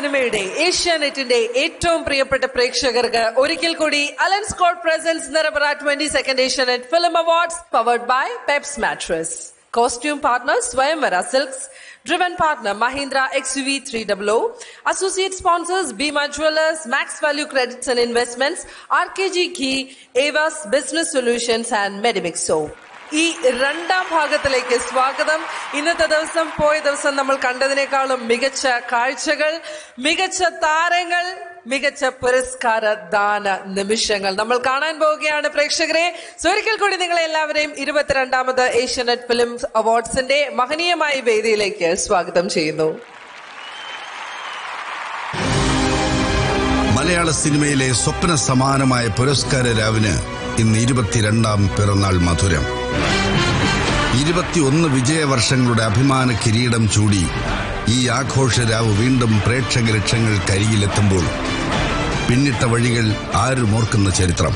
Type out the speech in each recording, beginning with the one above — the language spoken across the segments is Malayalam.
സിനിമയുടെ ഏഷ്യാനെറ്റിന്റെ ഏറ്റവും പ്രിയപ്പെട്ട പ്രേക്ഷകർക്ക് ഒരിക്കൽ കൂടി Alan Scott presence Nirapara 22nd Asianet film awards powered by Peps mattress. Costume partner Swayamvara Silks. Driven partner Mahindra XUV 300. Associate sponsors Bima Jewelers, Max Value Credits and Investments, RKG Key, Avas Business Solutions and Medimixo. ഈ രണ്ടാം ഭാഗത്തിലേക്ക് സ്വാഗതം. ഇന്നത്തെ ദിവസം പോയ ദിവസം നമ്മൾ കണ്ടതിനേക്കാളും മികച്ച കാഴ്ചകൾ, മികച്ച താരങ്ങൾ, മികച്ച പുരസ്കാര ദാന നിമിഷങ്ങൾ നമ്മൾ കാണാൻ പോവുകയാണ് പ്രേക്ഷകരെ. ഒരിക്കൽ കൂടി നിങ്ങളെ എല്ലാവരെയും 22ാമത് ഏഷ്യാനെറ്റ് ഫിലിം അവാർഡ്സിന്റെ മഹനീയമായ വേദിയിലേക്ക് സ്വാഗതം ചെയ്യുന്നു. മലയാള സിനിമയിലെ സ്വപ്ന സമാനമായ പുരസ്കാര രാവിന് ഇന്ന് 22ാം പിറന്നാൾ മധുരം. 21 വിജയവർഷങ്ങളുടെ അഭിമാന കിരീടം ചൂടി ഈ ആഘോഷരാവ് വീണ്ടും പ്രേക്ഷക ലക്ഷങ്ങൾക്കരികിലെത്തുമ്പോൾ പിന്നിട്ട വഴികൾ ആരും ഓർക്കുന്ന ചരിത്രം.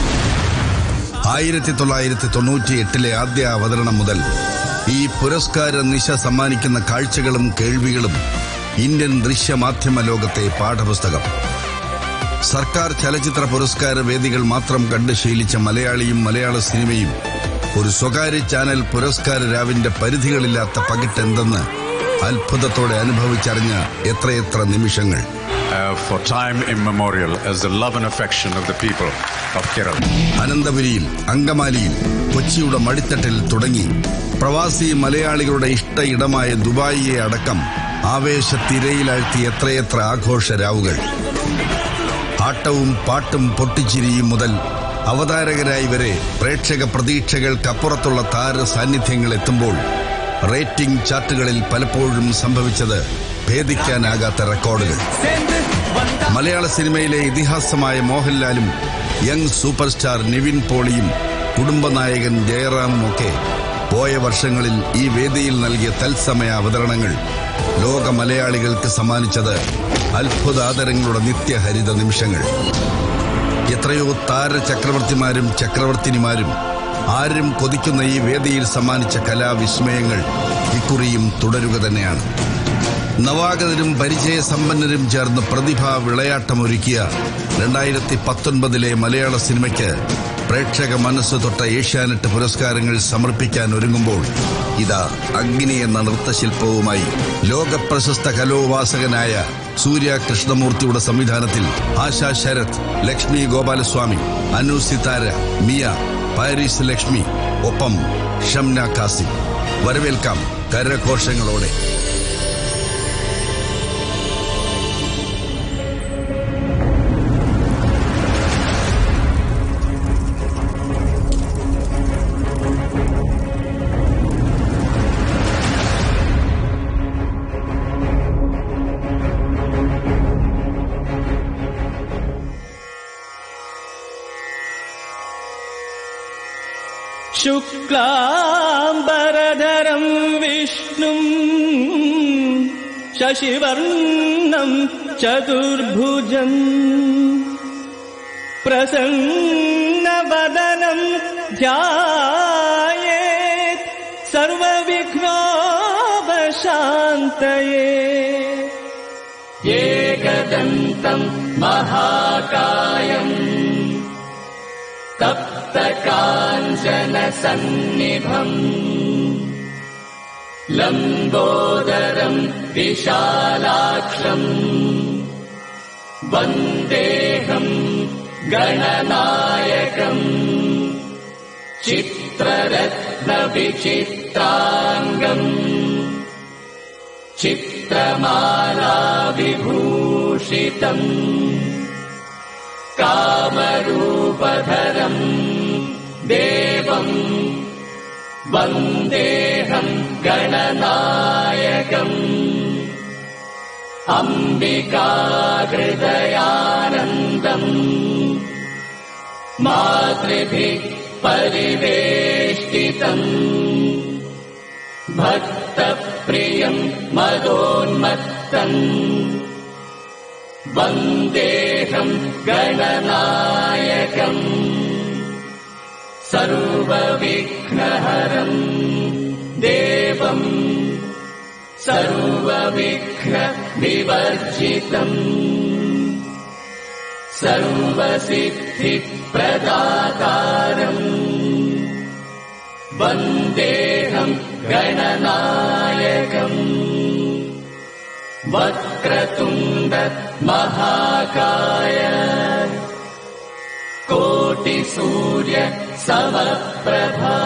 1998 ആദ്യ അവതരണം മുതൽ ഈ പുരസ്കാര നിശ സമ്മാനിക്കുന്ന കാഴ്ചകളും കേൾവികളും ഇന്ത്യൻ ദൃശ്യമാധ്യമ ലോകത്തെ പാഠപുസ്തകം. സർക്കാർ ചലച്ചിത്ര പുരസ്കാര വേദികൾ മാത്രം കണ്ട് ശീലിച്ച മലയാളിയും മലയാള സിനിമയും ഒരു സ്വകാര്യ ചാനൽ പുരസ്കാര രാവിന്റെ പരിധികളില്ലാത്ത പകിട്ടെന്തെന്ന് അത്ഭുതത്തോടെ അനുഭവിച്ചറിഞ്ഞ എത്രയെത്ര നിമിഷങ്ങൾ. For time immemorial as the love and affection of the people of Kerala. അനന്തപുരിയിൽ, അങ്കമാലിയിൽ, കൊച്ചിയുടെ മടിത്തട്ടിൽ തുടങ്ങി പ്രവാസി മലയാളികളുടെ ഇഷ്ട ഇടമായ ദുബായിയെ അടക്കം ആവേശത്തിരയിലാഴ്ത്തി എത്രയെത്ര ആഘോഷരാവുകൾ. ആട്ടവും പാട്ടും പൊട്ടിച്ചിരിയും മുതൽ അവതാരകരായി വരെ പ്രേക്ഷക പ്രതീക്ഷകൾക്കപ്പുറത്തുള്ള താര സാന്നിധ്യങ്ങൾ എത്തുമ്പോൾ റേറ്റിംഗ് ചാർട്ടുകളിൽ പലപ്പോഴും സംഭവിച്ചത് ഭേദിക്കാനാകാത്ത റെക്കോർഡുകൾ. മലയാള സിനിമയിലെ ഇതിഹാസമായ മോഹൻലാലും യങ് സൂപ്പർ സ്റ്റാർ നിവിൻ പോളിയും കുടുംബനായകൻ ജയറാമും ഒക്കെ പോയ വർഷങ്ങളിൽ ഈ വേദിയിൽ നൽകിയ തത്സമയ അവതരണങ്ങൾ ലോക മലയാളികൾക്ക് സമ്മാനിച്ചത് അത്ഭുതാദരങ്ങളുടെ നിത്യഹരിത നിമിഷങ്ങൾ. എത്രയോ താരചക്രവർത്തിമാരും ചക്രവർത്തിനിമാരും ആരും കൊതിക്കുന്ന ഈ വേദിയിൽ സമ്മാനിച്ച കലാവിസ്മയങ്ങൾ ഇക്കുറിയും തുടരുക തന്നെയാണ്. നവാഗതരും പരിചയസമ്പന്നരും ചേർന്ന് പ്രതിഭാ വിളയാട്ടമൊരുക്കിയ 2019 മലയാള സിനിമയ്ക്ക് പ്രേക്ഷക മനസ്സ് തൊട്ട ഏഷ്യാനെറ്റ് പുരസ്കാരങ്ങൾ സമർപ്പിക്കാൻ ഒരുങ്ങുമ്പോൾ ഇതാ അഗ്നി എന്ന നൃത്തശില്പവുമായി ലോകപ്രശസ്ത കലോപാസകനായ സൂര്യ കൃഷ്ണമൂർത്തിയുടെ സംവിധാനത്തിൽ ആശാ ശരത്, ലക്ഷ്മി ഗോപാലസ്വാമി, അനു സിതാര, മിയ, പാരീസ് ലക്ഷ്മി, ഒപ്പം ഷംന കാസിം. വരവേൽക്കാം കരഘോഷങ്ങളോടെ. ശുക്ലാംബരധരം വിഷ്ണും ശശിവർണം ചതുർഭുജം പ്രസന്നവദനം ധ്യായേത് സർവവിഘ്നോപശാന്തയേ. ഏകദന്തം മഹാകായം കാഞ്ചനസന്നിഭം ലംബോദരം വിശാലാക്ഷം വന്ദേഹം ഗണനായകം ചിത്രരത്നവിചിത്രാംഗം ചിത്രമാലാവിഭൂഷിതം കാമരൂപധരം ദേവം വന്ദേഹം ഗണനായകം അംബികാഹൃദയാനന്ദം മാതൃഭിഃ പരിവേഷ്ടിതം ഭക്തപ്രിയം മദോന്മത്തം വന്ദേഹം ഗണനായകം സർവവിഘ്നഹരം ദേവം सर्वविघ्न विवर्जितम् सर्वसिद्धिप्रदातारम् वन्देऽहम् गणनायकम् वक्रतुण्ड महाकाय कोटिसूर्य समप्रभा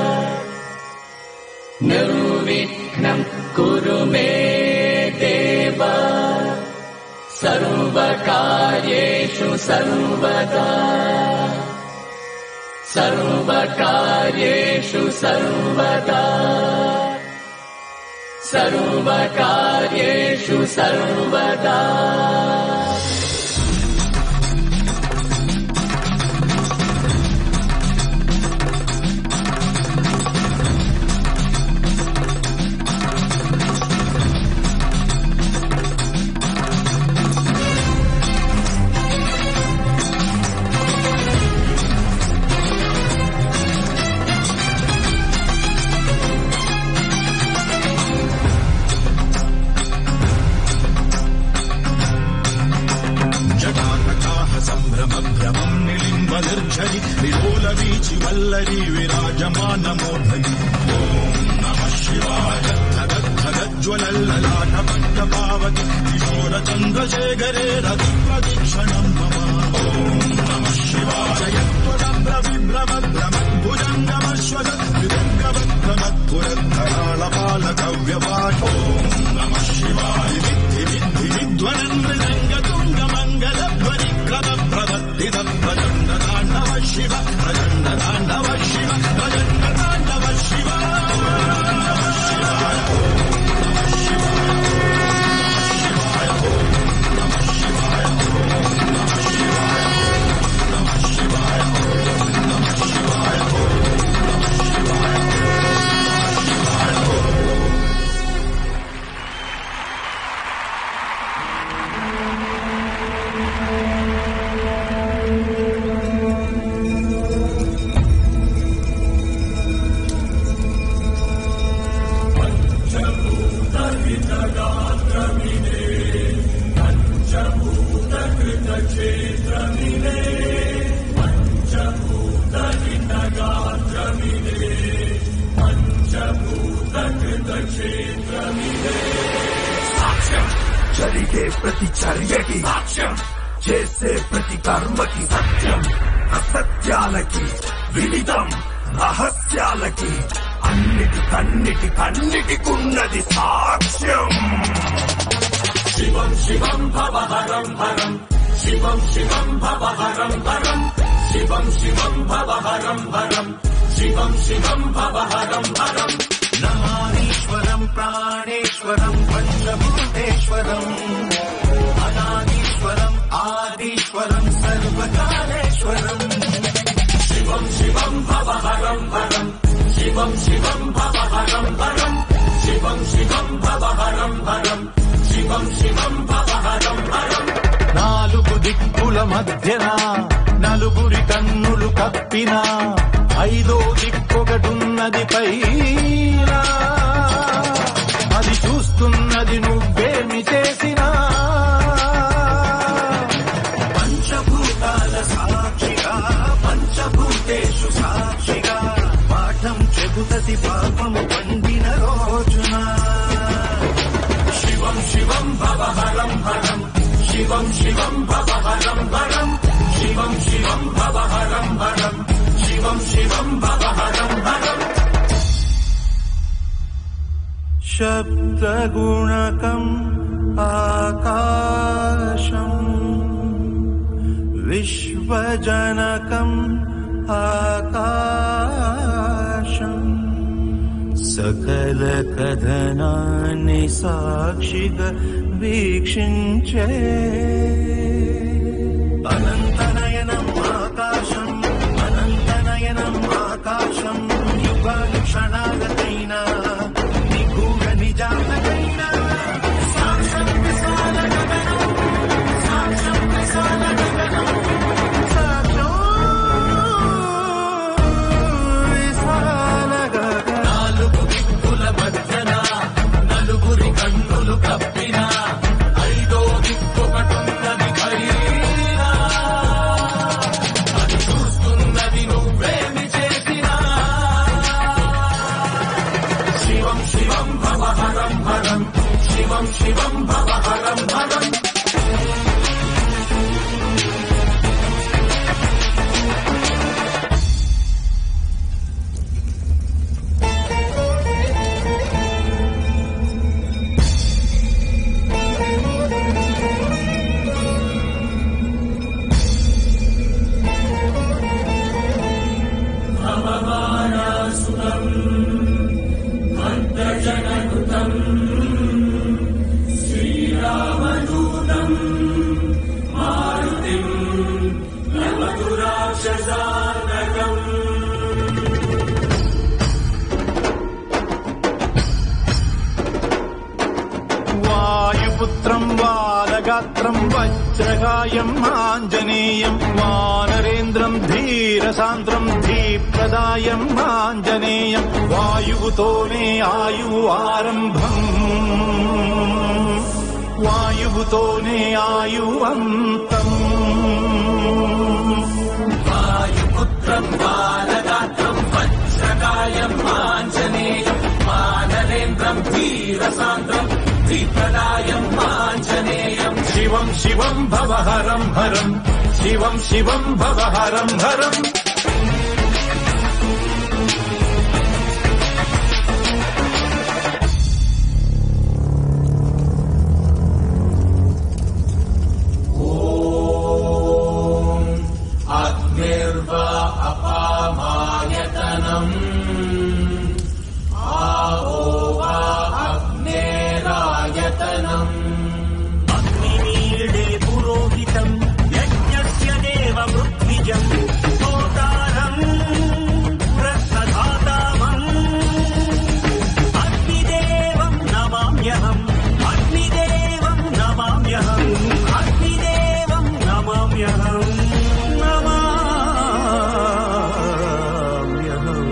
निर्विघ्नं कुरु मे देव सर्वकार्येषु सर्वदा सर्वकार्येषु सर्वदा सर्वकार्येषु सर्वदा विलोलवीचि वल्लरी विराजमानमोधनि ॐ नमः शिवाय धगज्ज्वलल्ललाटपट्टपावति किशोरचन्द्रशेखरे रतिप्रदीक्षणम् मम ॐ नमः शिवाय यत्त्वदम्रविभ्रमद्भ्रमद्भुजङ्गमश्वद विदङ्गवक्त्रमद्पुरद्धराळपालकव्यवाट ॐ नमः शिवाय विद्धि विद्धि विध्वनन् मृदङ्गतुङ्गमङ्गलध्वनिप्रदप्रदत्तिद प्रचण्ड ताण्डव शिव प्रचण्ड ताण्डव शिव प्रचण्ड ताण्डव शिव జరిగే ప్రతి చర్యకి సాక్ష్యం చేసే ప్రతి కర్మకి సత్యం అసత్యాలకి విదితం రహస్యాలకి అన్నిటికన్నిటికున్నది సాక్ష్యం శివం శివం భవహరం హరం శివం శివం భవహరం హరం శివం శివం భవహరం హరం శివం శివం భవహరం హరం నమానీశ్వరం ప్రాణేశ్వరం పంచభూతేశ్వరం అనాదీశ్వరం ఆదీశ్వరం సర్వకాలేశ్వరం శివం శివం భవహరం హరం శివం శివం భవహరం హరం శివం శివం భవహరం హరం శివం శివం భవహరం హరం నాలుగు దిక్కుల మధ్యన నలుగురి కన్నులు కప్పినా ఐదో దిక్కొకటున్నది పైన అది చూస్తున్నది నువ్వేమి చేసినా పంచభూతాల సాక్షిగా పంచభూతేషు సాక్షిగా పాఠం చెబుతది పాపము పండిన రోజున శివం శివం భవహరం హరం శివం శివం భవహరం హరం శివం శివం భవహరం హరం శివం శివం భవహరం హరం శబ్దగుణకం ఆకాశం విశ్వజనకం ఆకాశం సకల కథనాన్ని సాక్షిగా వీక్షించే అనంతనయనం ఆకాశం అనంతనయనం ఆకాశం యుగాలు క్షణాలకైనా నిగూఢ నిజాలకైనా సాక్షం విశాల గగనం సాక్షం విశాల గగనం సాక్షం విశాల గగనం నాలుగు దిక్కుల మధ్యన నలుగురి శివం శివం భవ హరం హరం. వాయుపుత్రం వాలగాత్రం వజ్రకాయం ఆంజనేయం వానరేంద్రం ధీరసాంద్రం ధీప్రదాయం ఆంజనేయం వాయువుతోనే ఆయువు ఆరంభం వాయువుతోనే ఆయువంతం. వాయుపుత్రం బాలగాత్రం వజ్రకాయం ఆంజనేయం వానరేంద్రం ధీరసాంద్రం ధీప్రదాయం ఆంజనేయం శివం శివం భవ హరం హరం శివం శివం భవ హరం హరం. అగ్నిర్వా అపామాయతనం ఆవో వా అగ్నేరాయతనం. అగ్నిమీడే పురోహితం యజ్ఞస్య దేవ మృత్విజం సోదారం ప్రసధాతామం అగ్నిదేవం నమామ్యహం అగ్నిదేవం నమామ్యహం అగ్నిదేవం నమామ్యహం నమామ్యహం.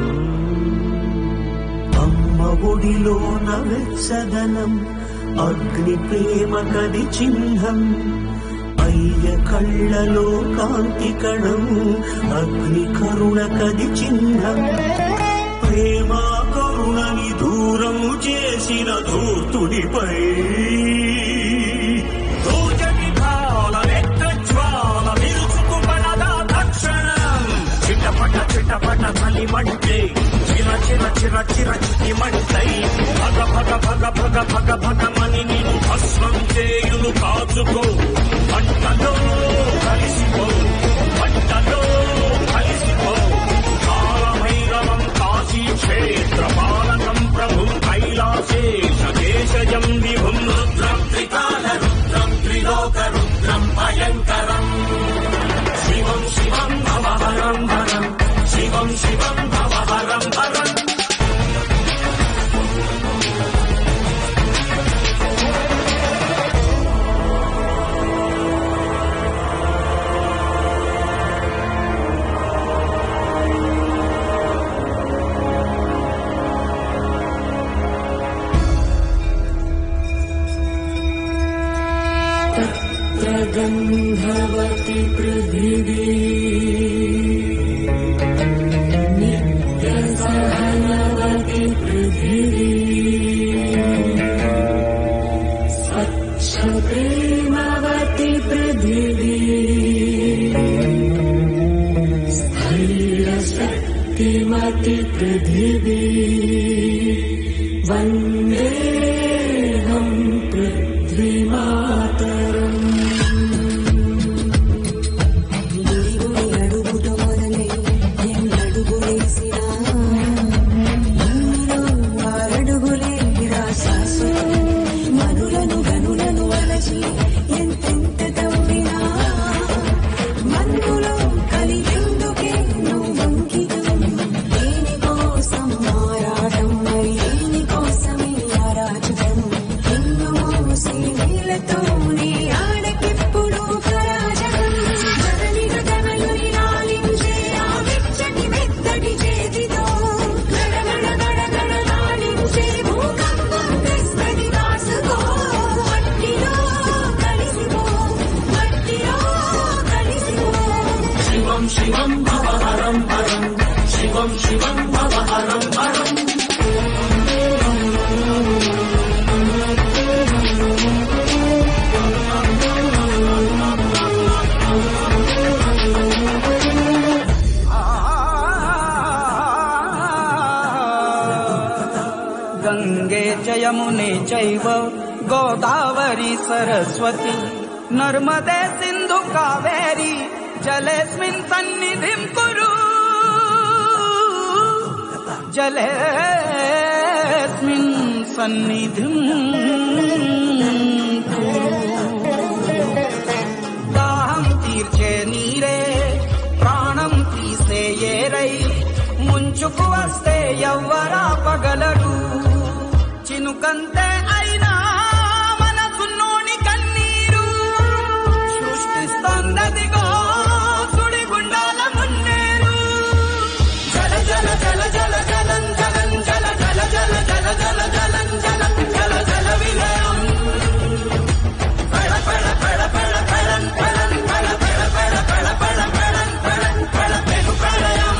అమ్మ ఒడిలో నవెచ్చదనం అగ్ని ప్రేమ కది చిహ్నం అయ్య కళ్ళలో కాంతి కణం అగ్ని కరుణ కది చిహ్నం ప్రేమ కరుణని దూరం చేసిన ధూర్తుడిపై రోజటి భాల నెత్రజ్వాల విరుచుకు పడదా తక్షణం చిటపట చిటపట కలిమంటే చిర చిర చిర చిర చిటిమంటై భగ భగ భగ భగ భగ భగమని నిన్ను భస్మం చేయును కాచుకో మంటలో కలిసిపో మంటలో కలిసిపో కాలభైరవం కాశీ క్షేత్ర పాలకం ప్రభు కైలాసేశ దేశయం విభుం రుద్రం త్రికాల రుద్రం త్రిలోక రుద్రం భయంకరం శివం శివం భవ హరం హరం శివం శివం భవ హరం హరం. गन्धवति पृथिवी नित्यसहनवति पृथिवी स्वच्छप्रेमवति पृथिवी स्थैर्यशक्तिमति पृथिवी वन्देऽहं पृथ्वीमातरम्. దేనికోసం गंगे च यमुने चैव गोदावरी सरस्वती नर्मदे सिंधु कावेरी जलेस्मिन् सन्निधिं कुरु जलेस्मिन् सन्निधिं दाहं तीर्चे नीरे प्राणं तीसे येरै ముంచుకు వస్తే ఎవ్వరా పగలడు చినుకంతే అయినా మనసున్నోని కన్నీరు సృష్టిస్తోందదిగో సుడిగుండాల మున్నేరు జల జల జల జల జలం జలం జల జల జల జల జల జలం జలం జల జల విలయం పడ పడ పడ పడ పడం పడం పడ పడ పడ పడ పడ పడం పడం పడ పెను ప్రళయం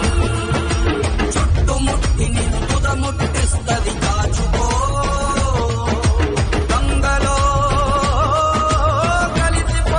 ముట్టిస్తది కాచుకో గంగలో కలిసిపో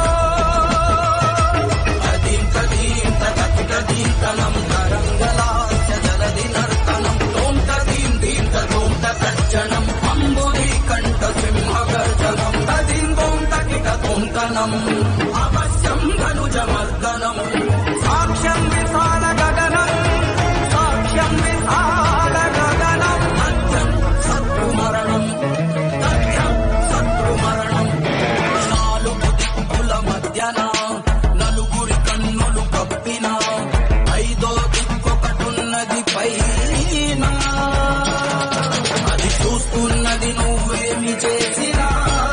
అదీంత దీంత కథిక దీంతనం తరంగలాస్య జలది నర్తనం తోంత దీం దీంత తోంత తజ్జనం అంబుది కంఠ సింహ గర్జనం తదీం తోంత కిట తోంతనం అవశ్యం ధనుజ మర్దనం సాక్ష్యం విశాల గగనం సాక్ష్యం విశాల గగనం అత్యం శత్రు మరణం తథ్యం శత్రు మరణం నాలుగు దిక్కుల మధ్యన నలుగురి కన్నులు కప్పిన ఐదో దిక్కొకటున్నది పైన అది చూస్తున్నది నువ్వేమి చేసినా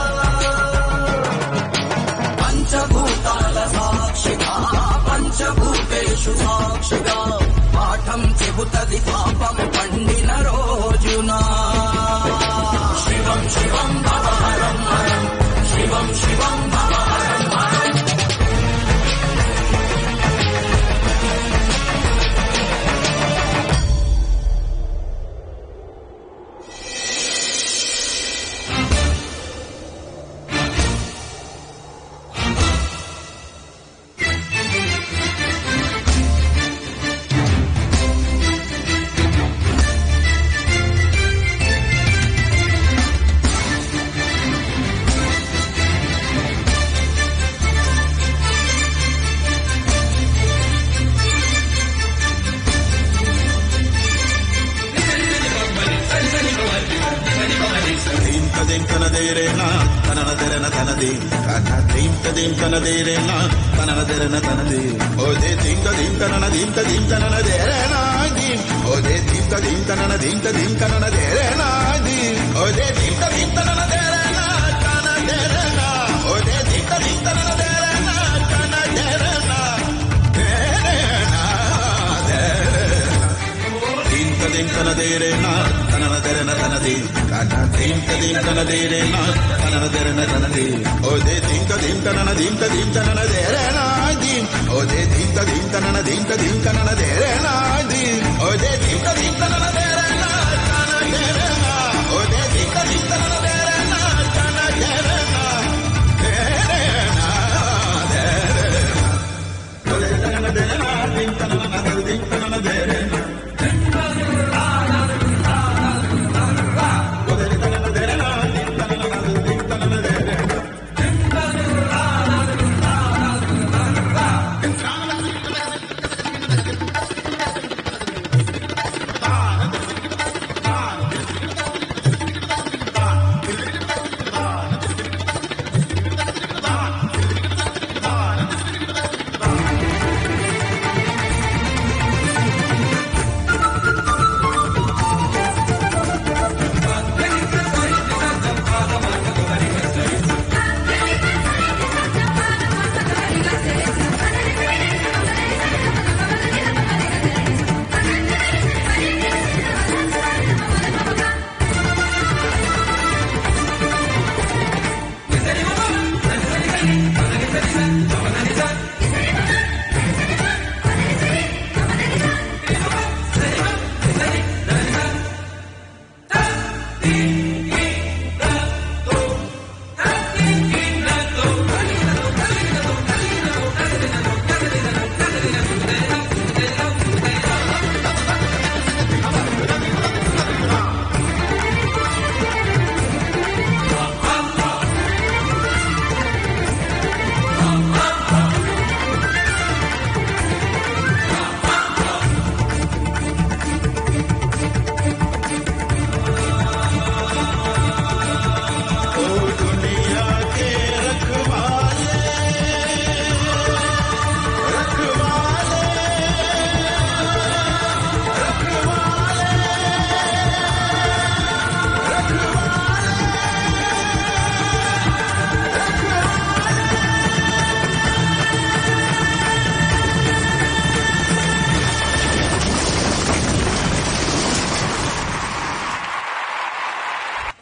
పంచభూతాల సాక్షిగా పంచభూతేషు సాక్షిగా పాఠం చెబుతది పాపం పండిన రోజున శివం శివం భవహరం హరం శివం శివం భవహరం హరం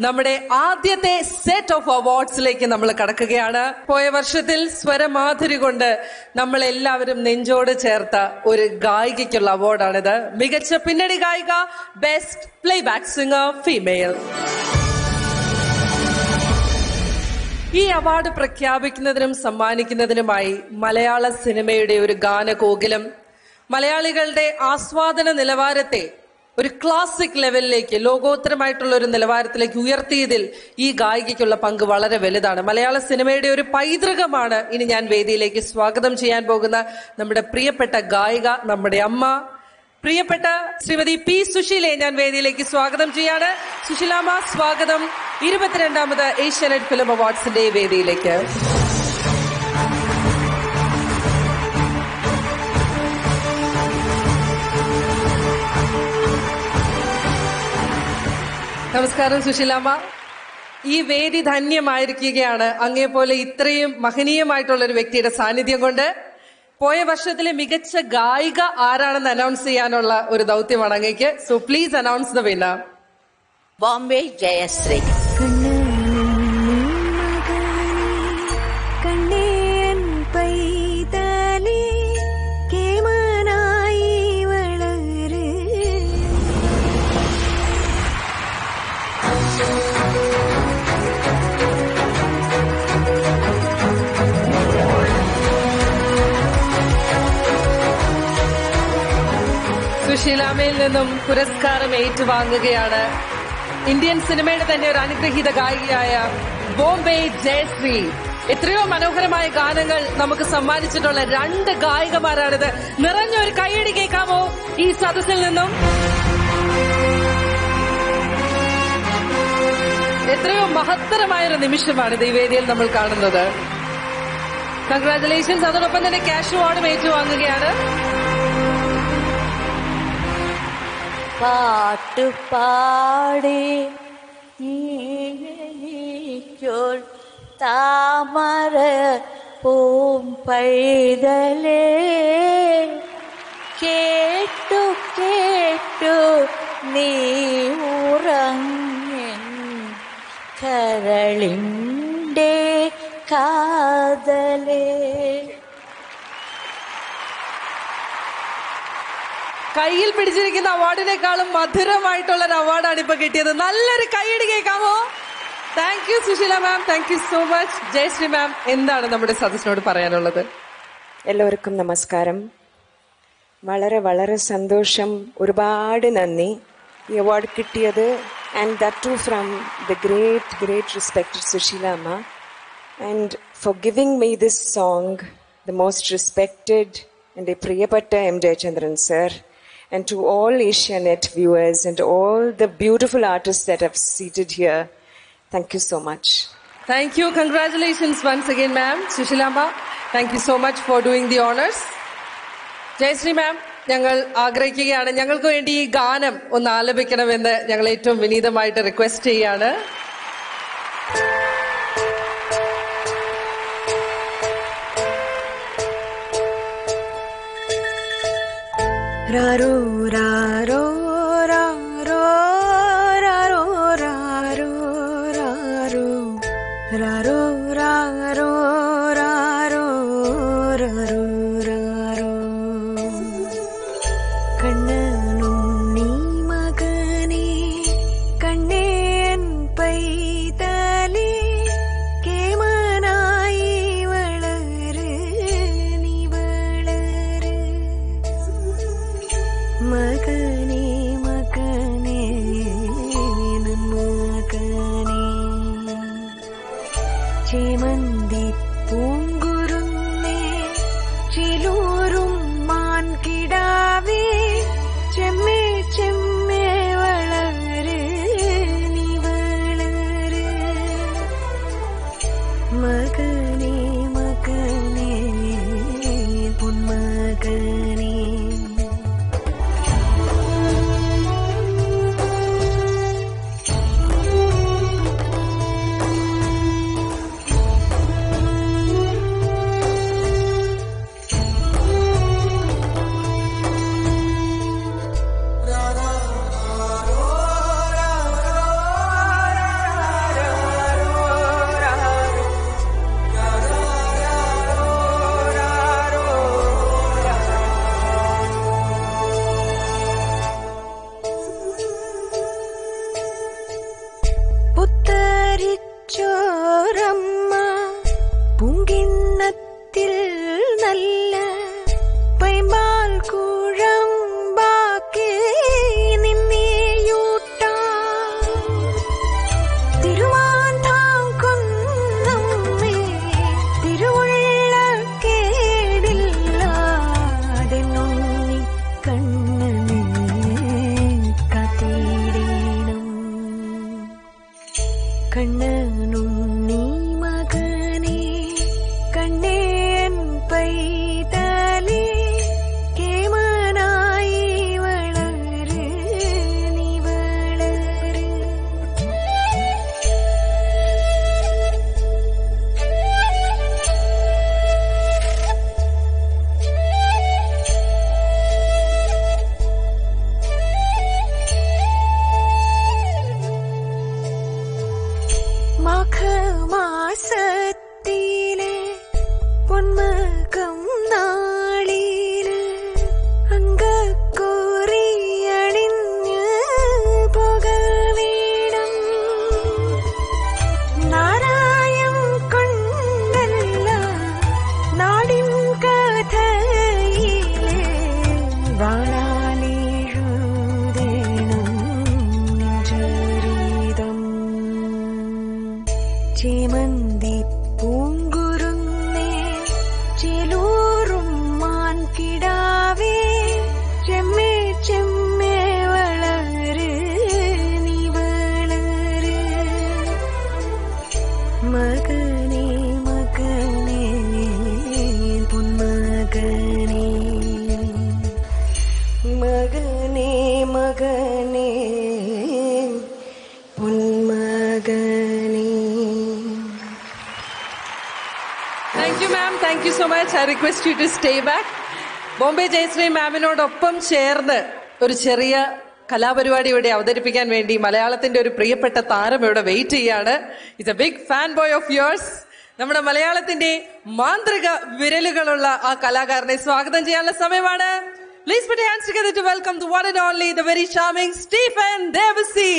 നമ്മുടെ ആദ്യത്തെ സെറ്റ് ഓഫ് അവാർഡ്സിലേക്ക് നമ്മൾ കടക്കുകയാണ്. പോയ വർഷത്തിൽ സ്വരമാധുരി കൊണ്ട് നമ്മൾ എല്ലാവരും നെഞ്ചോട് ചേർത്ത ഒരു ഗായികയ്ക്കുള്ള അവാർഡാണിത്. മികച്ച പിന്നണി ഗായിക, ബെസ്റ്റ് പ്ലേബാക്ക് സിംഗർ ഫീമെയിൽ. ഈ അവാർഡ് പ്രഖ്യാപിക്കുന്നതിനും സമ്മാനിക്കുന്നതിനുമായി മലയാള സിനിമയുടെ ഒരു ഗാനകോകിലം മലയാളികളുടെ ആസ്വാദന നിലവാരത്തെ ഒരു ക്ലാസിക് ലെവലിലേക്ക്, ലോകോത്തരമായിട്ടുള്ള ഒരു നിലവാരത്തിലേക്ക് ഉയർത്തിയതിൽ ഈ ഗായികയ്ക്കുള്ള പങ്ക് വളരെ വലുതാണ്. മലയാള സിനിമയുടെ ഒരു പൈതൃകമാണ് ഇനി ഞാൻ വേദിയിലേക്ക് സ്വാഗതം ചെയ്യാൻ പോകുന്ന നമ്മുടെ പ്രിയപ്പെട്ട ഗായിക, നമ്മുടെ അമ്മ, പ്രിയപ്പെട്ട ശ്രീമതി പി സുശീലയെ ഞാൻ വേദിയിലേക്ക് സ്വാഗതം ചെയ്യാണ്. സുശീലാമ്മ, സ്വാഗതം 22ാമത് ഏഷ്യാനെറ്റ് ഫിലിം അവാർഡ്സിന്റെ വേദിയിലേക്ക്. നമസ്കാരം സുശീലാമ്മ. ഈ വേദി ധന്യമായിരിക്കുകയാണ് അങ്ങേപോലെ ഇത്രയും മഹനീയമായിട്ടുള്ള ഒരു വ്യക്തിയുടെ സാന്നിധ്യം കൊണ്ട്. പോയ വർഷത്തിലെ മികച്ച ഗായിക ആരാണെന്ന് അനൗൺസ് ചെയ്യാനുള്ള ഒരു ദൗത്യമാണ് അങ്ങേക്ക്. So please announce the winner. Bombay Jayashree. സുശീലാമ്മയിൽ നിന്നും പുരസ്കാരം ഏറ്റുവാങ്ങുകയാണ് ഇന്ത്യൻ സിനിമയുടെ തന്നെ ഒരു അനുഗ്രഹീത ഗായികയായ ബോംബെ ജയശ്രീ. എത്രയോ മനോഹരമായ ഗാനങ്ങൾ നമുക്ക് സമ്മാനിച്ചിട്ടുള്ള 2 ഗായികമാരാണിത്. നിറഞ്ഞൊരു കൈയടി കേൾക്കാമോ ഈ സദസ്സിൽ നിന്നും? എത്രയോ മഹത്തരമായൊരു നിമിഷമാണിത് ഈ വേദിയിൽ നമ്മൾ കാണുന്നത്. കൺഗ്രാറ്റുലേഷൻസ്. അതോടൊപ്പം തന്നെ ക്യാഷ് അവാർഡും ഏറ്റുവാങ്ങുകയാണ്. പാട്ടുപാടി താമര പൂം പൈതലേ കേട്ടു കേട്ടു നീ ഉറങ്ങൻ കരളിൻ്റെ കാതലേ. കയ്യിൽ പിടിച്ചിരിക്കുന്ന അവാർഡിനേക്കാളും മധുരമായിട്ടുള്ള ഒരു അവാർഡാണ് ഇപ്പൊ കിട്ടിയത്. നല്ലൊരു കൈയടി കേൾക്കാമോ? Thank you Susheela ma'am, thank you so much. Jayashree ma'am, എന്താണ് നമ്മുടെ സദസ്സിനോട് പറയാനുള്ളത്? എല്ലാവർക്കും നമസ്കാരം. വളരെ വളരെ സന്തോഷം, ഒരുപാട് നന്ദി ഈ അവാർഡ് കിട്ടിയത്. And that too from the great respected Susheela Amma. And for giving me this song, the most respected എൻ്റെ പ്രിയപ്പെട്ട M Jayachandran sir. And to all Asianet viewers and all the beautiful artists that have seated here, thank you so much. Thank you. Congratulations once again, ma'am. Sushilama, thank you so much for doing the honors. Jayashree ma'am, ഞങ്ങൾ ആഗ്രഹിക്കുകയാണ്, ഞങ്ങൾക്ക് വേണ്ടി ഈ ഗാനം ഒന്ന് ആലപിക്കണമെന്ന് ഞങ്ങൾ ഏറ്റവും വിനീതമായിട്ട് റിക്വസ്റ്റ് ചെയ്യാണ്. രാരോ രാരോ രാരോ രാരോ രാരോ രാരോ രാരോ രാരോ രാരോ രാരോ രാരോ കണ്ണനുണ്ണി മകനേ കണ്ണേൻ പൈതലേ കേമനായി വളര് നീ വളര് മകനേ മകനേ മകനേ വച്ചോരമ്മ പൂങ്കിണ്ണത്തിൽ നല്ല പൈമാൽ കുഴമ്പാക്കി നിന്നെയൂട്ടാ തിരുവാന്താംകുന്നമ്മേ തിരുവുള്ള കേടില്ലാതെ നൊന്നി കണ്ണനെ കാത്തിടേണം കണ്ണനുണ്ണി മകനേ കണ്ണേൻ പൈതലേ കേമനായി വളര് നീ വളര് മാഘമാസത്തിലെ പൊന്മകം നാളില് അങ്കക്കോറിയണിഞ്ഞ് പോകവേണം നാരായം കൊണ്ടല്ല നാടിൻ കഥയിലെ വാളാലെഴുതേണം ചരിതം ചേമന്തി പൂങ്കുരുന്നേ ചേലൂറും മാൻകിടാവേ ചെമ്മേ ചെമ്മേ വളര് നീ വളര് മകനേ മകനേ പൊന്മകനേ മകനേ മകനേ പൊന്മകനേ. Thank you, ma'am. Thank you so much. I request you to stay back. Bombay Jayashree മാമിനോടൊപ്പം ചേർന്ന് ഒരു ചെറിയ കലാപരിപാടി ഇവിടെ അവതരിപ്പിക്കാൻ വേണ്ടി മലയാളത്തിന്റെ ഒരു പ്രിയപ്പെട്ട താരം ഇവിടെ വെയിറ്റ് ചെയ്യാണ്. It's a big fan boy of yours. നമ്മുടെ മലയാളത്തിന്റെ മാന്ത്രിക വിരലുകളുള്ള ആ കലാകാരനെ സ്വാഗതം ചെയ്യാനുള്ള സമയമാണ്. Please put your hands together to welcome the one and only, the very charming Stephen Devassi.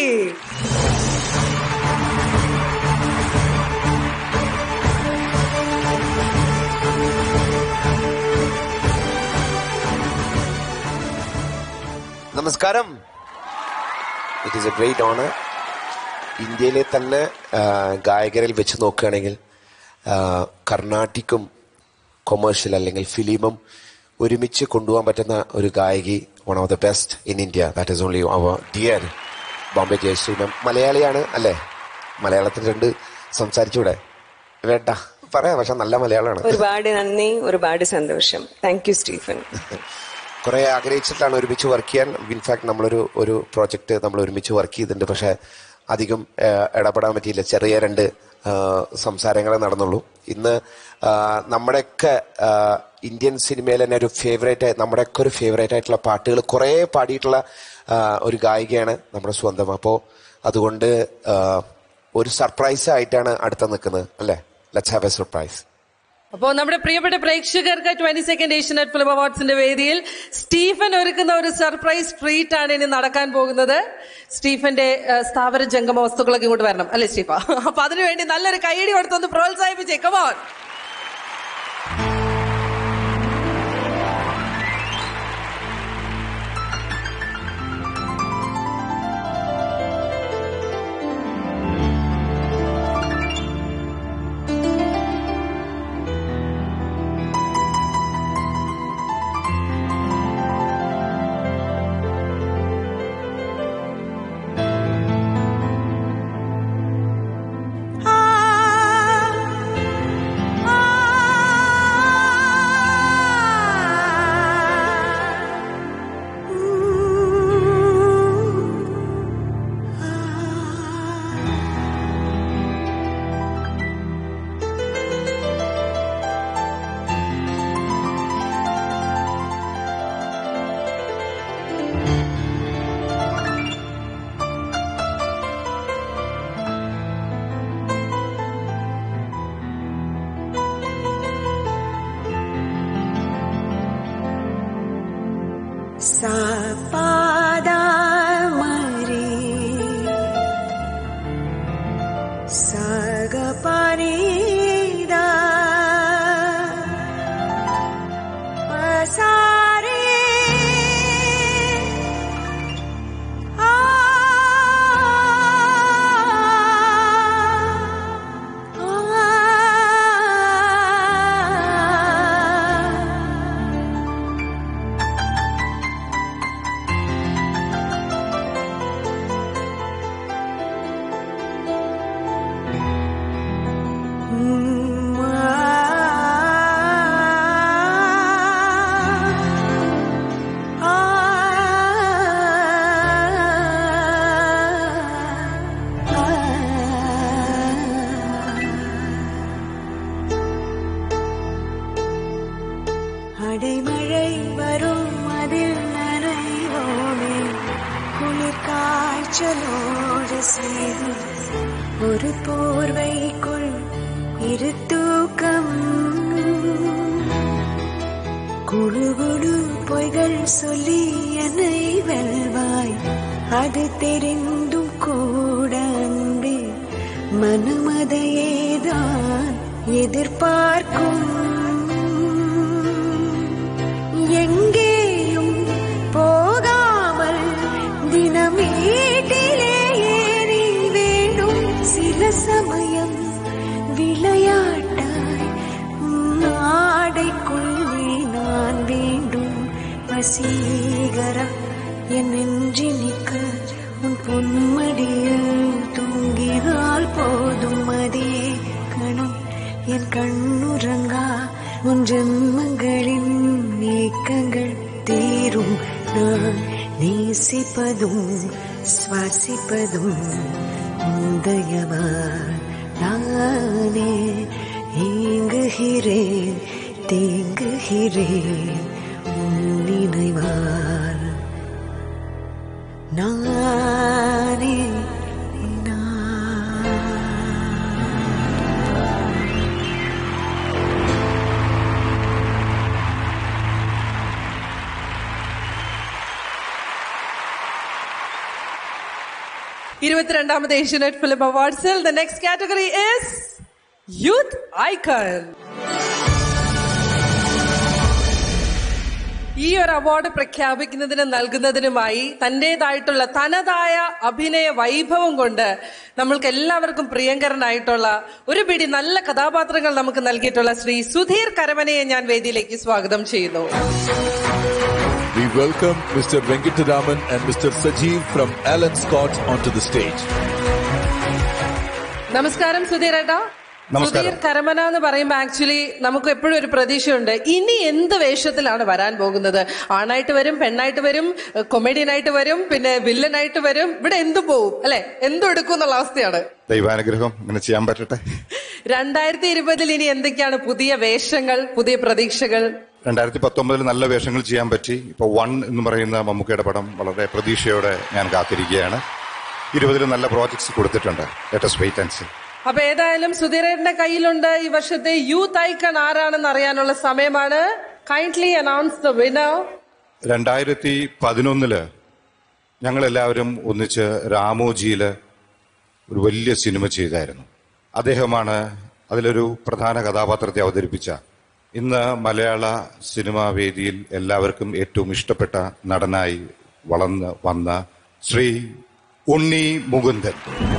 നമസ്കാരം. It is a great honour. ഇന്ത്യയിലെ തന്നെ ഗായകരിൽ വെച്ച് നോക്കുകയാണെങ്കിൽ കർണാട്ടിക്കും കൊമേഴ്ഷ്യൽ അല്ലെങ്കിൽ ഫിലിമും ഒരുമിച്ച് കൊണ്ടുപോകാൻ പറ്റുന്ന ഒരു ഗായകി, one of the best in India. That is only our dear Bombay Jayashree ma'am. മലയാളിയാണ് അല്ലേ? മലയാളത്തിൽ രണ്ട് സംസാരിച്ചൂടെ? വേണ്ട പറയാം, പക്ഷെ നല്ല മലയാളമാണ്. ഒരുപാട് നന്ദി, ഒരുപാട് സന്തോഷം. Thank you Stephen. കുറെ ആഗ്രഹിച്ചിട്ടാണ് ഒരുമിച്ച് വർക്ക് ചെയ്യാൻ. ഇൻഫാക്ട് ഒരു പ്രോജക്റ്റ് നമ്മൾ ഒരുമിച്ച് വർക്ക് ചെയ്തിട്ടുണ്ട്, പക്ഷെ അധികം ഇടപെടാൻ പറ്റിയില്ല. ചെറിയ രണ്ട് സംസാരങ്ങളെ നടന്നുള്ളൂ. ഇന്ന് നമ്മുടെയൊക്കെ ഇന്ത്യൻ സിനിമയിൽ തന്നെ ഒരു ഫേവറേറ്റ്, നമ്മുടെയൊക്കെ ഒരു ഫേവറേറ്റ് ആയിട്ടുള്ള പാട്ടുകൾ കുറേ പാടിയിട്ടുള്ള ഒരു ഗായികയാണ് നമ്മുടെ സ്വന്തം. അപ്പോൾ അതുകൊണ്ട് ഒരു സർപ്രൈസ് ആയിട്ടാണ് അടുത്ത നിൽക്കുന്നത് അല്ലേ? Let's have a surprise. അപ്പോ നമ്മുടെ പ്രിയപ്പെട്ട പ്രേക്ഷകർക്ക് 22nd ഏഷ്യനെറ്റ് ഫിലിം അവാർഡ്സിന്റെ വേദിയിൽ സ്റ്റീഫൻ ഒരുക്കുന്ന ഒരു സർപ്രൈസ് ട്രീറ്റ് ആണ് ഇനി നടക്കാൻ പോകുന്നത്. സ്റ്റീഫന്റെ സ്ഥാവര ജംഗമ വസ്തുക്കളൊക്കെ ഇങ്ങോട്ട് വരണം അല്ലേ സ്റ്റീഫ? അപ്പൊ അതിനുവേണ്ടി നല്ലൊരു കൈയടി കൊടുത്തൊന്ന് പ്രോത്സാഹിപ്പിച്ചേ. കമോൺ. Sa പനീതാ പസാരേ அடைமழை வரும் அதில் நனைவோமே குளிர் காய்ச்சலோடு செய்து ஒரு போர்வைக்குள் இரு தூக்கம் குழு குழு பொய்கள் சொல்லி என்னை வெல்வாய் அது தெரிந்தும் கூட அன்பே மனமதையேதான் எதிர்பார்க்கும் எங்கேயும் போகாமல் தினம் வீட்டிலேயே நீ வேண்டும் சில சமயம் விளையாட்டாய் ஆடைக்குள்ளே நான் வேண்டும் வசீகரா என் நெஞ்சினிக்க உன் பொன்மடியில் தூங்கினால் போதும் அதே கணம் என் கண்ணுறங்கா உன் ஜென்மங்களின் ஏக்கங்கள் தீரும் நான் நேசிப்பதும் சுவாசிப்பதும் உதயமா நானே ஏங்குகிறேன் தேங்குகிறேன் உன் நினைவால் நானே ഇരുപത്തിരണ്ടാമത് ഏഷ്യാനെറ്റ് ഫിലിം അവാർഡ്സിൽ the next category is Youth Icon. ഈ ഒരു അവാർഡ് പ്രഖ്യാപിക്കുന്നതിനും നൽകുന്നതിനുമായി തന്റേതായിട്ടുള്ള തനതായ അഭിനയ വൈഭവം കൊണ്ട് നമ്മൾക്ക് എല്ലാവർക്കും പ്രിയങ്കരനായിട്ടുള്ള ഒരു പിടി നല്ല കഥാപാത്രങ്ങൾ നമുക്ക് നൽകിയിട്ടുള്ള ശ്രീ സുധീർ കരമനയെ ഞാൻ വേദിയിലേക്ക് സ്വാഗതം ചെയ്യുന്നു. We welcome Mr. Venkataraman and Mr. Sajeev from Alan Scott onto the stage. നമസ്കാരം സുധീരേട്ടാ. സുധീർ കരമന എന്ന് പറയുമ്പോൾ ആക്ച്വലി നമുക്ക് എപ്പോഴും ഒരു പ്രതീക്ഷയുണ്ട്, ഇനി എന്ത് വേഷത്തിലാണ് വരാൻ പോകുന്നത്. ആണായിട്ട് വരും, പെണ്ണായിട്ട് വരും, കൊമേഡിയനായിട്ട് വരും, പിന്നെ വില്ലനായിട്ട് വരും, ഇവിടെ എന്തു പോവും അല്ലെ, എന്തും എടുക്കും എന്നുള്ള അവസ്ഥയാണ്. ദൈവാനുഗ്രഹം ഇങ്ങനെ ചെയ്യാൻ പറ്റട്ടെ. 2020 ഇനി എന്തൊക്കെയാണ് പുതിയ വേഷങ്ങൾ, പുതിയ പ്രതീക്ഷകൾ? 2019 നല്ല വേഷങ്ങൾ ചെയ്യാൻ പറ്റി. ഇപ്പൊ 1 എന്ന് പറയുന്ന മമ്മൂക്കയുടെ പടം വളരെ പ്രതീക്ഷയോടെ ഞാൻ കാത്തിരിക്കുകയാണ്. 20 നല്ല പ്രോജക്ട്സ് കൊടുത്തിട്ടുണ്ട്. Let us wait and see. അപ്പൊ ഏതായാലും സുധീരേട്ടന്റെ കയ്യിലുണ്ട് ഈ വർഷത്തെ യൂത്ത് ഐക്കൺ ആരാണെന്ന് അറിയാനുള്ള സമയമാണ്. Kindly announce the winner. 2011 ഞങ്ങളെല്ലാവരും ഒന്നിച്ച് രാമോജിയില് ഒരു വലിയ സിനിമ ചെയ്തായിരുന്നു. അദ്ദേഹമാണ് അതിലൊരു പ്രധാന കഥാപാത്രത്തെ അവതരിപ്പിച്ച ഇന്ന് മലയാള സിനിമാ വേദിയിൽ എല്ലാവർക്കും ഏറ്റവും ഇഷ്ടപ്പെട്ട നടനായി വളർന്ന് വന്ന ശ്രീ ഉണ്ണി മുകുന്ദൻ.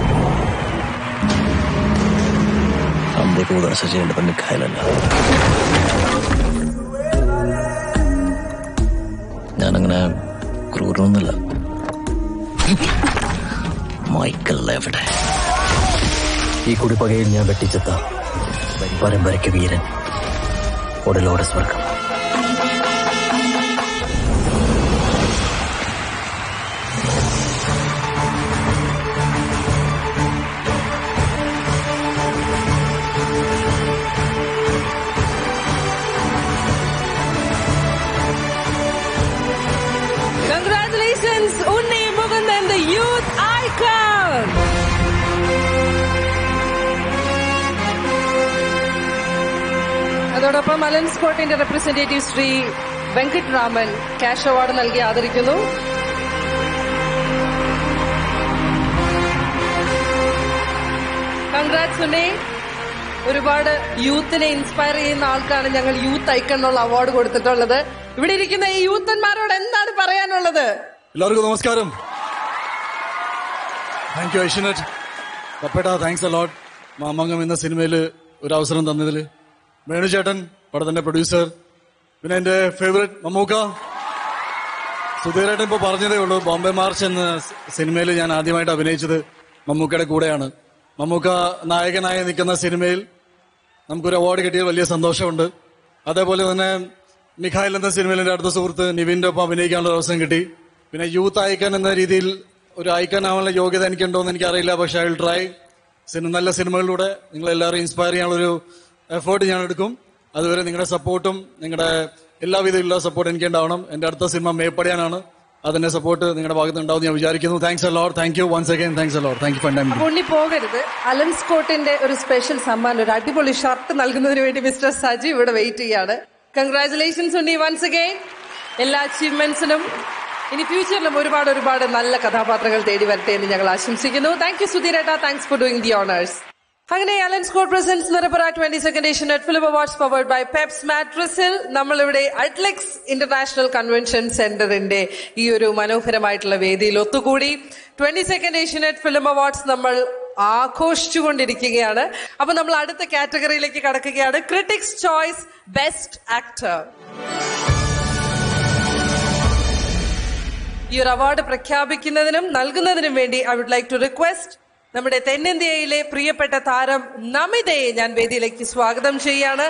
ഞാനങ്ങനെ ക്രൂരൊന്നുമില്ല. മൈക്കൽ എവിടെ? ഈ കുടിപ്പകയിൽ ഞാൻ വെട്ടിച്ചെത്ത പരമ്പരയ്ക്ക് വീരൻ, ഉടലോടെ സ്വർഗം. Congratulations, Unni Mukundan, the youth icon. അതോടൊപ്പം അലൻ സ്കോട്ടിന്റെ representative Shri Venkataraman cash award നൽകി ആദരിക്കുന്നു. കൺഗ്രാറ്റ്സ് ഉണ്ണി. ഒരുപാട് യൂത്തിനെ ഇൻസ്പയർ ചെയ്യുന്ന ആൾക്കാണ് ഞങ്ങൾ യൂത്ത് ഐക്കൺ എന്നുള്ള അവാർഡ് കൊടുത്തിട്ടുള്ളത്. ഇവിടെ ഇരിക്കുന്ന ഈ യൂത്തന്മാരോട് എന്താണ് പറയാനുള്ളത്? എല്ലാവർക്കും നമസ്കാരം. Thank you Asianet. പപ്പേട്ട, താങ്ക്സ് അലോട്ട്. മാമംഗം എന്ന സിനിമയിൽ ഒരു അവസരം തന്നതിൽ. വേണു ചേട്ടൻ, പടത്തിന്റെ പ്രൊഡ്യൂസർ. പിന്നെ എന്റെ ഫേവറേറ്റ് മമ്മൂക്ക. സുധീരേട്ടൻ ഇപ്പൊ പറഞ്ഞതേ ഉള്ളൂ, ബോംബെ മാർച്ച് എന്ന സിനിമയിൽ ഞാൻ ആദ്യമായിട്ട് അഭിനയിച്ചത് മമ്മൂക്കയുടെ കൂടെയാണ്. മമ്മൂക്ക നായകനായി നിൽക്കുന്ന സിനിമയിൽ നമുക്കൊരു അവാർഡ് കിട്ടിയത് വലിയ സന്തോഷമുണ്ട്. അതേപോലെ തന്നെ മിഖായിൽ എന്ന സിനിമയിൽ എൻ്റെ അടുത്ത സുഹൃത്ത് നിവിന്റെ ഒപ്പം അഭിനയിക്കാനുള്ള അവസരം കിട്ടി. പിന്നെ യൂത്ത് ഐക്കൺ എന്ന രീതിയിൽ ഒരു ഐക്കൺ ആവാനുള്ള യോഗ്യത എനിക്കുണ്ടോ എന്ന് എനിക്കറിയില്ല, പക്ഷെ ഐ വിൽ ട്രൈ. നല്ല സിനിമകളിലൂടെ നിങ്ങളെല്ലാവരും ഇൻസ്പയർ ചെയ്യാനുള്ളൊരു എഫേർട്ട് ഞാൻ എടുക്കും. അതുവരെ നിങ്ങളുടെ സപ്പോർട്ടും നിങ്ങളുടെ എല്ലാവിധമുള്ള സപ്പോർട്ട് എനിക്ക് ഉണ്ടാവണം. എന്റെ അടുത്ത സിനിമ മേപ്പടിയാനാണ്. അതിന്റെ സപ്പോർട്ട് നിങ്ങളുടെ ഭാഗത്ത് ഉണ്ടാവും ഞാൻ വിചാരിക്കുന്നു. Thanks a lot. Thank you once again. Thanks a lot. Thank you for time. Unni പോകരുത്. അലൻ സ്കോട്ടിന്റെ ഒരു സ്പെഷ്യൽ സമ്മാനം, ഒരു അടിപൊളി ഷർട്ട് നൽകുന്നതിന് വേണ്ടി മിസ്റ്റർ സജി ഇവിടെ വെയിറ്റ് ചെയ്യാണ്. Congratulations Unni once again. എല്ലാ അച്ചീവ്മെന്റ്സിനും ഇനി ഫ്യൂച്ചറിലും ഒരുപാട് നല്ല കഥാപാത്രങ്ങൾ തേടി വരട്ടെ എന്ന് ഞങ്ങൾ ആശംസിക്കുന്നു. താങ്ക് യു സുധീരേട്ട. Thanks for doing the honours. അങ്ങനെ Alan Scott presence Nirapara 22nd Asianet film awards powered by Peps മാട്രസിൽ നമ്മളിവിടെ അറ്റ്ലക്സ് ഇന്റർനാഷണൽ കൺവെൻഷൻ സെന്ററിന്റെ ഈ ഒരു മനോഹരമായിട്ടുള്ള വേദിയിൽ ഒത്തുകൂടി. 22nd ഏഷ്യനെറ്റ് ഫിലിം അവാർഡ്സ് നമ്മൾ ആഘോഷിച്ചുകൊണ്ടിരിക്കുകയാണ്. അപ്പൊ നമ്മൾ അടുത്ത കാറ്റഗറിയിലേക്ക് കടക്കുകയാണ്. Critics choice best actor. ഈ ഒരു അവാർഡ് പ്രഖ്യാപിക്കുന്നതിനും നൽകുന്നതിനും വേണ്ടി I would like to request നമ്മുടെ തെന്നിന്ത്യയിലെ പ്രിയപ്പെട്ട താരം നമിതയെ ഞാൻ വേദിയിലേക്ക് സ്വാഗതം ചെയ്യാണ്.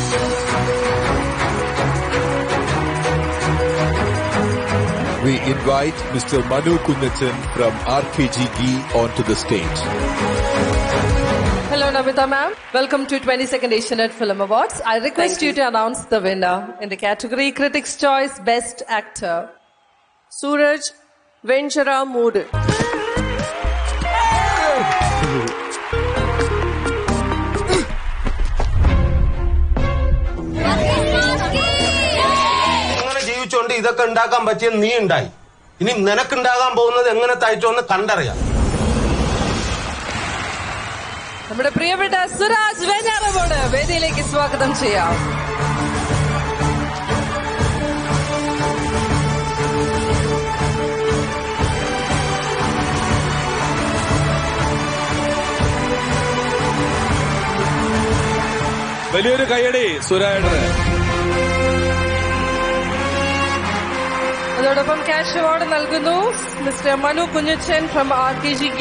We invite Mr. Manu Kunnachan from RKGG onto the stage. Hello Namita ma'am. Welcome to 22nd Asianet Film Awards. I request you to announce the winner in the category Critics' Choice Best Actor. Suraj Venchara Mood. ജീവിച്ചോണ്ട് ഇതൊക്കെ ഉണ്ടാക്കാൻ പറ്റിയ നീ ഉണ്ടായി. ഇനി നിനക്കുണ്ടാകാൻ പോകുന്നത് എങ്ങനെ തയ്ച്ചോന്ന് കണ്ടറിയാം. നമ്മുടെ പ്രിയപ്പെട്ട സുരാജ് വെഞ്ഞാറമൂട് വേദിയിലേക്ക് സ്വാഗതം ചെയ്യാം. വലിയൊരു കയ്യടി സുരാജന്. അതോടൊപ്പം ക്യാഷ് അവാർഡ് നൽകുന്നു mister Manu Kunjachan from RKGG.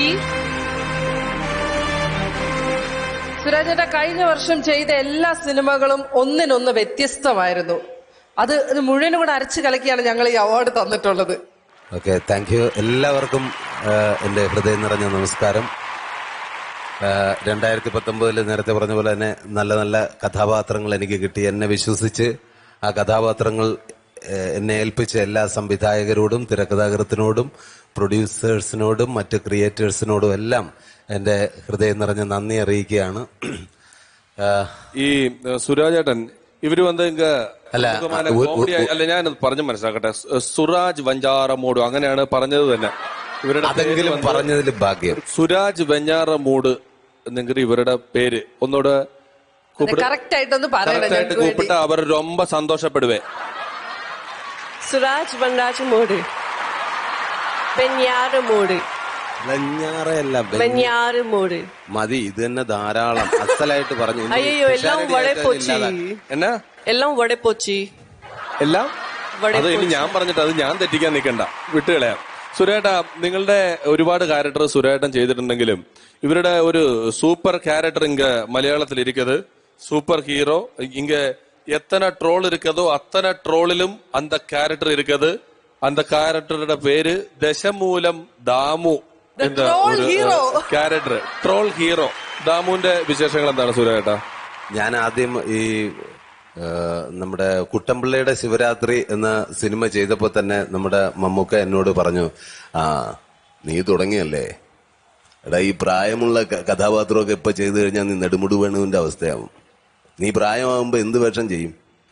സുരാജേട്ട, കഴിഞ്ഞ വർഷം ചെയ്ത എല്ലാ സിനിമകളും ഒന്നിനൊന്ന് വ്യത്യസ്തമായിരുന്നു. അത് മുഴുവനും കൂടെ അരച്ചു കലക്കിയാണ് ഞങ്ങൾ ഈ അവാർഡ് തന്നിട്ടുള്ളത്. Okay, thank you. എല്ലാവർക്കും എന്റെ ഹൃദയം നിറഞ്ഞ നമസ്കാരം. 2019 നേരത്തെ പറഞ്ഞ പോലെ തന്നെ നല്ല നല്ല കഥാപാത്രങ്ങൾ എനിക്ക് കിട്ടി. എന്നെ വിശ്വസിച്ച് ആ കഥാപാത്രങ്ങൾ എന്നെ ഏൽപ്പിച്ച എല്ലാ സംവിധായകരോടും തിരക്കഥാകൃത്തിനോടും പ്രൊഡ്യൂസേഴ്സിനോടും മറ്റ് ക്രിയേറ്റേഴ്സിനോടും എല്ലാം എന്റെ ഹൃദയം നിറഞ്ഞ നന്ദി അറിയിക്കുകയാണ്. ഈ സുരാജേട്ടൻ ഇവര് വന്നെങ്കിൽ അല്ല, ഞാൻ പറഞ്ഞു മനസ്സിലാക്കട്ടെ. സുരാജ് വഞ്ചാറമൂട് അങ്ങനെയാണ് പറഞ്ഞത് തന്നെ. ഇവരുടെ പറഞ്ഞതിൽ ഭാഗ്യം. സുരാജ് വെഞ്ഞാറമൂട് എന്നെങ്കിൽ ഇവരുടെ പേര് ഒന്നോട് കറക്റ്റായിട്ട് കൂപ്പിട്ട അവർ ரொம்ப സന്തോഷപ്പെടുവേ. സുരാജ് വഞ്ചാറമൂട് വെഞ്ഞാറമൂട് വെഞ്ഞാറമൂട് മതി, ഇത് തന്നെ ധാരാളം. അസലായിട്ട് പറഞ്ഞു. അയ്യോ, എല്ലാം വടെ പോച്ചി. എന്നാ എല്ലാം വടെ പോച്ചി. എല്ലാം അത് ഇനി ഞാൻ പറഞ്ഞിട്ട് അത് ഞാൻ തെറ്റിക്കാൻ നിൽക്കണ്ട, വിട്ടുകളയാം. സുരേട്ട, നിങ്ങളുടെ ഒരുപാട് ക്യാരക്ടർ സുരേട്ടൻ ചെയ്തിട്ടുണ്ടെങ്കിലും ഇവരുടെ ഒരു സൂപ്പർ ക്യാരക്ടർ ഇങ്ക മലയാളത്തിൽ ഇരിക്കുന്നത് സൂപ്പർ ഹീറോ. ഇങ്ക എത്തனை ട്രോൾ ഇരിക്കതോ അത്തனை ട്രോളിലും அந்த ക്യാരക്ടർ ഇരിക്കത്. அந்த ക്യാരക്ടറുടെ പേര് ദശമൂലം ദാമു എന്ന ഒരു ക്യാരക്ടർ. ട്രോൾ ഹീറോ ദാമുവിന്റെ വിശേഷങ്ങൾ എന്താണ് സുരേട്ട? ഞാൻ ആദ്യം ഈ നമ്മുടെ കുട്ടമ്പിള്ളയുടെ ശിവരാത്രി എന്ന സിനിമ ചെയ്തപ്പോ തന്നെ നമ്മുടെ മമ്മൂക്ക എന്നോട് പറഞ്ഞു, നീ തുടങ്ങിയല്ലേ എടാ, ഈ പ്രായമുള്ള കഥാപാത്രമൊക്കെ ഇപ്പൊ ചെയ്തു കഴിഞ്ഞാൽ നീ നെടുമുടി വേണുവിന്റെ അവസ്ഥയാവും. നീ പ്രായമാകുമ്പോ എന്ത് വേഷം ചെയ്യും?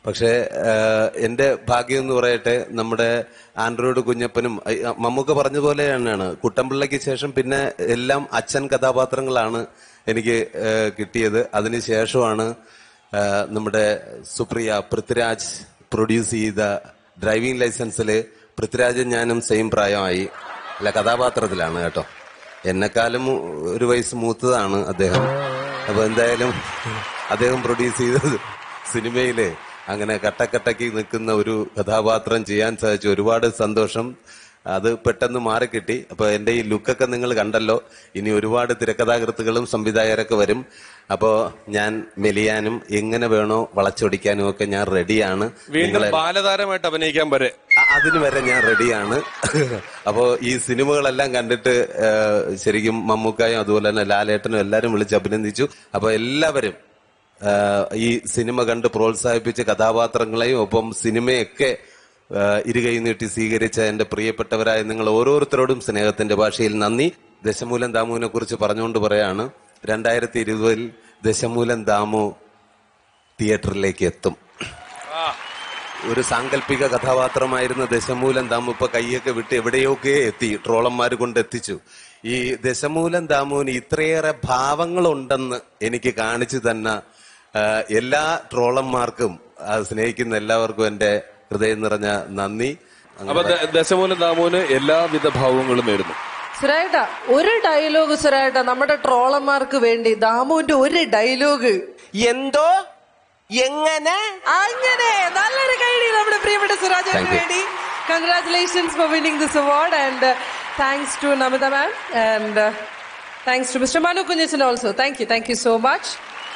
പക്ഷേ എന്റെ ഭാഗ്യം എന്ന് പറയട്ടെ, നമ്മുടെ ആൻഡ്രോയിഡ് കുഞ്ഞപ്പനും മമ്മൂക്ക പറഞ്ഞ പോലെ തന്നെയാണ്. കുട്ടൻപിള്ളയ്ക്ക് ശേഷം പിന്നെ എല്ലാം അച്ഛൻ കഥാപാത്രങ്ങളാണ് എനിക്ക് കിട്ടിയത്. അതിനുശേഷമാണ് നമ്മുടെ സുപ്രിയ പൃഥ്വിരാജ് പ്രൊഡ്യൂസ് ചെയ്ത ഡ്രൈവിംഗ് ലൈസൻസില് പൃഥ്വിരാജും ഞാനും സെയിം പ്രായമായി. അല്ല, കഥാപാത്രത്തിലാണ് കേട്ടോ. എന്നെക്കാളും ഒരു വയസ്സ് മൂത്തതാണ് അദ്ദേഹം. അപ്പൊ എന്തായാലും അദ്ദേഹം പ്രൊഡ്യൂസ് ചെയ്തത് സിനിമയില് അങ്ങനെ കട്ടക്കട്ടയ്ക്ക് നിൽക്കുന്ന ഒരു കഥാപാത്രം ചെയ്യാൻ സാധിച്ചു. ഒരുപാട് സന്തോഷം. അത് പെട്ടെന്ന് മാറിക്കിട്ടി. അപ്പൊ എന്റെ ഈ ലുക്കൊക്കെ നിങ്ങൾ കണ്ടല്ലോ. ഇനി ഒരുപാട് തിരക്കഥാകൃത്തുക്കളും സംവിധായകരൊക്കെ വരും. അപ്പോ ഞാൻ മെലിയാനും എങ്ങനെ വേണോ വളച്ചൊടിക്കാനും ഒക്കെ ഞാൻ റെഡിയാണ്. ബാലതാരമായിട്ട് അഭിനയിക്കാൻ വരെ അതിന് വരെ ഞാൻ റെഡിയാണ്. അപ്പോ ഈ സിനിമകളെല്ലാം കണ്ടിട്ട് ശരിക്കും മമ്മൂക്കായും അതുപോലെ തന്നെ ലാലേട്ടനും എല്ലാരും വിളിച്ച് അഭിനന്ദിച്ചു. അപ്പൊ എല്ലാവരും ഈ സിനിമ കണ്ട് പ്രോത്സാഹിപ്പിച്ച കഥാപാത്രങ്ങളെയും ഒപ്പം സിനിമയൊക്കെ ഇരുകൈ നീട്ടി സ്വീകരിച്ച എന്റെ പ്രിയപ്പെട്ടവരായ നിങ്ങൾ ഓരോരുത്തരോടും സ്നേഹത്തിന്റെ ഭാഷയിൽ നന്ദി. ദശമൂലം ദാമുവിനെ കുറിച്ച് പറഞ്ഞുകൊണ്ട് പറയാണ്, 2020 ദശമൂലം ദാമു തിയേറ്ററിലേക്ക് എത്തും. ഒരു സാങ്കല്പിക കഥാപാത്രമായിരുന്ന ദശമൂലം ദാമു ഇപ്പൊ കൈയൊക്കെ വിട്ട് എവിടെയൊക്കെ എത്തി, ട്രോളന്മാര് കൊണ്ട് എത്തിച്ചു. ഈ ദശമൂലം ദാമുവിന് ഇത്രയേറെ ഭാവങ്ങളുണ്ടെന്ന് എനിക്ക് കാണിച്ചു തന്ന എല്ലാ ട്രോളന്മാർക്കും സ്നേഹിക്കുന്ന എല്ലാവർക്കും എന്റെ ഹൃദയം നിറഞ്ഞ നന്ദി. അപ്പൊ ദശമൂലം ദാമുവിന് എല്ലാവിധ ഭാവങ്ങളും നേരുന്നു. സുരേട്ട, ഒരു ഡയലോഗ് സുരേട്ട നമ്മുടെ ട്രോളന്മാർക്ക് വേണ്ടി ദാമുവിന്റെ ഒരു ഡയലോഗ്. എന്തോ എങ്ങനെ അങ്ങനെ നല്ലൊരു കൈഡി നമ്മുടെ പ്രിയപ്പെട്ട സുരാജിന് വേണ്ടി. Congratulations for winning this award and thanks to Namitha ma'am and thanks to mister Manu Kunjachan also. Thank you so much.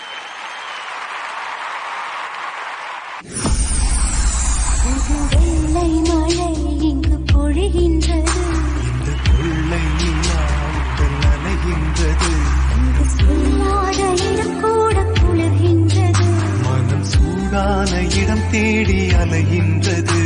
மனம் சூடான இடம் தேடி அலைகின்றது.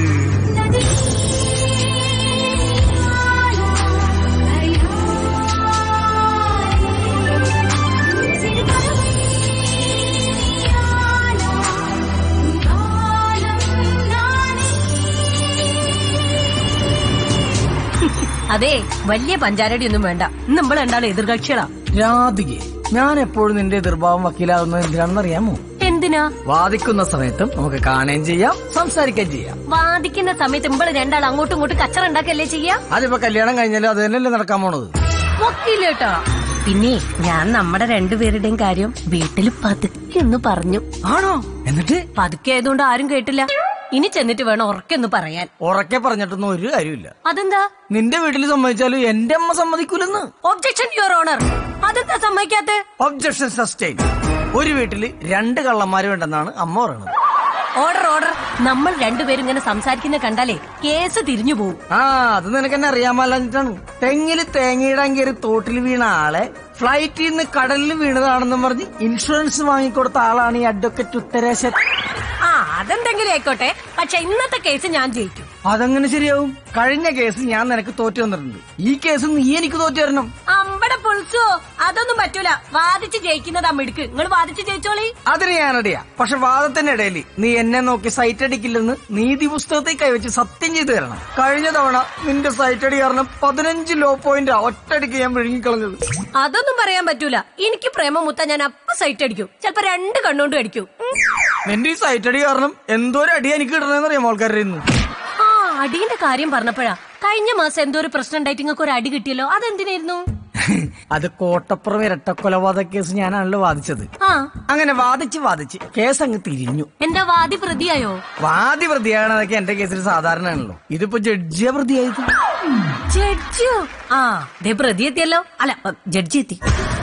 അതെ, വലിയ പഞ്ചാരടി ഒന്നും വേണ്ട. നമ്മൾ രണ്ടാളും എതിർകക്ഷികളാ. രാധികെ, ഞാൻ എപ്പോഴും നിന്റെ എതിർഭാവം വക്കീലാകുന്നത് എന്തിനാണെന്നറിയാമോ? എന്തിനാ? വാദിക്കുന്ന സമയത്തും നമുക്ക് കാണുകയും ചെയ്യാം, സംസാരിക്കുകയും ചെയ്യാം. വാദിക്കുന്ന സമയത്ത് നമ്മൾ രണ്ടാൾ അങ്ങോട്ടും ഇങ്ങോട്ടും കച്ചറ ഉണ്ടാക്കല്ലേ ചെയ്യാ? അതിപ്പോ കല്യാണം കഴിഞ്ഞാലും അത് തന്നെയല്ലേ നടക്കാൻ പോണത്. വക്കീലേട്ടാ, പിന്നെ ഞാൻ നമ്മുടെ രണ്ടുപേരുടെയും കാര്യം വീട്ടിൽ പതുക്കെ ഒന്ന് പറഞ്ഞു. ആണോ? എന്നിട്ട് പതുക്കെ ആയതുകൊണ്ട് ആരും കേട്ടില്ല. ഇനി ചെന്നിട്ട് വേണം ഉറക്കെന്ന് പറയാൻ. ഉറക്കെ പറഞ്ഞിട്ടൊന്നും ഒരു കാര്യമില്ല. അതെന്താ? നിന്റെ വീട്ടിൽ സമ്മതിച്ചാലും എന്റെ അമ്മ സമ്മതിക്കൂലെന്ന്. Objection your owner. അതെന്താ സമ്മതിക്കാത്തെ? Objection sustain. ഒരു വീട്ടില് 2 കള്ളന്മാര് വേണ്ടെന്നാണ് അമ്മ പറയുന്നത്. ഓർഡർ. നമ്മൾ രണ്ടുപേരും ഇങ്ങനെ സംസാരിക്കുന്ന കണ്ടാലേ കേസ് തിരിഞ്ഞു പോകും. അത് നിനക്ക് തന്നെ അറിയാമല്ലാണ്. തെങ്ങില് തേങ്ങയിടാൻ കയറി തോട്ടിൽ വീണ ആളെ ഫ്ലൈറ്റിൽ നിന്ന് കടലിൽ വീണതാണെന്നും പറഞ്ഞ് ഇൻഷുറൻസ് വാങ്ങിക്കൊടുത്ത ആളാണ് ഈ അഡ്വക്കേറ്റ് ഉത്തരേശൻ. അതെന്തെങ്കിലും ആയിക്കോട്ടെ, പക്ഷെ ഇന്നത്തെ കേസ് ഞാൻ ജയിക്കും. അതെങ്ങനെ ശരിയാവും? കഴിഞ്ഞ കേസ് ഞാൻ നിനക്ക് തോറ്റു തന്നിട്ടുണ്ട്. ഈ കേസ് നീ എനിക്ക് തോറ്റു തരണം. അമ്പടെ പൊളിച്ചോ? അതൊന്നും പറ്റൂല. വാദിച്ച് ജയിക്കുന്നതാ മിടുക്ക്. നിങ്ങൾ വാദിച്ച് ജയിച്ചോളി. അതിന് ഞാനറിയാ. പക്ഷെ വാദത്തിന്റെ ഇടയിൽ നീ എന്നെ നോക്കി സൈറ്റ് അടിക്കില്ലെന്ന് നീതി പുസ്തകത്തിൽ കൈവച്ച് സത്യം ചെയ്തു തരണം. കഴിഞ്ഞ തവണ നിന്റെ സൈറ്റ് അടി കാരണം 15 ലോ പോയിന്റ് ഒറ്റയടിക്ക് ഞാൻ വിഴുങ്ങിക്കളഞ്ഞത്. അതൊന്നും പറയാൻ പറ്റൂല. എനിക്ക് പ്രേമമുത്ത ഞാൻ അപ്പ സൈറ്റ് അടിക്കും. ചിലപ്പോ 2 കണ്ണുകൊണ്ട് അടിക്കും. നിന്റെ ഈ സൈറ്റ് അടി കാരണം എന്തോരം അടി എനിക്ക് കിട്ടണെന്നറിയാം ആൾക്കാരുടെ. അടിയുടെ കാര്യം പറഞ്ഞപ്പോഴാ കഴിഞ്ഞ മാസം എന്തോ ഒരു പ്രശ്നം ഉണ്ടായിട്ട് നിങ്ങൾക്ക് ഒരു അടി കിട്ടിയല്ലോ. അതെന്തിനായിരുന്നു? അത് കോട്ടപ്പുറം ഇരട്ടക്കൊലപാതക കേസ് ഞാനാണല്ലോ വാദിച്ചത്. അങ്ങനെ വാദിച്ച് കേസ് അങ്ങ് തിരിഞ്ഞു. എന്റെ വാദി പ്രതിയായോ? വാദി പ്രതിയാണെന്നൊക്കെ എന്റെ കേസിൽ സാധാരണ ആണല്ലോ. ഇതിപ്പോ ജഡ്ജിയാ പ്രതിയായത്. ജഡ്ജിയോ? പ്രതി എത്തിയല്ലോ. അല്ല, ജഡ്ജി എത്തി.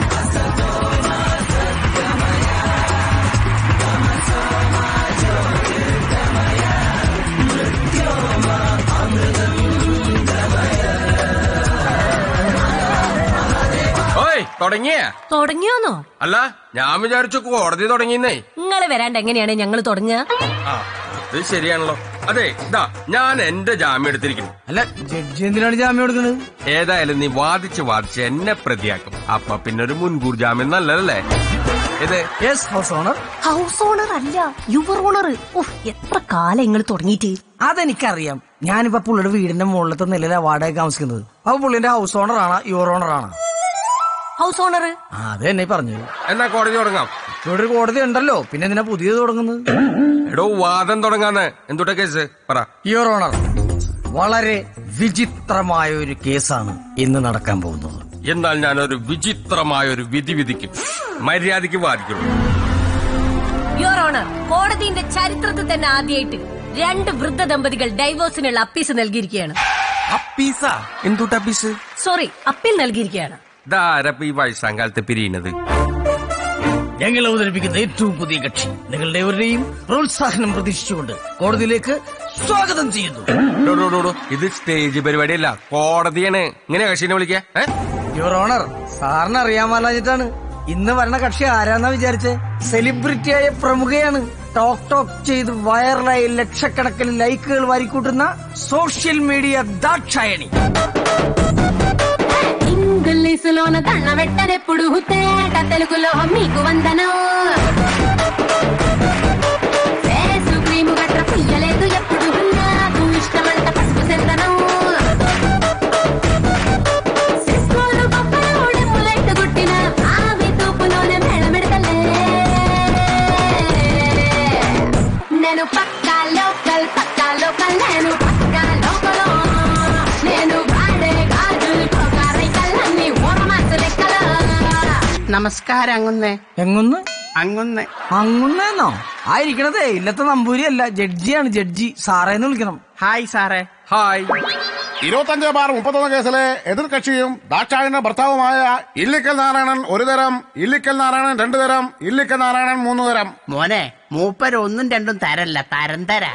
തുടങ്ങിയോന്നോ? അല്ല, ഞാൻ വിചാരിച്ചു കോടതി തുടങ്ങിയെന്നേ. നിങ്ങള് വരാണ്ട് എങ്ങനെയാണ് ഞങ്ങൾ തുടങ്ങുക? അത് ശരിയാണല്ലോ. അതെ, ഇതാ ഞാൻ എന്റെ ജാമ്യം എടുത്തിരിക്കുന്നു. അല്ല, ജഡ്ജി എന്തിനാണ് ജാമ്യം എടുക്കുന്നത്? ഏതായാലും നീ വാദിച്ച് എന്നെ പ്രതിയാക്കും. അപ്പൊ പിന്നെ ഒരു മുൻകൂർ ജാമ്യം നല്ലതല്ലേ? Yes house owner. House owner അല്ല, യുവർ ഓണർ. എത്ര കാലം നിങ്ങൾ തുടങ്ങിയിട്ട്? അതെനിക്കറിയാം. ഞാനിപ്പോ പുള്ളിയുടെ വീടിന്റെ മുകളിലത്തെ നിലയിലെ വാടക താമസിക്കുന്നത്. അപ്പൊ പുള്ളിന്റെ ഹൗസ് ഓണർ ആണ് യുവർ ഓണർ ആണ്? House owner. അത് എന്നെ പറഞ്ഞു. എന്നാ കോടതി തുടങ്ങാം. ഇവിടെ ഒരു കോടതി ഉണ്ടല്ലോ, പിന്നെ എന്തിനാ പുതിയത് തുടങ്ങുന്നത്? എടോ വാദം തുടങ്ങാന്ന്. എന്തുട്ടാ കേസ് പറ. യുവർ ഓണർ, വളരെ വിചിത്രമായ ഒരു കേസാണ് ഇന്ന് നടക്കാൻ പോകുന്നത്. എന്നാൽ ഞാനൊരു വിചിത്രമായ ഒരു വിധി വിധിക്കും. മര്യാദയ്ക്ക് വാദിക്കുള്ളൂ. യുവർ ഓണർ, കോടതിയുടെ ചരിത്രത്തിൽ തന്നെ ആദ്യമായിട്ട് 2 വൃദ്ധ ദമ്പതികൾ ഡൈവോഴ്സിനുള്ള അപ്പീസ് നൽകിയിരിക്കുകയാണ്. അപ്പീസാ? എന്തുട്ടാ അപ്പീസ്? സോറി, അപ്പീൽ നൽകിയിരിക്കുകയാണ്. ധാരപ്പ ഈ വയസ്സാങ്കാലത്ത് പിരിയുന്നത്. ഞങ്ങൾ അവതരിപ്പിക്കുന്ന ഏറ്റവും പുതിയ കക്ഷി നിങ്ങളുടെ എവരുടെയും പ്രോത്സാഹനം പ്രതീക്ഷിച്ചുകൊണ്ട് കോടതിയിലേക്ക് സ്വാഗതം ചെയ്യുന്നു. ഇത് സ്റ്റേജ് പരിപാടിയല്ല, കോടതിയാണ്. ഇങ്ങനെ കക്ഷിനെ വിളിക്കാ? യുവർ ഓണർ, സാറിന് അറിയാമല്ലാഞ്ഞിട്ടാണ്. ഇന്ന് വരണ കക്ഷി ആരാന്നാ വിചാരിച്ചേ? സെലിബ്രിറ്റിയായ പ്രമുഖയാണ്. ടോക്ക് ചെയ്ത് വൈറലായി ലക്ഷക്കണക്കിന് ലൈക്കുകൾ വാരിക്കൂട്ടുന്ന സോഷ്യൽ മീഡിയ ദാക്ഷായണി. ఇంగ్లీషులోన దండ పెట్టనెప్పుడు తేట తెలుగులో మీకు వందనం. ఫేసు క్రీము గట్ర పుయ్యలేదు ఎప్పుడు నాకు ఇష్టమంట పసుపు సెందనం. సిస్కోలు పప్పలోడే ములెట్టు గుట్టిన ఆవి తూపులోనే మెడమెడతలే. నేను పక్కా లోకల్ నేను పక్కా లోకలో. నేను వాడే గాజులు നമസ്കാരം. അങ്ങുന്നേന്നോ? ആയിരിക്കണതേ ഇല്ലത്തെ നമ്പൂരി അല്ല, ജഡ്ജിയാണ്. ജഡ്ജി സാറേന്ന് വിളിക്കണം. ഹായ് സാറേ. ഹായ്. 25/31 കേസിലെ എതിർകക്ഷിയും ദാക്ഷായണിയുടെ ഭർത്താവുമായ ഇല്ലിക്കൽ നാരായണൻ 1 തരം, ഇല്ലിക്കൽ നാരായണൻ 2 തരം, ഇല്ലിക്കൽ നാരായണൻ 3 തരം. മോനെ, മൂപ്പര് 1ഉം 2ഉം തരല്ല, തരം തരാ.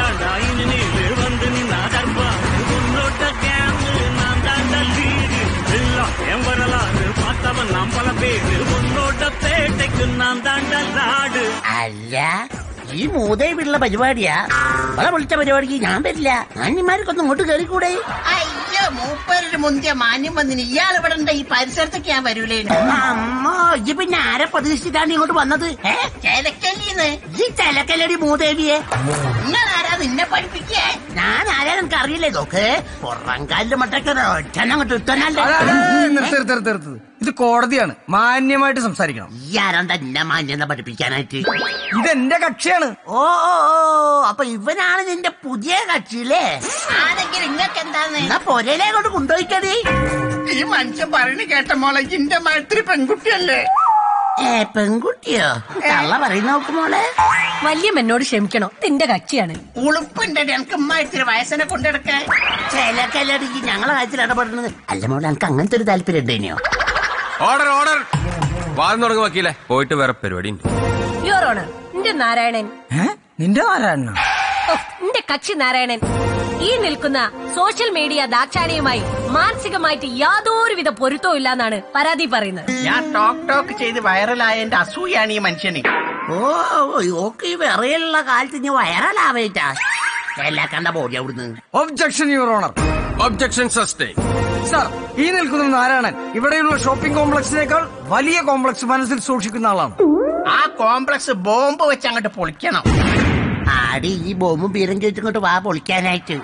അല്ല, ഈ മൂതേവിള്ള പരിപാടിയാ? അവളെ വിളിച്ച പരിപാടിക്ക് ഞാൻ വരില്ല. മാന്യന്മാർക്കൊന്നും ഇങ്ങോട്ട് കയറിക്കൂടെ? അയ്യോ, മൂപ്പരുടെ മുന്തിയ മാന്യം വന്നിന് ഇയാൾ ഇവിടെ ഉണ്ട്. ഈ പരിസരത്തൊക്കെ ഞാൻ വരൂലേ? അമ്മോ, ഈ പിന്നെ ആരെ പ്രതീക്ഷിച്ചിട്ടാണ് ഇങ്ങോട്ട് വന്നത്? ചെലക്കല്ലീന്ന്. ഈ ചെലക്കല്ലടി മൂദേവിയെ. നിങ്ങളാരാ നിന്നെ പഠിപ്പിക്കേ? ഞാൻ ആരാ നിനക്ക് അറിയില്ലേ? നോക്ക്, പുറങ്കാലിന്റെ മട്ടൊക്കെ ഒറ്റങ്ങോട്ട് നിർത്തരുത്. ഇത് കോടതിയാണ്, മാന്യമായിട്ട് സംസാരിക്കണം. ഈ ആരാണ്ടാ എന്നെ മാന്യത പഠിപ്പിക്കാനായിട്ട്? ഇതെന്റെ കക്ഷിയാണ്. ഓ, അപ്പൊ ഇവനാണ് നിന്റെ പുതിയ കക്ഷിയില്ലേ? ആണെങ്കിൽ ഇങ്ങക്ക് എന്താണ് പൊരയിലെ കൊണ്ട് കൊണ്ടുപോയിക്കടി. ഈ മനുഷ്യൻ പറയുന്നത് കേട്ട മോളെ, ഇന്റെ മഴത്തിരി പെൺകുട്ടിയല്ലേ? പെൺകുട്ടിയോ? കള്ള പറയുന്ന നോക്ക് മോളെ. വലിയ എന്നോട് ക്ഷമിക്കണോ, നിന്റെ കക്ഷിയാണ്. ഉളുപ്പുണ്ടേ എനിക്ക് ഇത്തിരി വയസ്സിനെ കൊണ്ടെടുക്കാൻ? ചിലക്കല്ലടി ഞങ്ങളെ കാര്യത്തിൽ ഇടപെടുന്നത്. അല്ല മോളെ, എനിക്ക് അങ്ങനത്തെ ഒരു താല്പര്യം ഉണ്ടേനോ? ഓർഡർ. വാദം തുടങ്ങി വക്കീലെ, പോയിട്ട് വേറെ പരിപാടി ഉണ്ട്. യുവർ ഓണർ, നിന്റെ നാരായണൻ. നിന്റെ നാരായണൻ? നിന്റെ കക്ഷി നാരായണൻ ഈ നിൽക്കുന്ന സോഷ്യൽ മീഡിയ ദാക്ഷായണിയുമായി മാനസികമായിട്ട് യാതൊരുവിധ പൊരുത്തവും ഇല്ലാന്നാണ് പരാതി പറയുന്നത്. ഞാൻ ടോക്ക് ചെയ്ത് വൈറലായ എന്റെ അസൂയാണ് ഈ മനുഷ്യന്. ഓക്കെ, വിറയുള്ള കാലത്ത് ഞാൻ വൈറലാവേറ്റാ എല്ലാ കണ്ട ബോഡി അവിടുന്ന്. Objection your honour. Objection sustain. Sir, ഈ നിൽക്കുന്ന നാരായണൻ ഇവിടെയുള്ള ഷോപ്പിംഗ് കോംപ്ലക്സിനേക്കാൾ വലിയ കോംപ്ലക്സ് മനസ്സിൽ സൂക്ഷിക്കുന്ന ആളാണ്. ആ കോംപ്ലക്സ് ബോംബ് വെച്ച് അങ്ങോട്ട് പൊളിക്കണം. ആടി ഈ ബോംബും ബീരം ചോദിച്ചിങ്ങോട്ട് വാ പൊളിക്കാനായിട്ട്.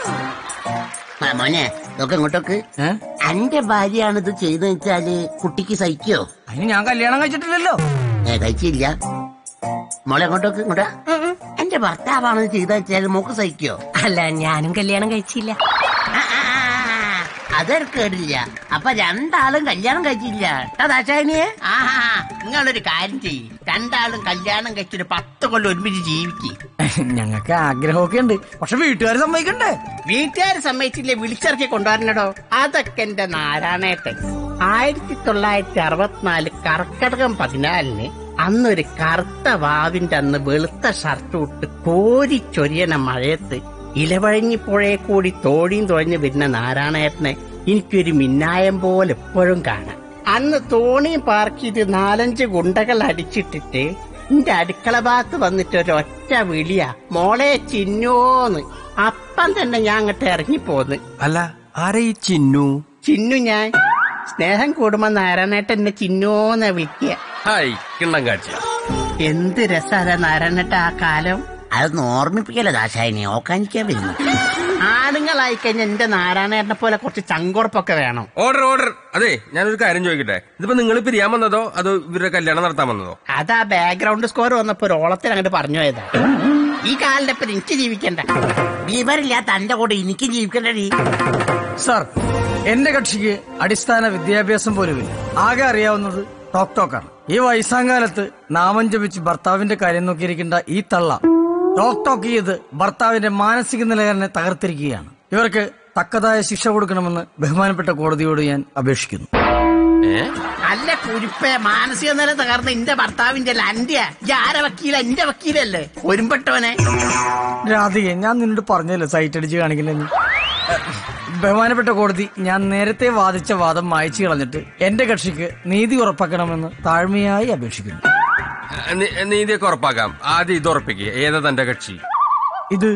മോനെ, നോക്ക് ഇങ്ങോട്ടൊക്കെ. എന്റെ ഭാര്യയാണിത് ചെയ്തെന്ന് വെച്ചാല് കുട്ടിക്ക് സഹിക്കോ? അതിന് ഞാൻ കല്യാണം കഴിച്ചിട്ടില്ലല്ലോ. കഴിച്ചില്ല. മോളെ അങ്ങോട്ടൊക്കെ. ഇങ്ങോട്ടാ. എന്റെ ഭർത്താവാണ് ചെയ്തെന്ന് വെച്ചാല് മോക്ക് സഹിക്കോ? അല്ല, ഞാനും കല്യാണം കഴിച്ചില്ല. അതൊരു കേടില്ല. അപ്പൊ രണ്ടാളും കല്യാണം കഴിച്ചില്ല ദാക്ഷായണിയെ. നിങ്ങളൊരു കാര്യം ചെയ്യ്, രണ്ടാളും കല്യാണം കഴിച്ചിട്ട് 10 കൊല്ലം ഒരുമിച്ച് ജീവിക്കും. ഞങ്ങൾക്ക് ആഗ്രഹമൊക്കെ ഉണ്ട്, പക്ഷെ വീട്ടുകാർ സമ്മതിക്കണ്ടേ? വീട്ടുകാർ സമ്മതിച്ചില്ലേ വിളിച്ചിറക്കി കൊണ്ടുവരണടോ. അതൊക്കെ എന്റെ നാരായണേട്ടൻ 1964 കർക്കടകം 14 അന്നൊരു കറുത്ത വാവിന്റെ അന്ന് വെളുത്ത ഷർട്ട് ഇട്ട് കോരിച്ചൊരിയണ മഴയത്ത് ഇലവഴിഞ്ഞിപ്പുഴയെ കൂടി തോഴിയും തുഴഞ്ഞു വരുന്ന നാരായണേട്ടനെ എനിക്കൊരു മിന്നായം പോലെ എപ്പോഴും കാണാം. അന്ന് തോണിയും പാർക്ക് ചെയ്ത് 4-5 ഗുണ്ടകൾ അടിച്ചിട്ടിട്ട് എന്റെ അടുക്കള ഭാഗത്ത് വന്നിട്ട് ഒരൊറ്റ വിളിയാ, മോളെ ചിന്നോന്ന്. അപ്പം തന്നെ ഞാൻ അങ്ങോട്ട് ഇറങ്ങിപ്പോന്ന്. അല്ല, ആരാ ഈ ചിന്നു? ചിന്നു ഞാൻ. സ്നേഹം കൂടുമ്പോ നാരായണേട്ടൻ എന്നെ ചിന്നോന്നാ വിളിക്കുക. ഹായ് കിണ്ണം കാഴ്ച. എന്ത് രസാ നാരായണേട്ട ആ കാലം. അതൊന്ന് ഓർമ്മിപ്പിക്കല ദാശായിനെ ഓക്കാനിക്കാൻ വരുന്നു. ആണുങ്ങളായി കഴിഞ്ഞാൽ എന്റെ നാരായണേട്ടനെ പോലെ കുറച്ച് ചങ്കുറപ്പൊക്കെ വേണം. ഓർഡർ. അതെ, ഞാനൊരു കാര്യം ചോദിക്കട്ടെ, ഇതിപ്പോ നിങ്ങൾ പിരിയാൻ വന്നതോ അതോ ഇവരുടെ കല്യാണം നടത്താൻ വന്നതോ? അതാ ബാക്ക്ഗ്രൗണ്ട് സ്കോർ വന്നപ്പോ ഒരു ഓളത്തിൽ അങ്ങോട്ട് പറഞ്ഞു പോയതാ. ഈ കാലിന്റെ ഒപ്പം എനിക്ക് ജീവിക്കണ്ട, വിവരില്ലാത്ത തന്റെ കൂടെ എനിക്ക് ജീവിക്കണ്ടേ. സാർ, എന്റെ കക്ഷിക്ക് അടിസ്ഥാന വിദ്യാഭ്യാസം പോലുമില്ല. ആകെ അറിയാവുന്നത് ടോക്കാണ്. ഈ വയസ്സാങ്കാലത്ത് നാമം ജപിച്ച് ഭർത്താവിന്റെ കാര്യം നോക്കിയിരിക്കേണ്ട ഈ തള്ള ടോക്ക് ചെയ്ത് ഭർത്താവിന്റെ മാനസിക നിലയെ തകർത്തിരിക്കുകയാണ്. ഇവർക്ക് തക്കതായ ശിക്ഷ കൊടുക്കണമെന്ന് ബഹുമാനപ്പെട്ട കോടതിയോട് ഞാൻ അപേക്ഷിക്കുന്നു. അല്ല കുരിപ്പേ, മാനസിക നില തകർന്ന എന്റെ ഭർത്താവിന്റെ ആര വക്കീല, എന്റെ വക്കീലല്ലേ ഒരുമ്പെട്ടവനെ. രാധിക, ഞാൻ നിന്നോട് പറഞ്ഞല്ലോ സൈറ്റ് അടിച്ച് കാണിക്കില്ലെന്ന്. ബഹുമാനപ്പെട്ട കോടതി, ഞാൻ നേരത്തെ വാദിച്ച വാദം മായ്ച്ചു കളഞ്ഞിട്ട് എന്റെ കക്ഷിക്ക് നീതി ഉറപ്പാക്കണമെന്ന് താഴ്മയായി അപേക്ഷിക്കുന്നു. നീതിയൊക്കെ ഉറപ്പാക്കാം. ആദ്യം ഇത് ഉറപ്പിക്കുക. ഏതാ തന്റെ കക്ഷി? ഇത്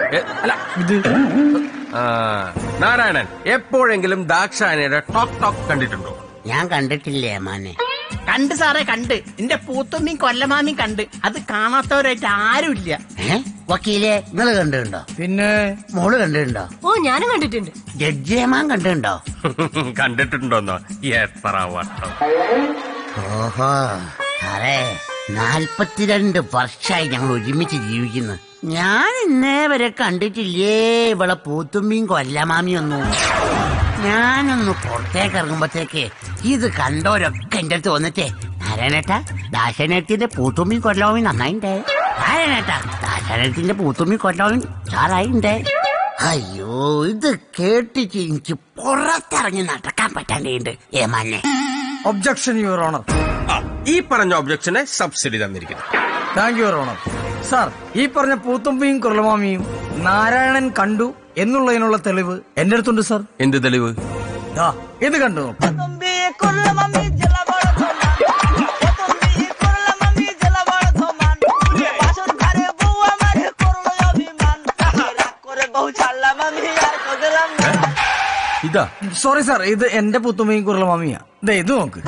നാരായണൻ എപ്പോഴെങ്കിലും ദാക്ഷായണിയുടെ ടോക്ക് കണ്ടിട്ടുണ്ടോ? ഞാൻ കണ്ടിട്ടില്ലേ മാനെ. കണ്ട് സാറേ, കണ്ട്. എന്റെ പൂത്തുമ്മയും കൊല്ലമാമിയും കണ്ട്. അത് കാണാത്തവരായിട്ട് ആരുമില്ല. വക്കീലെ, നിങ്ങള് കണ്ടിട്ടുണ്ടോ? പിന്നെ മോള് കണ്ടിട്ടുണ്ടോ? ഓ, ഞാനും കണ്ടിട്ടുണ്ട്. ജഡ്ജിയമാൻ കണ്ടിട്ടുണ്ടോ? കണ്ടിട്ടുണ്ടോന്നോ? എത്ര വട്ടം. ഓഹോ സാറേ, 42 വർഷമായി ഞങ്ങൾ ഒരുമിച്ച് ജീവിക്കുന്നു. ഞാൻ ഇന്നേ വരെ കണ്ടിട്ടില്ലേ ഇവളെ പൂത്തുമ്പിയും കൊല്ലമാമിയൊന്നും. ഞാനൊന്ന് പുറത്തേക്ക് ഇറങ്ങുമ്പോഴത്തേക്ക് ഇത് കണ്ടോരൊക്കെ എന്റെ അടുത്ത് വന്നിട്ടേ, നാരായണേട്ടാ ദാശനത്തിന്റെ പൂത്തുമ്പിയും കൊല്ലമാമി നന്നായിണ്ടേ, നാരായണേട്ടാ ദാശനത്തിന്റെ പൂത്തുമ്പിയും കൊല്ലമാമി സാറായിണ്ടേ. അയ്യോ, ഇത് കേട്ടിട്ട് എനിക്ക് പുറത്തിറങ്ങി നടക്കാൻ പറ്റാണ്ടേണ്ട് ഏമാനെ. Objection your honour. ഈ പറഞ്ഞ ഒബ്ജക്ഷനെ സബ്സിഡി തന്നിരിക്കുന്നു. Thank you your honour. Sir, ഈ പറഞ്ഞ പൂത്തുമ്പിയും കുർലമാമിയും നാരായണൻ കണ്ടു എന്നുള്ളതിനുള്ള തെളിവ് എന്റെ അടുത്തുണ്ട് സാർ. എന്ത് തെളിവ്? ഇത് കണ്ടു. ഇതാ? സോറി സാർ, ഇത് എന്റെ പൂത്തുമ്പിയും കുർലമാമിയാ. ഇത് നോക്ക്.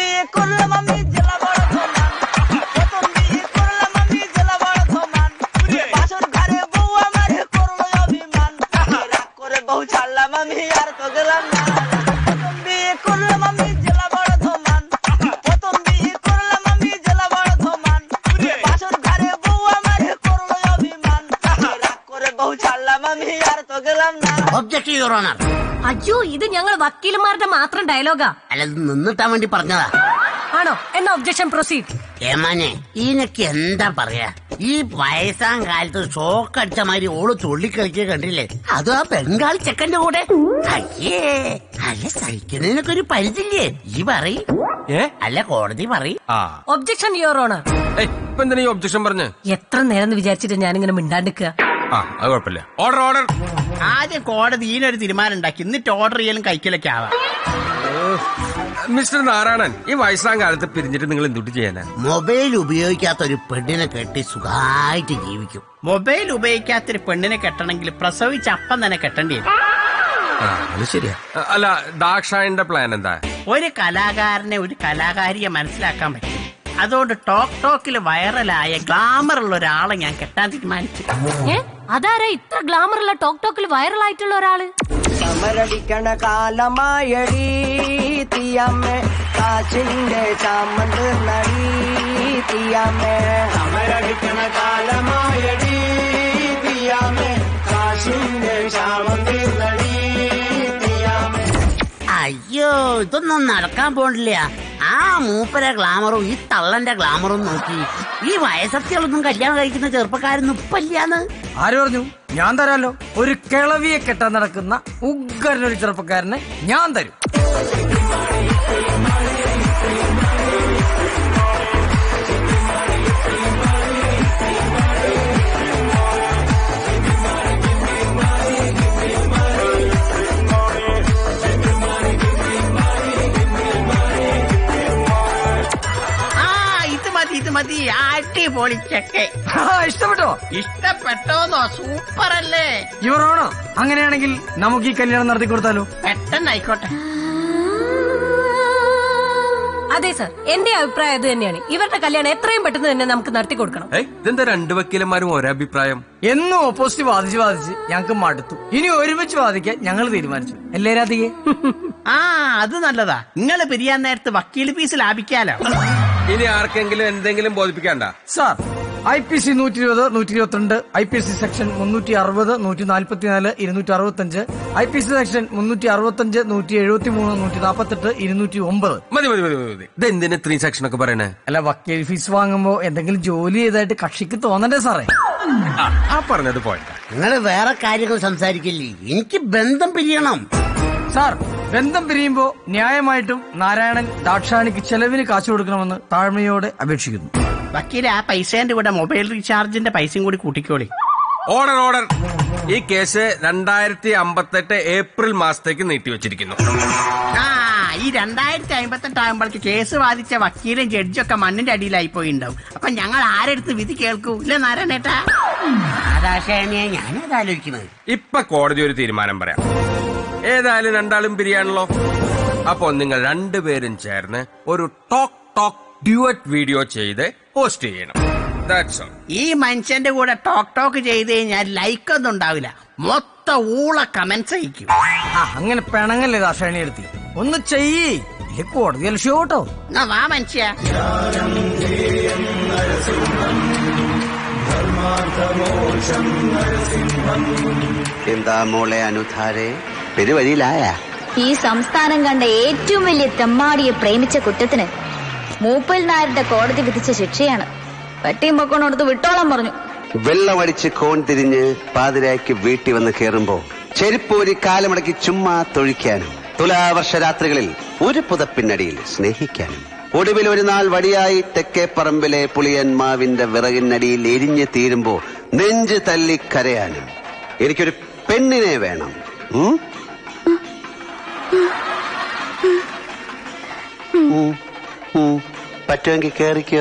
അയ്യോ, ഇത് ഞങ്ങൾ വക്കീലന്മാരുടെ മാത്രം ഡയലോഗാ. അല്ല, നിന്നിട്ടാൻ വേണ്ടി പറഞ്ഞതാ. ആണോ? എന്നാ ഒബ്ജക്ഷൻ പ്രൊസീഡ്. ഏമാനെ, ഇതിനൊക്കെ എന്താ പറയാ? ഈ വയസ്സാം കാലത്ത് ഷോക്ക് അടിച്ച മാതിരി ഓള് തുള്ളിക്കളിക്കുക കണ്ടില്ലേ? അതും ആ ബംഗാളി ചെക്കന്റെ കൂടെ. അയ്യേ, അല്ല സഹിക്കുന്നതിനൊക്കെ ഒരു പരിധില്ലേ? ഈ പറയും. അല്ല, കോടതി പറയും. Objection your honour. ഇപ്പൊ എന്തിനാ ഈ ഒബ്ജക്ഷൻ പറഞ്ഞ്? എത്ര നേരം വിചാരിച്ചിട്ട് ഞാനിങ്ങനെ മിണ്ടാണ്ടിക്കുക. അത് കുഴപ്പമില്ല. ഓർഡർ. ആദ്യം കോടതി ഇതിനൊരു തീരുമാനം ഉണ്ടാക്കി, എന്നിട്ട് ഓർഡർ ചെയ്യലും കഴിക്കലൊക്കെ ആവാം. മിസ്റ്റർ നാരായണൻ, ഈ വയസ്സാം കാലത്ത് പിരിഞ്ഞിട്ട് നിങ്ങൾ എന്തുട്ട് ചെയ്യാനാ? മൊബൈൽ ഉപയോഗിക്കാത്ത ഒരു പെണ്ണിനെ കെട്ടി സുഖമായിട്ട് ജീവിക്കും. മൊബൈൽ ഉപയോഗിക്കാത്തൊരു പെണ്ണിനെ കെട്ടണമെങ്കിൽ പ്രസവിച്ച അപ്പം തന്നെ കെട്ടേണ്ടി വരും. അത് ശരിയാ. അല്ല, ദാക്ഷായന്റെ പ്ലാൻ എന്താ? ഒരു കലാകാരനെ ഒരു കലാകാരിയെ മനസ്സിലാക്കാൻ പറ്റും. അതുകൊണ്ട് ടോക്കിൽ വൈറലായ ഗ്ലാമറുള്ള ഒരാളെ ഞാൻ കെട്ടാൻ തീരുമാനിച്ചു. അതാരാ ഇത്ര ഗ്ലാമറുള്ള ടോക്കിൽ വൈറലായിട്ടുള്ള ഒരാള്? സമരടിക്കണ കാലമായടി തീയമ്മേ, കാച്ചിന്റെ ചാമണ്ട് നടി തീയമ്മേ. സമരടിക്കണ കാലമായടി തീയമ്മേ, കാച്ചിന്റെ ചാമണ്ട് നടി തീയമ്മേ. അയ്യോ, ഇതൊന്നും നടക്കാൻ പോണില്ല. ആ മൂപ്പരെ ഗ്ലാമറും ഈ തള്ളന്റെ ഗ്ലാമറും നോക്കി ഈ വയസ്സത്തികളൊന്നും കല്യാണം കഴിക്കുന്ന ചെറുപ്പക്കാരൊന്നും ഇപ്പല്ലാന്ന്. ആര് പറഞ്ഞു? ഞാൻ തരാലോ. ഒരു കിളവിയെ കെട്ടാൻ നടക്കുന്ന ഉഗ്രനൊരു ചെറുപ്പക്കാരനെ ഞാൻ തരും. ഇത് മതി, അടിപൊളി ചെക്കെ. ഇഷ്ടപ്പെട്ടോ? ഇഷ്ടപ്പെട്ടോന്നോ? സൂപ്പർ അല്ലേ? യുവറാണോ? അങ്ങനെയാണെങ്കിൽ നമുക്ക് ഈ കല്യാണം നടത്തി കൊടുത്താലോ? പെട്ടെന്നായിക്കോട്ടെ. അതെ സർ, എന്റെ അഭിപ്രായം അത് തന്നെയാണ്. ഇവരുടെ കല്യാണം എത്രയും പെട്ടെന്ന് തന്നെ നമുക്ക് നടത്തി കൊടുക്കണം. ഇതെന്താ രണ്ട് വക്കീലന്മാരും ഒരേ അഭിപ്രായം? എന്നും ഓപ്പോസിറ്റ് വാദിച്ച് ഞങ്ങൾക്ക് മടുത്തു. ഇനി ഒരുമിച്ച് വാദിക്കാൻ ഞങ്ങൾ തീരുമാനിച്ചു. അല്ലേ രാധികേ? അത് നല്ലതാ. നിങ്ങള് പിരിയാൻ നേരത്ത് വക്കീൽ ഫീസ് ലാഭിക്കാലോ. ഇനി ആർക്കെങ്കിലും എന്തെങ്കിലും ബോധിപ്പിക്കണ്ട sir. IPC 120, 122, IPC section 360, 144, 265, IPC section 365, 173, 148, 209. മതി. ഇതെന്തിനാ ഇത്രയും സെക്ഷൻ ഒക്കെ പറയണേ? അല്ല, വക്കീൽ ഫീസ് വാങ്ങുമ്പോ എന്തെങ്കിലും ജോലി ചെയ്തായിട്ട് കക്ഷിക്ക് തോന്നണ്ടേ സാറേ? പറഞ്ഞത് പോയിന്റ്. നിങ്ങള് വേറെ കാര്യങ്ങൾ സംസാരിക്കില്ലേ? എനിക്ക് ബന്ധം പിരിയണം. സാർ, ബന്ധം പിരിയുമ്പോ ന്യായമായിട്ടും നാരായണൻ ദാക്ഷാണിക്ക് ചെലവിന് കാശ് കൊടുക്കണമെന്ന് താഴ്മയോടെ അപേക്ഷിക്കുന്നു. വക്കീല്, ആ പൈസേന്റെ കൂടെ മൊബൈൽ റീചാർജിന്റെ പൈസയും കൂടി കൂട്ടിക്കോളി. ഓർഡർ. ഈ കേസ് 2058 ഏപ്രിൽ മാസത്തേക്ക് നീട്ടിവെച്ചിരിക്കുന്നു. ഈ 2058 ആകുമ്പോഴേക്ക് കേസ് വാദിച്ച വക്കീലും ജഡ്ജൊക്കെ മണ്ണിന്റെ അടിയിലായി പോയിണ്ടാവും. അപ്പൊ ഞങ്ങൾ ആരെടുത്ത് വിധി കേൾക്കൂ? ഇല്ല നാരായണേട്ടാ? ഞാനത് ആലോചിക്കുന്നത്. ഇപ്പൊ കോടതി ഒരു തീരുമാനം പറയാം. ഏതായാലും രണ്ടാളും പിരിയാണല്ലോ. അപ്പൊ നിങ്ങൾ രണ്ടുപേരും ചേർന്ന് ഒരു ടോക്ക് ഡ്യുവറ്റ് വീഡിയോ ചെയ്ത് പോസ്റ്റ് ചെയ്യണം. ഈ മനുഷ്യന്റെ കൂടെ ടോക്ക് ചെയ്ത് കഴിഞ്ഞാൽ ലൈക്ക് ഒന്നും ഉണ്ടാവില്ല, മൊത്തം ഊള കമന്റ്സ് അയക്കും. അങ്ങനെ പിണങ്ങല്ലേ ദാക്ഷായണി എടുത്തി? ഒന്ന് ചെയ്യ്, കോടതി ലക്ഷ്യോ കേട്ടോ. വാ മനുഷ്യ. എന്താ മോളെ അനുധാരെ, പെരുവഴിയിലായ? ഈ സംസ്ഥാനം കണ്ട ഏറ്റവും വലിയ തെമ്മാടിയെ പ്രേമിച്ച കുറ്റത്തിന് മൂപ്പൽ നായരുടെ കോടതി വിധിച്ച ശിക്ഷയാണ്. പെട്ടിയും പൊക്കോണോടുത്ത് വിട്ടോളം പറഞ്ഞു. വെള്ളമടിച്ച് കോൺ തിരിഞ്ഞ് പാതിരായ്ക്ക് വീട്ടിൽ വന്ന് കയറുമ്പോ ചെരുപ്പൂരി കാലമടക്കി ചുമ്മാ തൊഴിക്കാനും തുലാവർഷ രാത്രികളിൽ ഒരു പുതപ്പിനടിയിൽ സ്നേഹിക്കാനും ഒടുവിൽ ഒരു നാൾ വടിയായി തെക്കേപ്പറമ്പിലെ പുളിയന്മാവിന്റെ വിറകിനടിയിൽ എരിഞ്ഞു തീരുമ്പോ നെഞ്ച് തല്ലി കരയാനും എനിക്കൊരു പെണ്ണിനെ വേണം. പറ്റുമെങ്കിൽ കേറിക്കോ.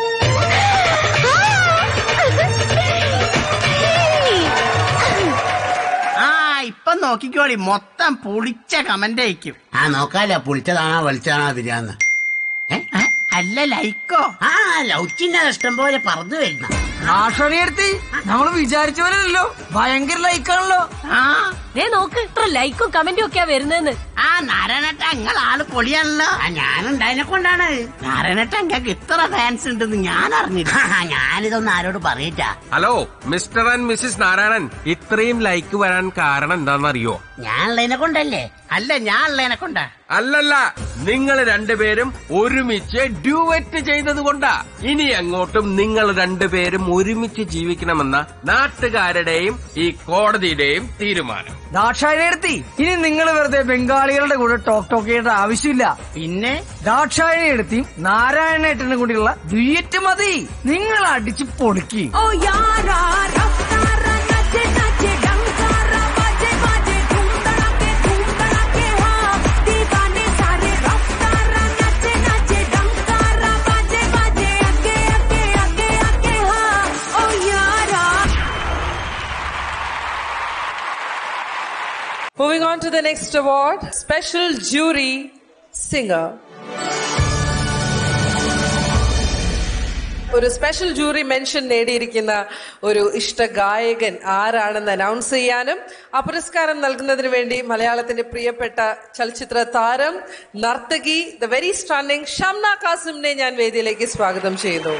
ഇപ്പൊ നോക്കിക്കോളി, മൊത്തം പുളിച്ച കമന്റ് അയക്കും. നോക്കാലോ പുളിച്ചതാണോ വലിച്ചതാണോ ബിരിയാന്ന്. അല്ല ലൈക്കോ? ലൗച്ചിന്റെ ഇഷ്ടം പോലെ പറഞ്ഞു വരുന്ന ആഷണിയെടുത്തി നമ്മള് വിചാരിച്ച പോലെയല്ലോ, ഭയങ്കര ലൈക്കാണല്ലോ. നോക്ക്, ഇത്ര ലൈക്കും കമന്റും ഒക്കെയാ വരുന്നതെന്ന്. നാരായണേട്ട, നിങ്ങൾ ആള് പൊളിയാണല്ലോ. ഞാനുണ്ടായതിനെ കൊണ്ടാണ്. നാരായണേട്ട, നിങ്ങൾക്ക് ഇത്ര ഫാൻസ് ഉണ്ടെന്ന് ഞാൻ അറിഞ്ഞില്ല. ഞാനിതൊന്നും ആരോട് പറയിട്ടാ. Hello mister and missus Narayanan, ഇത്രയും ലൈക്ക് വരാൻ കാരണം എന്താണെന്നറിയോ? ഞാനുള്ളതിനെ കൊണ്ടല്ലേ? അല്ല, ഞാൻ ഉള്ളതിനെ കൊണ്ടാ. അല്ലല്ല, നിങ്ങൾ രണ്ടുപേരും ഒരുമിച്ച് ഡ്യുവറ്റ് ചെയ്തത് കൊണ്ടാ. ഇനി അങ്ങോട്ടും നിങ്ങൾ രണ്ടുപേരും ഒരുമിച്ച് ജീവിക്കണമെന്ന നാട്ടുകാരുടെയും ഈ കോടതിയുടെയും തീരുമാനം. ദാക്ഷായണിയെടുത്തി, ഇനി നിങ്ങൾ വെറുതെ ബംഗാളികളുടെ കൂടെ ടോക്ക് ചെയ്യേണ്ട ആവശ്യമില്ല. പിന്നെ ദാക്ഷായണിയെടുത്തിയും നാരായണേട്ടനും കൂടിയുള്ള ഡ്യുവറ്റ് മതി. നിങ്ങൾ അടിച്ച് പൊളിക്ക്. Moving on to the next award, Special Jury Singer. ഒരു സ്പെഷ്യൽ ജൂറി മെൻഷൻ നേടിയിരിക്കുന്ന ഒരു ഇഷ്ട ഗായകൻ ആരാണെന്ന് അനൗൺസ് ചെയ്യാനും ആ പുരസ്കാരം നൽകുന്നതിന് വേണ്ടി മലയാളത്തിന്റെ പ്രിയപ്പെട്ട ചലച്ചിത്ര താരം, നർത്തകി, ദ വെരി സ്റ്റണ്ണിംഗ് ഷംന കാസിമിനെ ഞാൻ വേദിയിലേക്ക് സ്വാഗതം ചെയ്യുന്നു.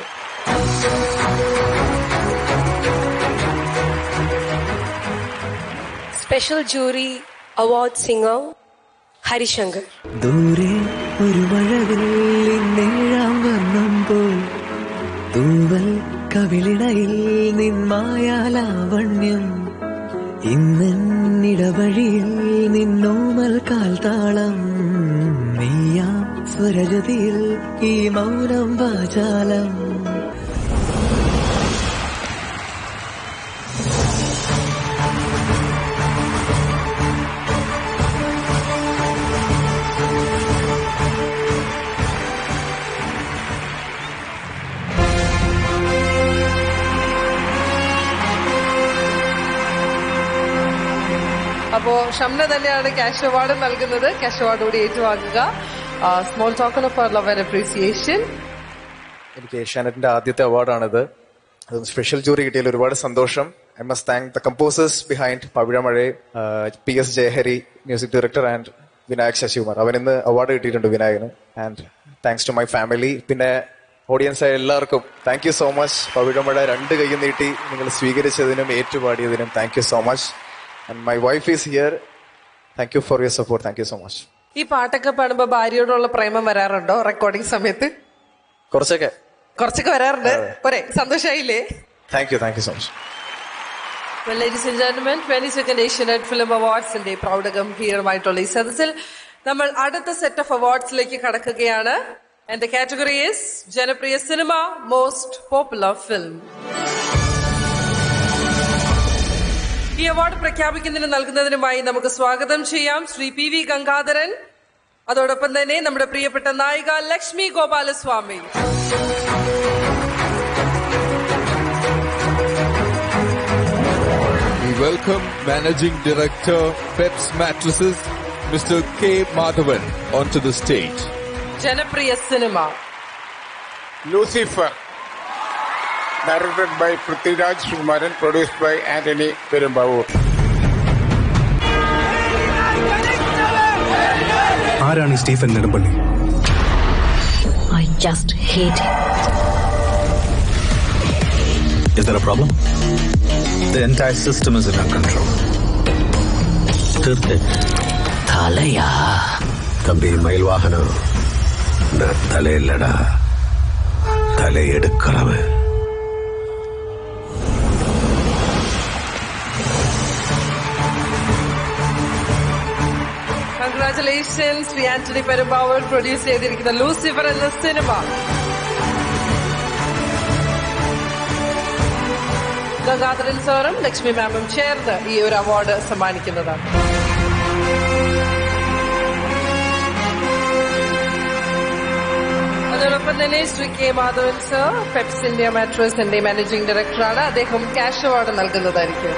Special jury award singer Harishankar. ദൂരെ ഒരു മഴവില്ലിന്നേഴാം വർണ്ണം പോൽ തൂവൽ കവിളിടയിൽ നിന്മായാലാവണ്യം ഇന്നിടവഴിയിൽ നിന്നോമൽ കാൽത്താളം നീയാം സ്വരജതിയിൽ ഈ മൗനം വാചാലം. അപ്പോ ഷംന തന്നെയാണ് ക്യാഷ് അവാർഡ് നൽകുന്നത്. ക്യാഷ് അവാർഡ് കൂടി ഏറ്റുവാങ്ങുക. Small token of our love and appreciation. എനിക്ക് ഏഷ്യാനെറ്റിന്റെ ആദ്യത്തെ അവാർഡാണിത്. സ്പെഷ്യൽ ജൂറി കിട്ടിയതിൽ ഒരുപാട് സന്തോഷം. I must thank the composers behind Pavizhamazha, PS Jayahari music director, and Vinayak Sasikumar. അവനിന്ന് അവാർഡ് കിട്ടിയിട്ടുണ്ട് വിനായകന്. And thanks to my family. പിന്നെ ഓഡിയൻസ് ആയ എല്ലാവർക്കും thank you so much. Pavizhamazha 2 കൈയും നീട്ടി നിങ്ങൾ സ്വീകരിച്ചതിനും ഏറ്റുപാടിയതിനും thank you so much. And my wife is here. Thank you for your support. Thank you so much. ഈ പാട്ടൊക്കെ പാടുമ്പോ ഭാര്യയോടുള്ള പ്രേമം വരാറുണ്ടോ റെക്കോർഡിംഗ് സമയത്ത്? കുറച്ചൊക്കെ വരാറുണ്ട്. ഒരേ സന്തോഷായില്ലേ? Thank you so much. Well, ladies and gentlemen, 22nd Asianet Film Awards ന്റെ പ്രൗഢഗംഭീരമായിട്ടുള്ള ഈ സദസ്സിൽ നമ്മൾ അടുത്ത സെറ്റ് ഓഫ് അവാർഡ്സിലേക്ക് കടക്കുകയാണ്. And the category is ജനപ്രിയ സിനിമ, മോസ്റ്റ് പോപ്പുലർ ഫിലിം. ഈ അവാർഡ് പ്രഖ്യാപിക്കുന്നതിന് നൽകുന്നതിനുമായി നമുക്ക് സ്വാഗതം ചെയ്യാം ശ്രീ PV ഗംഗാധരൻ. അതോടൊപ്പം തന്നെ നമ്മുടെ പ്രിയപ്പെട്ട നായിക Lakshmi Gopalaswamy. We welcome Managing Director, Peps Mattresses, Mr. K. Madhavan, onto the stage. ജനപ്രിയ സിനിമ Lucifer, directed by Prithviraj Sukumaran, produced by Anthony Perumbavoor. ആരാണ് Stephen Nedumpally? I just hate him. Is there a problem? The entire system is in our control. തലയാ തമ്പി മയിൽവാഹന, நான் தலையில்லடா, தலையெடுக்கிறவன். Congratulations, ശ്രീ ആന്റണി പെരുമ്പാവൂർ പ്രൊഡ്യൂസ് ചെയ്തിരിക്കുന്ന ലൂസിഫർ എന്ന സിനിമ. ഗംഗാധരൻ സാറും ലക്ഷ്മി മാമും ചേർന്ന് ഈ ഒരു അവാർഡ് സമ്മാനിക്കുന്നതാണ്. അതോടൊപ്പം തന്നെ Shri K. Madhavan sir, Peps India മാട്രസിന്റെ മാനേജിംഗ് ഡയറക്ടറാണ്. അദ്ദേഹം ക്യാഷ് അവാർഡ് നൽകുന്നതായിരിക്കും.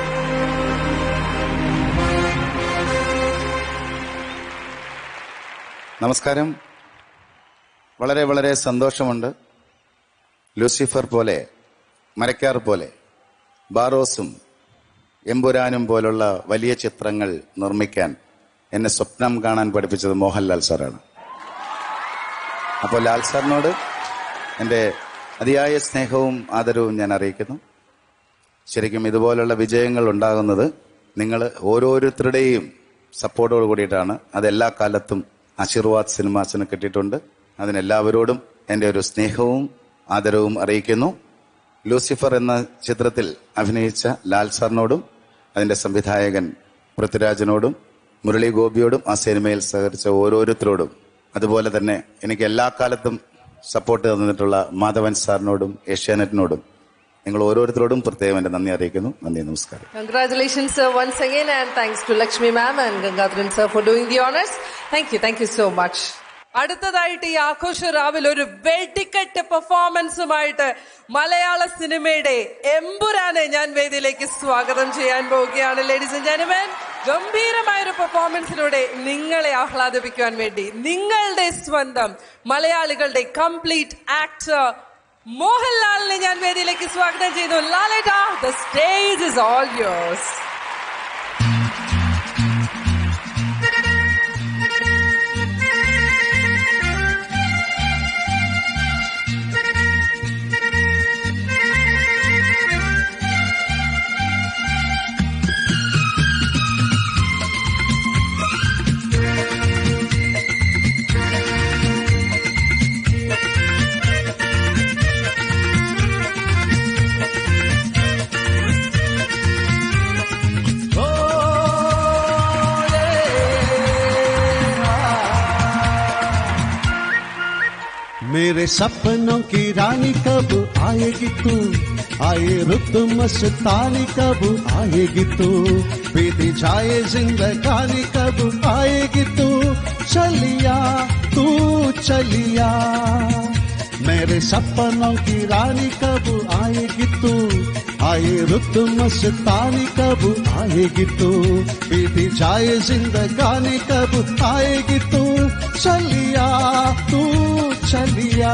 നമസ്കാരം. വളരെ വളരെ സന്തോഷമുണ്ട്. ലൂസിഫർ പോലെ, മരക്കാർ പോലെ, ബാറോസും എമ്പുരാനും പോലുള്ള വലിയ ചിത്രങ്ങൾ നിർമ്മിക്കാൻ എന്നെ സ്വപ്നം കാണാൻ പഠിപ്പിച്ചത് മോഹൻലാൽ സാറാണ്. അപ്പോൾ ലാൽ സാറിനോട് എൻ്റെ അതിയായ സ്നേഹവും ആദരവും ഞാൻ അറിയിക്കുന്നു. ശരിക്കും ഇതുപോലുള്ള വിജയങ്ങൾ ഉണ്ടാകുന്നത് നിങ്ങൾ ഓരോരുത്തരുടെയും സപ്പോർട്ടോട് കൂടിയിട്ടാണ്. അതെല്ലാ കാലത്തും ആശീർവാദ് സിനിമാസിന് കിട്ടിയിട്ടുണ്ട്. അതിനെല്ലാവരോടും എൻ്റെ ഒരു സ്നേഹവും ആദരവും അറിയിക്കുന്നു. ലൂസിഫർ എന്ന ചിത്രത്തിൽ അഭിനയിച്ച ലാൽ സാറിനോടും അതിന്റെ സംവിധായകൻ പൃഥ്വിരാജിനോടും മുരളി ഗോപിയോടും ആ സിനിമയിൽ സഹകരിച്ച ഓരോരുത്തരോടും, അതുപോലെ തന്നെ എനിക്ക് എല്ലാ കാലത്തും സപ്പോർട്ട് തന്നിട്ടുള്ള മാധവൻ സാറിനോടും ഏഷ്യാനെറ്റിനോടും നിങ്ങൾ ഓരോരുത്തരോടും പ്രത്യേകം എന്റെ നന്ദി അറിയിക്കുന്നു. നന്ദി, നമസ്കാരം. Congratulations sir once again, and thanks to Lakshmi ma'am and Gangadharan sir for doing the honors. Thank you so much. അടുത്തതായിട്ട് ഈ ആഘോഷ രാവിൽ ഒരു വെടിക്കെട്ട് പെർഫോമൻസുമായിട്ട് മലയാള സിനിമയുടെ എമ്പുരാനെ ഞാൻ വേദിയിലേക്ക് സ്വാഗതം ചെയ്യാൻ പോവുകയാണ്. ലേഡീസ് ആൻഡ് ജെന്റിൽമെൻ, ഗംഭീരമായ ഒരു പെർഫോമൻസിലൂടെ നിങ്ങളെ ആഹ്ലാദിപ്പിക്കാൻ വേണ്ടി നിങ്ങളുടെ സ്വന്തം മലയാളികളുടെ കംപ്ലീറ്റ് ആക്ടർ മോഹൻലാലിനെ ഞാൻ വേദിയിലേക്ക് സ്വാഗതം ചെയ്യുന്നു. ലാലേട്ടാ, the stage is all yours. मेरे सपनों की रानी कब आएगी तू, आए रुत मस्तानी कब आएगी तू, बीती जाए जिंदगानी कब आएगी तू, चलिया तू चलिया। मेरे सपनों की रानी कब आएगी तू, आए रुत मस्तानी कब आएगी तू, बीती जाए जिंदगानी कब आएगी तू, चलिया तू चलिया।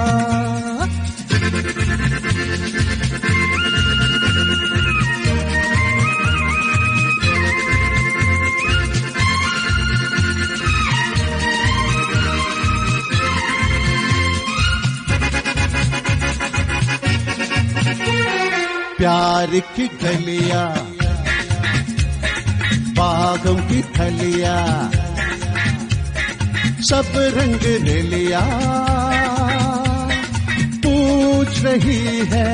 प्यार की गलियां बागों की थलिया, सब रंग ले लिया पूछ रही है।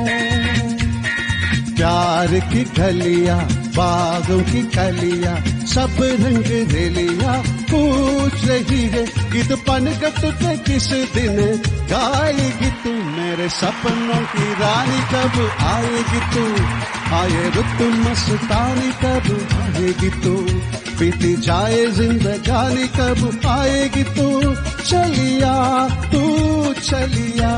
प्यार की गलियां बागों की कलियां, सब रंग ले लिया पूछ रही है। गीत पनगट पे किस दिन गाएगी तू, मेरे सपनों की रानी कब आएगी तू, आए रुत मस्तानी कब आएगी तू, बीती जाए जिंदगानी कब आएगी तू, चलिया तू चलिया।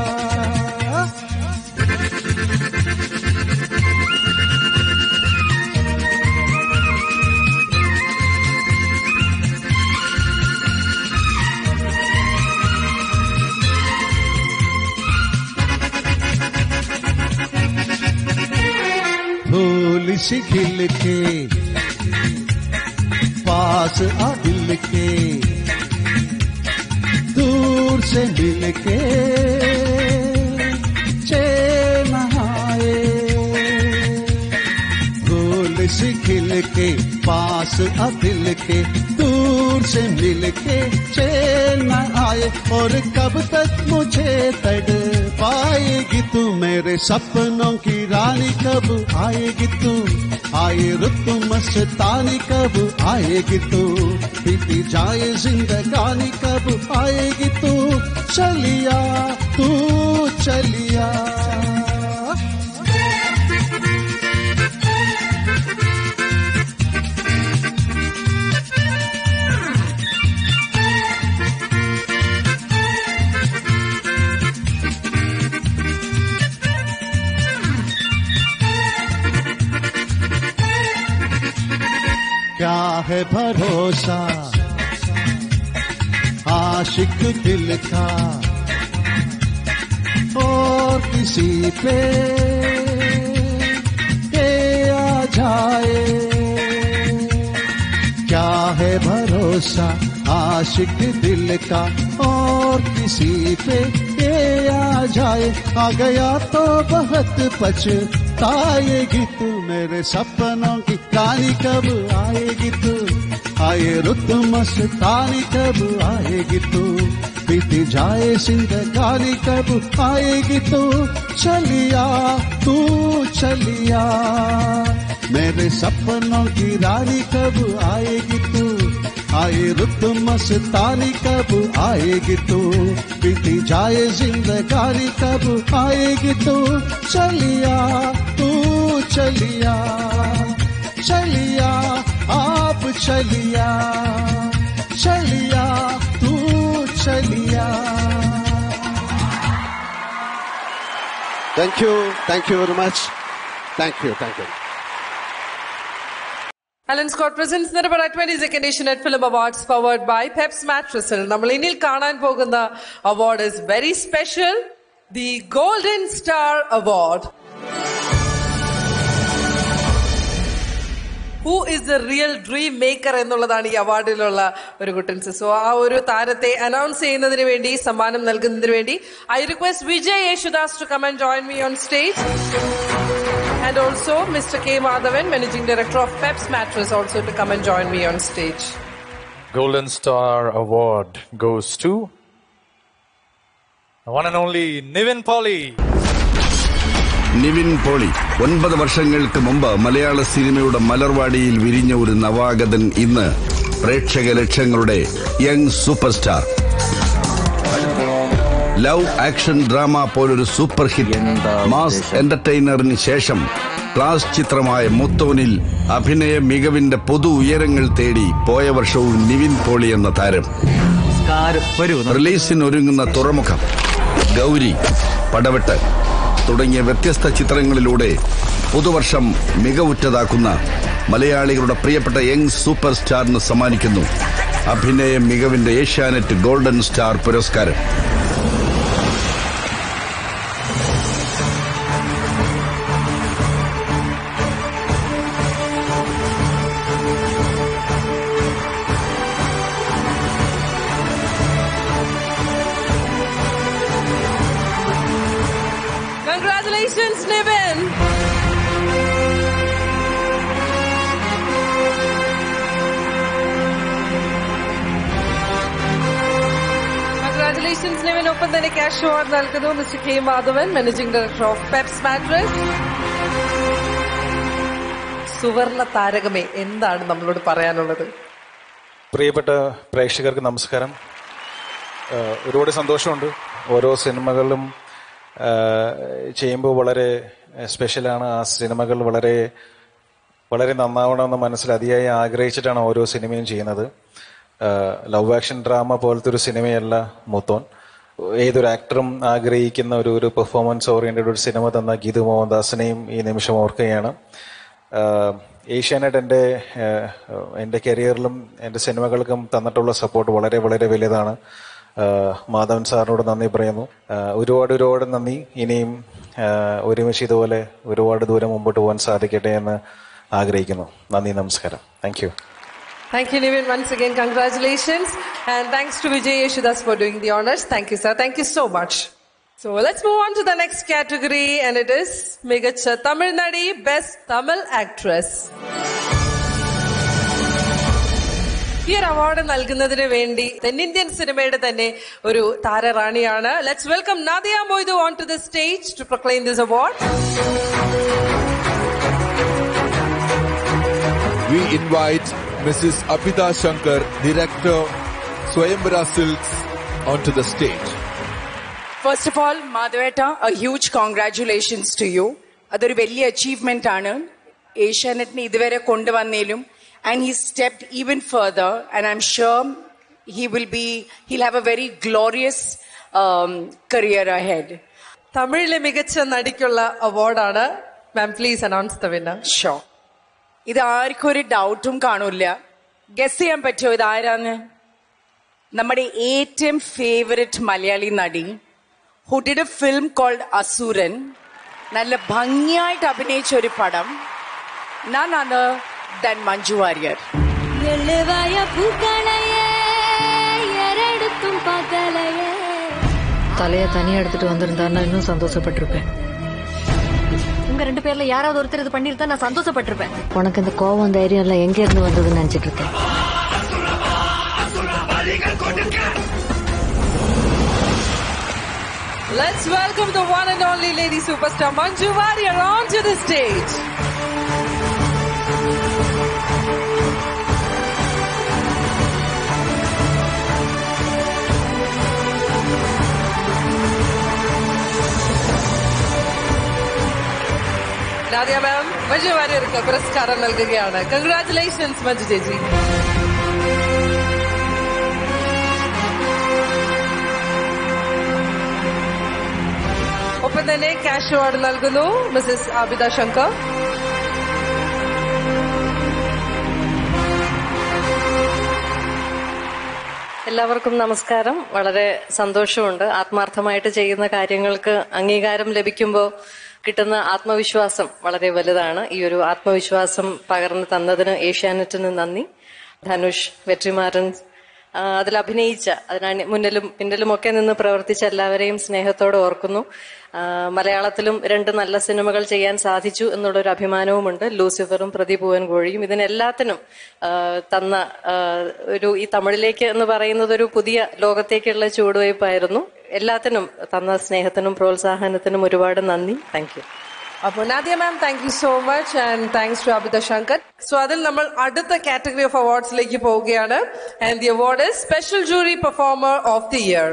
फूल सी खिल के पास आ दिल के, दूर से मिल के चैन आए। फूल सी खिल के पास आ दिल के, दूर से मिल के चैन आए। और कब तक मुझे तड़ पाएगी तू, मेरे सपनों की रानी कब आएगी तू, आए रुत मस्तानी कब आएगी तू, बीती जाए जिंदगानी कब आएगी तू, चलिया तू चलिया। क्या है भरोसा आशिक दिल का और किसी पे आ जाए। क्या है भरोसा आशिक दिल का और किसी पे आ जाए। आ गया तो बहुत पछताएगी तू, मेरे सपनों की रानी कब आएगी तू, आए रुत मस्तानी कब आएगी तू, बीती जाए जिंदगानी कब आएगी तू, चलिया तू चलिया। मेरे सपनों की रानी कब आएगी तू, आए रुत मस्तानी कब आएगी तू, बीती जाए जिंदगानी कब आएगी तू, चलिया तू चलिया। चलिया आप चलिया, चलिया तू चलिया। Thank you very much. Thank you. Alan Scott presents Nirvana 22nd Asianet Film Awards powered by Peps Mattress. നമ്മൾ ഇനിയിൽ കാണാൻ പോകുന്ന award is very special, the Golden Star Award. Who is the real dream maker എന്നുള്ളതാണ് ഈ അവാർഡിലുള്ള ഒരു കുട്ടൻസ്. സോ ആ ഒരു താരത്തെ അനൗൺസ് ചെയ്യുന്നതിന് വേണ്ടി, സമ്മാനം നൽകുന്നതിന് വേണ്ടി I request Vijay Yeshudas to come and join me on stage. And also Mr. K. Madhavan, Managing Director of Peps Mattress, also to come and join me on stage. Golden Star Award goes to the one and only Nivin Pauly. Nivin Pauly 9 വർഷങ്ങൾക്ക് മുമ്പ് മലയാള സിനിമയുടെ മലർവാടിയിൽ വിരിഞ്ഞ ഒരു നവാഗതൻ ഇന്ന് പ്രേക്ഷക ലക്ഷങ്ങളുടെ young super star. Love action drama പോലൊരു സൂപ്പർ ഹിറ്റ് മാസ് എന്റർടൈനറിന് ശേഷം ക്ലാസ് ചിത്രമായ മുത്തോനിൽ അഭിനയ മികവിന്റെ പൊതു ഉയരങ്ങൾ തേടി പോയ വർഷവും നിവിൻ പോളി എന്ന താരം. റിലീസിനൊരുങ്ങുന്ന തുറമുഖം, ഗൗരി, പടവെട്ട്, തുടങ്ങിയ വ്യത്യസ്ത ചിത്രങ്ങളിലൂടെ പുതുവർഷം മികവുറ്റതാക്കുന്ന മലയാളികളുടെ പ്രിയപ്പെട്ട യങ് സൂപ്പർ സ്റ്റാറിന് സമ്മാനിക്കുന്നു അഭിനയ മികവിന്റെ ഏഷ്യാനെറ്റ് ഗോൾഡൻ സ്റ്റാർ പുരസ്കാരം. Congratulations, Nivin. Congratulations, Nivin. ഒപ്പം തന്നെ ക്യാഷ് അവാർഡ് നൽകുന്നു mister K Madhavan, managing director of Peps mattress. സുവർണ താരകമേ, എന്താണ് നമ്മളോട് പറയാനുള്ളത്? പ്രിയപ്പെട്ട പ്രേക്ഷകർക്ക് നമസ്കാരം. ഒരുപാട് സന്തോഷമുണ്ട്. ഓരോ സിനിമകളും ചെയ്യുമ്പോൾ വളരെ സ്പെഷ്യലാണ്. ആ സിനിമകൾ വളരെ വളരെ നന്നാവണമെന്ന് മനസ്സിൽ അതിയായി ആഗ്രഹിച്ചിട്ടാണ് ഓരോ സിനിമയും ചെയ്യുന്നത്. ലവ് ആക്ഷൻ ഡ്രാമ പോലത്തെ ഒരു സിനിമയല്ല മൂത്തോൻ. ഏതൊരു ആക്ടറും ആഗ്രഹിക്കുന്ന ഒരു പെർഫോമൻസ് ഓറിയന്റഡ് ഒരു സിനിമ തന്ന ഗീതു മോഹൻദാസിനെയും ഈ നിമിഷം ഓർക്കുകയാണ്. ഏഷ്യാനെറ്റ് എൻ്റെ കരിയറിലും എൻ്റെ സിനിമകൾക്കും തന്നിട്ടുള്ള സപ്പോർട്ട് വളരെ വളരെ വലുതാണ്. മാധവൻ സാറിനോട് നന്ദി പറയുന്നു. ഒരുപാട് നന്ദി. ഇനിയും ഒരുമിച്ച് ഇതുപോലെ ഒരുപാട് ദൂരം മുമ്പോട്ട് പോകാൻ സാധിക്കട്ടെ എന്ന് ആഗ്രഹിക്കുന്നു. നന്ദി, നമസ്കാരം. Thank you. Thank you, Nivin. Once again, congratulations. And thanks to Vijay Yeshudas for doing the honors. Thank you, sir. Thank you so much. So let's move on to the next category, and it is Migacha Tamil Nadi Best Tamil Actress. ഈ ഒരു അവാർഡ് നൽകുന്നതിന് വേണ്ടി തെന്നിന്ത്യൻ സിനിമയുടെ തന്നെ ഒരു താരറാണിയാണ്. Let's welcome Nadia Moidu on to the stage to proclaim this award. We invite Mrs. Abhida Shankar, Director, Swayambara Silks, onto the stage. First of all, Madhaveta, a huge congratulations to you. അതൊരു വലിയ അച്ചീവ്മെന്റ് ആണ്. ഏഷ്യാനെറ്റിനെ ഇതുവരെ കൊണ്ടുവന്നേലും. And he stepped even further, and I'm sure he'll have a very glorious career ahead. തമിഴിലെ മികച്ച നടിക്കുള്ള അവാർഡാണ്. Ma'am, please announce the winner. Show. ഇത് ആർക്കും ഒരു ഡൗട്ടും കാണൂല. ഗസ് ചെയ്യാൻ പറ്റുമോ ഇത് ആരാന്ന്? നമ്മുടെ ഏറ്റവും ഫേവറേറ്റ് മലയാളി നടി, who did a film called അസുരൻ, നല്ല ഭംഗിയായിട്ട് അഭിനയിച്ച ഒരു പടം, none other than Manju Warrier. தலைய தனியா எடுத்துட்டு வந்திருந்தாருன்னா இன்னும் சந்தோஷப்பட்டிருப்பேன். உங்க 2 பேர்ல யாராவது ஒருத்தர் இது பண்ணிருந்தா நான் சந்தோஷப்பட்டிருப்பேன். உனக்கு இந்த கோவம் தைரியம் எல்லாம் எங்க இருந்து வந்ததுன்னு நினைச்சிட்டு இருக்கேன். Let's welcome the one and only lady superstar Manju Warrier onto the stage. Nadia ma'am, Manju Warriorku പുരസ്കാരം നൽകുകയാണ്. Congratulations Manju ചേച്ചി. ഒപ്പം തന്നെ ക്യാഷ് അവാർഡ് നൽകുന്നു മിസസ് ആബിദ ശങ്കർ. എല്ലാവർക്കും നമസ്കാരം. വളരെ സന്തോഷമുണ്ട്. ആത്മാർത്ഥമായിട്ട് ചെയ്യുന്ന കാര്യങ്ങൾക്ക് അംഗീകാരം ലഭിക്കുമ്പോൾ കിട്ടുന്ന ആത്മവിശ്വാസം വളരെ വലുതാണ്. ഈ ഒരു ആത്മവിശ്വാസം പകർന്നു തന്നതിന് ഏഷ്യാനെറ്റിന് നന്ദി. ധനുഷ്, വെട്രിമാരൻ, അതിൽ അഭിനയിച്ച, അതിന് മുന്നിലും പിന്നിലുമൊക്കെ നിന്ന് പ്രവർത്തിച്ച എല്ലാവരെയും സ്നേഹത്തോടെ ഓർക്കുന്നു. മലയാളത്തിലും 2 നല്ല സിനിമകൾ ചെയ്യാൻ സാധിച്ചു എന്നുള്ളൊരു അഭിമാനവുമുണ്ട്. ലൂസിഫറും പ്രതിഭുവൻ കോഴിയും. ഇതിനെല്ലാത്തിനും തന്ന ഈ തമിഴിലേക്ക് എന്ന് പറയുന്നത് ഒരു പുതിയ ലോകത്തേക്കുള്ള ചുവടുവയ്പായിരുന്നു. എല്ലാത്തിനും തന്ന സ്നേഹത്തിനും പ്രോത്സാഹനത്തിനും ഒരുപാട് നന്ദി. Thank you. അപ്പോൾ Nadia ma'am, thank you so much and thanks to Abida Shankar. So അതിൽ നമ്മൾ അടുത്ത കാറ്റഗറി ഓഫ് അവാർഡ്സിലേക്ക് പോവുകയാണ്. And the award is special jury performer of the year.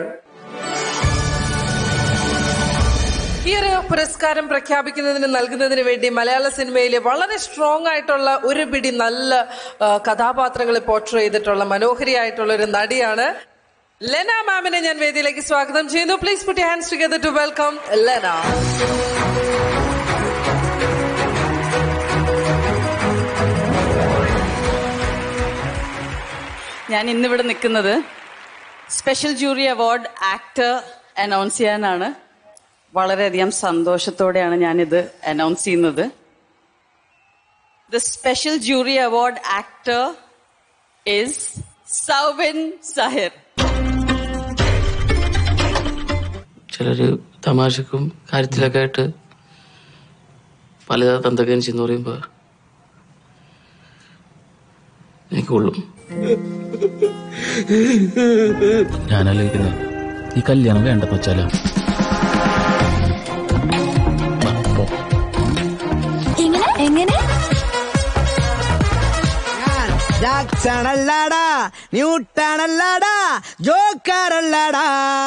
ഈ ഒരു പുരസ്കാരം പ്രഖ്യാപിക്കുന്നതിന് നൽകുന്നതിന് വേണ്ടി മലയാള സിനിമയിലെ വളരെ സ്ട്രോങ് ആയിട്ടുള്ള ഒരു പിടി നല്ല കഥാപാത്രങ്ങളെ പോർട്രേ ചെയ്തിട്ടുള്ള മനോഹരിയായിട്ടുള്ള ഒരു നടിയാണ്. ലെന മാമിനെ ഞാൻ വേദിയിലേക്ക് സ്വാഗതം ചെയ്യുന്നു. Please put your hands together to welcome Lena. ഞാൻ ഇന്നിവിടെ നിൽക്കുന്നത് special jury award actor announce ചെയ്യാനാണ്. വളരെയധികം സന്തോഷത്തോടെയാണ് ഞാനിത് അനൗൺസ് ചെയ്യുന്നത്. The special jury award actor is Soubin Shahir. ചിലര് തമാശക്കും കാര്യത്തിലൊക്കെ ആയിട്ട് പല തന്തകൻ ചെന്ന് പറയുമ്പോ എനിക്ക് കൊള്ളും. ഞാനാലോചിക്കുന്നത് ഈ കല്യാണം വേണ്ടെന്ന് വെച്ചാലോ? എങ്ങനെ ജാക്സണല്ലടാ, ന്യൂട്ടണല്ലടാ, ജോക്കറല്ലടാ.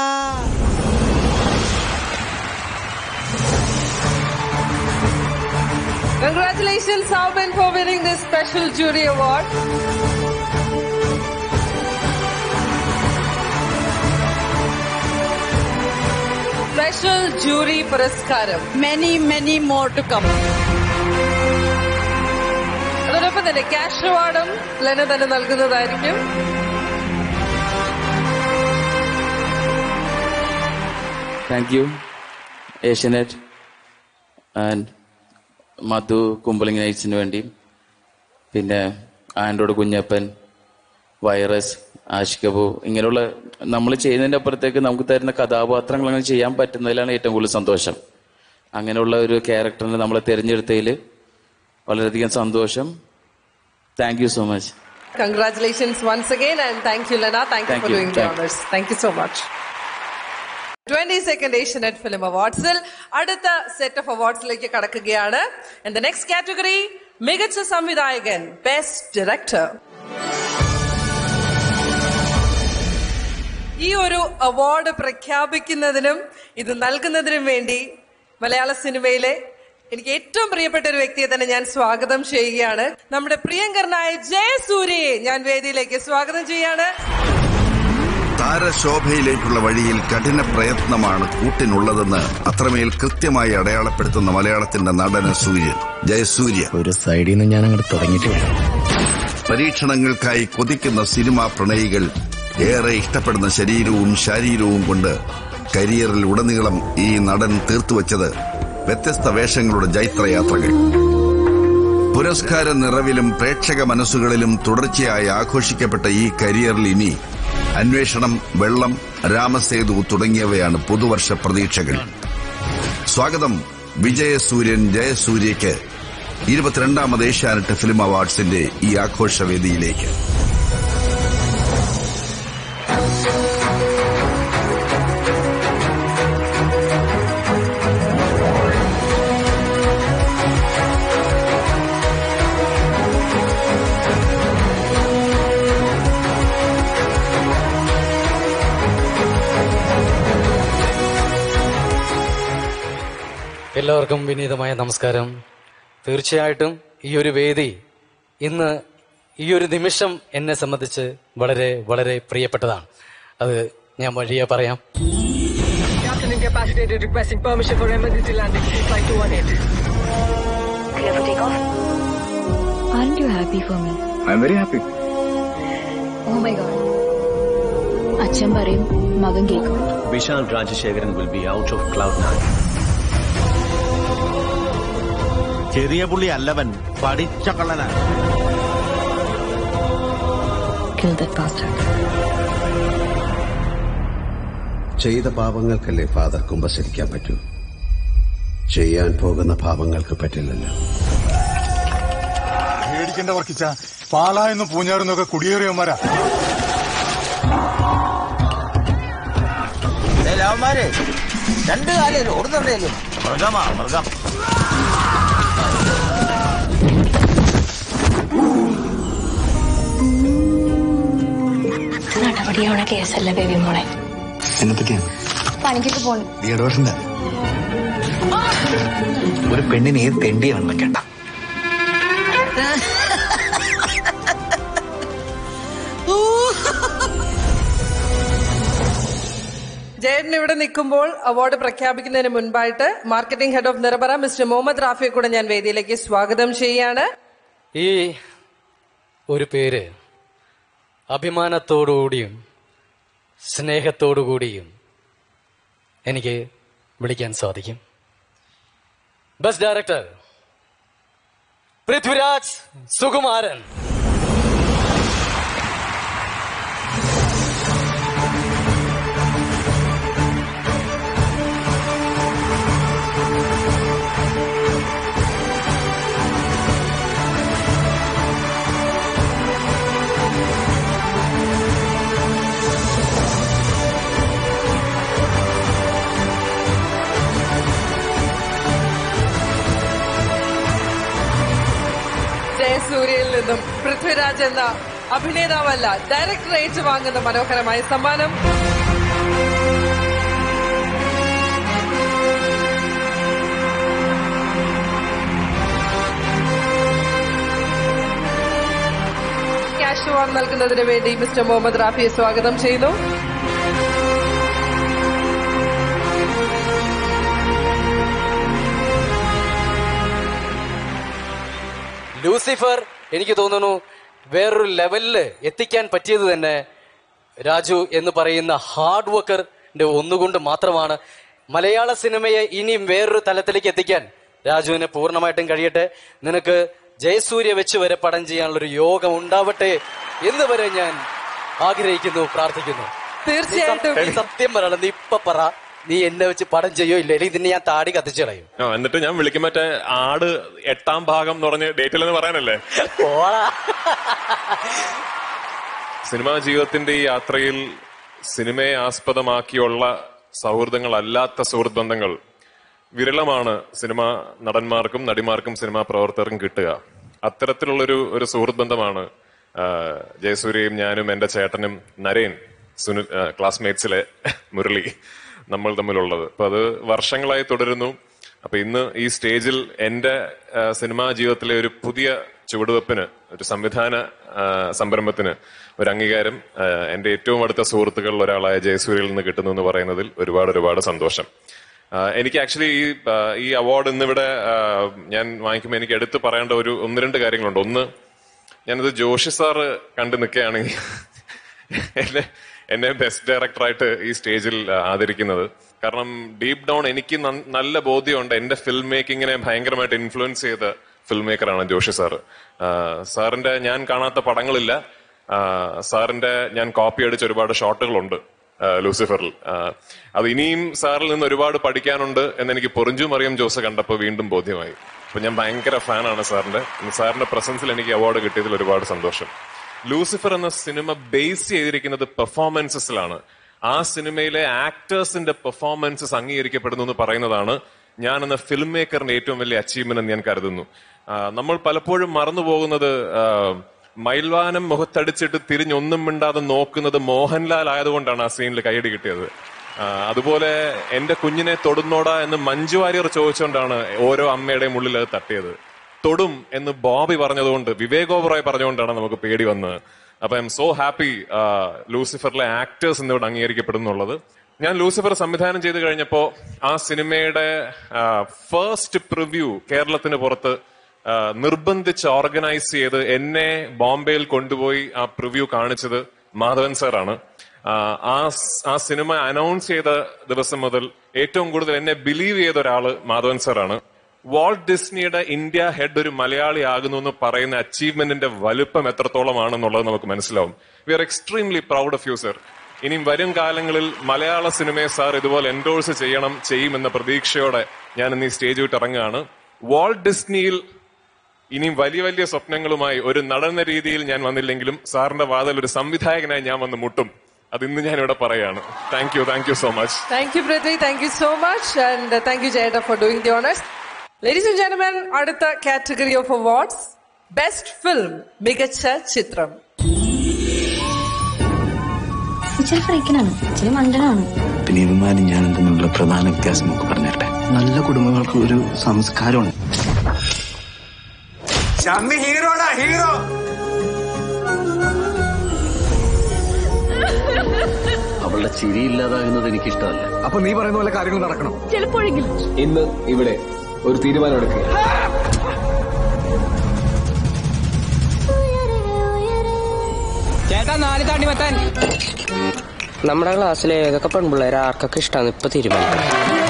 Congratulations, Saubin, for winning this special jury award. Special jury പുരസ്കാരം. Many more to come. അതോടൊപ്പം തന്നെ ക്യാഷ് അവാർഡും ലെന തന്നെ നൽകുന്നതായിരിക്കും. Thank you Asianet and Madhu Kumbalangi നൈറ്റ്സിന് വേണ്ടി, പിന്നെ ആൻഡ്രോയിഡ് കുഞ്ഞപ്പൻ, വൈറസ്, ആഷികബു, ഇങ്ങനെയുള്ള നമ്മൾ ചെയ്യുന്നതിന്റെ അപ്പുറത്തേക്ക് നമുക്ക് തരുന്ന കഥാപാത്രങ്ങൾ അങ്ങനെ ചെയ്യാൻ പറ്റുന്നതിലാണ് ഏറ്റവും കൂടുതൽ സന്തോഷം. അങ്ങനെയുള്ള ഒരു ക്യാരക്ടറിനെ നമ്മൾ തിരഞ്ഞെടുത്തതിൽ വളരെയധികം സന്തോഷം. Thank you so much. Congratulations once again and thank you, Lena. Thank you for doing the honors. Thank you so much. 22nd Asianet Film Awardsൽ അടുത്ത സെറ്റ് ഓഫ് അവാർഡ്സിലേക്ക് കടക്കുകയാണ്. And the next category, മികച്ച സംവിധായകൻ, ബെസ്റ്റ് ഡയറക്ടർ. ഈ ഒരു അവാർഡ് പ്രഖ്യാപിക്കുന്നതിനും ഇത് നൽകുന്നതിനും വേണ്ടി മലയാള സിനിമയിലെ എനിക്ക് ഏറ്റവും പ്രിയപ്പെട്ട ഒരു വ്യക്തിയെ തന്നെ ഞാൻ സ്വാഗതം ചെയ്യുകയാണ്. നമ്മുടെ പ്രിയങ്കരനായ ജയസൂര്യയെ ഞാൻ വേദിയിലേക്ക് സ്വാഗതം ചെയ്യാണ്. താരശോഭയിലേക്കുള്ള വഴിയിൽ കഠിന പ്രയത്നമാണ് കൂട്ടിനുള്ളതെന്ന് അത്രമേൽ കൃത്യമായി അടയാളപ്പെടുത്തുന്ന മലയാളത്തിന്റെ നടന് സൂര്യൻ, ജയസൂര്യ. ഒരു സൈഡിൽ നിന്ന് ഞാൻ അങ്ങോട്ട് തുടങ്ങിയിട്ടില്ല. പരീക്ഷണങ്ങൾക്കായി കൊതിക്കുന്ന സിനിമാ പ്രണയികൾ ഏറെ ഇഷ്ടപ്പെടുന്ന ശരീരവും ശാരീരവും കൊണ്ട് കരിയറിൽ ഉടനീളം ഈ നടൻ തീർത്തുവച്ചത് വ്യത്യസ്ത വേഷങ്ങളുടെ ജൈത്രയാത്രകൾ. പുരസ്കാര നിറവിലും പ്രേക്ഷക മനസ്സുകളിലും തുടർച്ചയായി ആഘോഷിക്കപ്പെട്ട ഈ കരിയറിൽ ഇനി അന്വേഷണം, വെള്ളം, രാമസേതു തുടങ്ങിയവയാണ് പുതുവർഷ പ്രതീക്ഷകൾ. സ്വാഗതം വിജയസൂര്യൻ ജയസൂര്യയ്ക്ക് 22ാമത് ഏഷ്യാനെറ്റ് ഫിലിം അവാർഡ്സിന്റെ ഈ ആഘോഷവേദിയിലേക്ക്. എല്ലാവർക്കും വിനീതമായ നമസ്കാരം. തീർച്ചയായിട്ടും ഈ ഒരു വേദി, ഇന്ന് ഈ ഒരു നിമിഷം എന്നെ സംബന്ധിച്ച് വളരെ വളരെ പ്രിയപ്പെട്ടതാണ്. അത് ഞാൻ വഴിയെ പറയാം. Aren't you happy for me? I'm very happy. Oh my God. അച്ഛൻ പറയും, മകൻ കേൾക്കും. Vishal Rajashekharan will be out of cloud 9. ചെറിയ പുള്ളി അല്ലവൻ, പഠിച്ച കള്ളനാണ്. Kill that bastard. ചെയ്ത പാപങ്ങൾക്കല്ലേ ഫാദർ കുമ്പസരിക്കാൻ പറ്റൂ, ചെയ്യാൻ പോകുന്ന പാപങ്ങൾക്ക് പറ്റില്ലല്ലോ. പേടിക്കേണ്ട വർക്കിച്ച, പാലായെന്നും പൂഞ്ഞാറുന്നൊക്കെ കുടിയേറിയവന്മാരാ. ലാവന്മാരെ രണ്ടു കാലം ഓടുന്നുണ്ടേലും മൃഗമാ മൃഗം. നടപടിയാവണ കേസല്ല ബേബി മോളെ. എന്നതൊക്കെയാണ് പണിക്കൊക്കെ പോണു. നീ ഇടവശണ്ട. ഒരു പെണ്ണിനെ ഏത് തെണ്ടിയാണെന്ന് കേട്ട. ജയൻ ഇവിടെ നിൽക്കുമ്പോൾ അവാർഡ് പ്രഖ്യാപിക്കുന്നതിന് മുൻപായിട്ട് marketing head of Nirapara mister Muhammad റാഫിയെ കൂടെ ഞാൻ വേദിയിലേക്ക് സ്വാഗതം ചെയ്യാണ്. ഈ ഒരു പേര് അഭിമാനത്തോടുകൂടിയും സ്നേഹത്തോടുകൂടിയും എനിക്ക് വിളിക്കാൻ സാധിക്കും. Best director Prithviraj Sukumaran. ജയസൂര്യയിൽ നിന്നും പൃഥ്വിരാജ് എന്ന അഭിനേതാവല്ല ഡയറക്ടർ ഏറ്റുവാങ്ങുന്ന മനോഹരമായ സമ്മാനം. ക്യാഷ് അവാർഡ് നൽകുന്നതിന് വേണ്ടി മിസ്റ്റർ മുഹമ്മദ് റാഫിയെ സ്വാഗതം ചെയ്യുന്നു. ലൂസിഫർ എനിക്ക് തോന്നുന്നു വേറൊരു ലെവലില് എത്തിക്കാൻ പറ്റിയത് തന്നെ രാജു എന്ന് പറയുന്ന ഹാർഡ് വർക്കറിന്റെ ഒന്നുകൊണ്ട് മാത്രമാണ്. മലയാള സിനിമയെ ഇനിയും വേറൊരു തലത്തിലേക്ക് എത്തിക്കാൻ രാജുവിനെ പൂർണ്ണമായിട്ടും കഴിയട്ടെ. നിനക്ക് ജയസൂര്യ വെച്ച് വരെ പടം ചെയ്യാനുള്ളൊരു യോഗം ഉണ്ടാവട്ടെ എന്ന് വരെ ഞാൻ ആഗ്രഹിക്കുന്നു, പ്രാർത്ഥിക്കുന്നു. തീർച്ചയായിട്ടും സത്യം പറയണം, നീ ഇപ്പൊ പറ, നീ എന്നെ വെച്ച് പടം ചെയ്യോ ഇല്ല, ഇതിന് ഞാൻ താടി കത്തിച്ചു കളയും. എന്നിട്ട് ഞാൻ വിളിക്കും മറ്റേ ആട് 8ാം ഭാഗം എന്ന് പറഞ്ഞ് ഡേറ്റിലെന്ന് പറയാനല്ലേ. സിനിമാ ജീവിതത്തിന്റെ ഈ യാത്രയിൽ സിനിമയെ ആസ്പദമാക്കിയുള്ള സൗഹൃദങ്ങളല്ലാത്ത സുഹൃത്ത് ബന്ധങ്ങൾ വിരളമാണ് സിനിമാ നടന്മാർക്കും നടിമാർക്കും സിനിമാ പ്രവർത്തകർക്കും കിട്ടുക. അത്തരത്തിലുള്ളൊരു സുഹൃത്ത് ബന്ധമാണ് ജയസൂര്യയും ഞാനും എന്റെ ചേട്ടനും നരേൻ സുനിൽ ക്ലാസ്മേറ്റ്സിലെ മുരളി നമ്മൾ തമ്മിലുള്ളത്. അപ്പൊ അത് വർഷങ്ങളായി തുടരുന്നു. അപ്പൊ ഇന്ന് ഈ സ്റ്റേജിൽ എന്റെ സിനിമാ ജീവിതത്തിലെ ഒരു പുതിയ ചുവടുവെപ്പിന്, ഒരു സംവിധാന സംരംഭത്തിന് ഒരു അംഗീകാരം എന്റെ ഏറ്റവും അടുത്ത സുഹൃത്തുക്കളിൽ ഒരാളായ ജയസൂര്യയിൽ നിന്ന് കിട്ടുന്നു എന്ന് പറയുന്നതിൽ ഒരുപാട് സന്തോഷം. എനിക്ക് ആക്ച്വലി ഈ അവാർഡ് ഇന്നിവിടെ ഞാൻ വാങ്ങിക്കുമ്പോൾ എനിക്ക് എടുത്ത് പറയേണ്ട 1-2 കാര്യങ്ങളുണ്ട്. ഒന്ന്, ഞാനിത് ജോഷി സാറ് കണ്ടു നിൽക്കുകയാണെങ്കിൽ എന്നെ ബെസ്റ്റ് ഡയറക്ടറായിട്ട് ഈ സ്റ്റേജിൽ ആദരിക്കുന്നത്. കാരണം ഡീപ് ഡൗൺ എനിക്ക് നല്ല ബോധ്യമുണ്ട് എന്റെ ഫിൽം മേക്കിങ്ങിനെ ഭയങ്കരമായിട്ട് ഇൻഫ്ലുവൻസ് ചെയ്ത ഫിൽം മേക്കറാണ് ജോഷി സാറ്. സാറിന്റെ ഞാൻ കാണാത്ത പടങ്ങളില്ല. സാറിന്റെ ഞാൻ കോപ്പി അടിച്ച ഒരുപാട് ഷോട്ടുകളുണ്ട് ലൂസിഫറിൽ. അത് ഇനിയും സാറിൽ നിന്ന് ഒരുപാട് പഠിക്കാനുണ്ട് എന്നെനിക്ക് പൊറിഞ്ചു മറിയം ജോസ് കണ്ടപ്പോൾ വീണ്ടും ബോധ്യമായി. അപ്പൊ ഞാൻ ഭയങ്കര ഫാനാണ് സാറിന്റെ പ്രസൻസിൽ എനിക്ക് അവാർഡ് കിട്ടിയതിൽ ഒരുപാട് സന്തോഷം. ലൂസിഫർ എന്ന സിനിമ ബേസ് ചെയ്തിരിക്കുന്നത് പെർഫോമൻസസിലാണ്. ആ സിനിമയിലെ ആക്ടേഴ്സിന്റെ പെർഫോമൻസസ് അംഗീകരിക്കപ്പെടുന്നു എന്ന് പറയുന്നതാണ് ഞാൻ എന്ന ഫിലിം മേക്കറിന്റെ ഏറ്റവും വലിയ അച്ചീവ്മെന്റ് എന്ന് ഞാൻ കരുതുന്നു. നമ്മൾ പലപ്പോഴും മറന്നുപോകുന്നത് മയിൽവാനം മുഖത്തടിച്ചിട്ട് തിരിഞ്ഞൊന്നും മിണ്ടാതെ നോക്കുന്നത് മോഹൻലാൽ ആയതുകൊണ്ടാണ് ആ സീനിൽ കൈയടി കിട്ടിയത്. അതുപോലെ എന്റെ കുഞ്ഞിനെ തൊടുന്നോടാ എന്ന് മഞ്ജു വാര്യർ ചോദിച്ചുകൊണ്ടാണ് ഓരോ അമ്മയുടെയും ഉള്ളിൽ അത് തട്ടിയത്. തൊടും എന്ന് ബോബി പറഞ്ഞതുകൊണ്ട്, വിവേക് ഓബറോയ് പറഞ്ഞുകൊണ്ടാണ് നമുക്ക് പേടി വന്നത്. അപ്പൊ ഐ എം സോ ഹാപ്പി ലൂസിഫറിലെ ആക്ടേഴ്സ് എന്നിവിടെ അംഗീകരിക്കപ്പെടുന്നുള്ളത്. ഞാൻ ലൂസിഫർ സംവിധാനം ചെയ്ത് കഴിഞ്ഞപ്പോ ആ സിനിമയുടെ ഫസ്റ്റ് പ്രിവ്യൂ കേരളത്തിന് പുറത്ത് നിർബന്ധിച്ച് ഓർഗനൈസ് ചെയ്ത് എന്നെ ബോംബെയിൽ കൊണ്ടുപോയി ആ പ്രിവ്യൂ കാണിച്ചത് മാധവൻ സാറാണ്. ആ സിനിമ അനൗൺസ് ചെയ്ത ദിവസം മുതൽ ഏറ്റവും കൂടുതൽ എന്നെ ബിലീവ് ചെയ്ത ഒരാള് മാധവൻ സാറാണ്. വാൾട്ട് ഡിസ്നിയുടെ ഇന്ത്യ ഹെഡ് ഒരു മലയാളി ആകുന്നു എന്ന് പറയുന്ന അച്ചീവ്മെന്റിന്റെ വലുപ്പം എത്രത്തോളമാണെന്നുള്ളത് നമുക്ക് മനസ്സിലാവും. We are extremely proud of you sir. ഇനിയും വരും കാലങ്ങളിൽ മലയാള സിനിമയെ സാർ ഇതുപോലെ എൻഡോഴ്സ് ചെയ്യുമെന്ന പ്രതീക്ഷയോടെ ഞാൻ ഇന്ന് ഈ സ്റ്റേജ് വിട്ട് ഇറങ്ങുകയാണ്. വാൾട്ട് ഡിസ്നിയിൽ ഇനിയും വലിയ വലിയ സ്വപ്നങ്ങളുമായി ഒരു നടന്ന രീതിയിൽ ഞാൻ വന്നില്ലെങ്കിലും സാറിന്റെ വാതിൽ ഒരു സംവിധായകനായി ഞാൻ വന്ന് മുട്ടും. അത് ഇന്ന് ഞാൻ ഇവിടെ പറയാണ്. Thank you so much. Thank you Prithvi, thank you so much, and thank you Jayetta for doing the honours. Ladies and gentlemen, അടുത്ത category of awards best film, മികച്ച ചിത്രം. പിന്നെ ഇവന്മാരും ഞാനും തമ്മിലുള്ള പ്രധാന വ്യത്യാസം നമുക്ക് പറഞ്ഞിട്ടെ. നല്ല കുടുംബങ്ങൾക്ക് ഒരു സംസ്കാരമുണ്ട്. ഹീറോടാ ഹീറോ. അവൾ അവളുടെ ചിരി ഇല്ലാതാകുന്നത് എനിക്കിഷ്ടമല്ല. അപ്പൊ നീ പറയുന്ന പോലെ കാര്യങ്ങൾ നടക്കണം. ചിലപ്പോഴെങ്കിലും ഇന്ന് ഇവിടെ ഒരു തീരുമാനം എടുക്കുക. ചേട്ടാ 4 താണ്ടി വെത്താൻ. നമ്മുടെ ക്ലാസ്സിലെ ഏതൊക്കെ പെൺപിള്ളേരെ ആർക്കൊക്കെ ഇഷ്ടമാണ് ഇപ്പൊ തീരുമാനിക്കണം.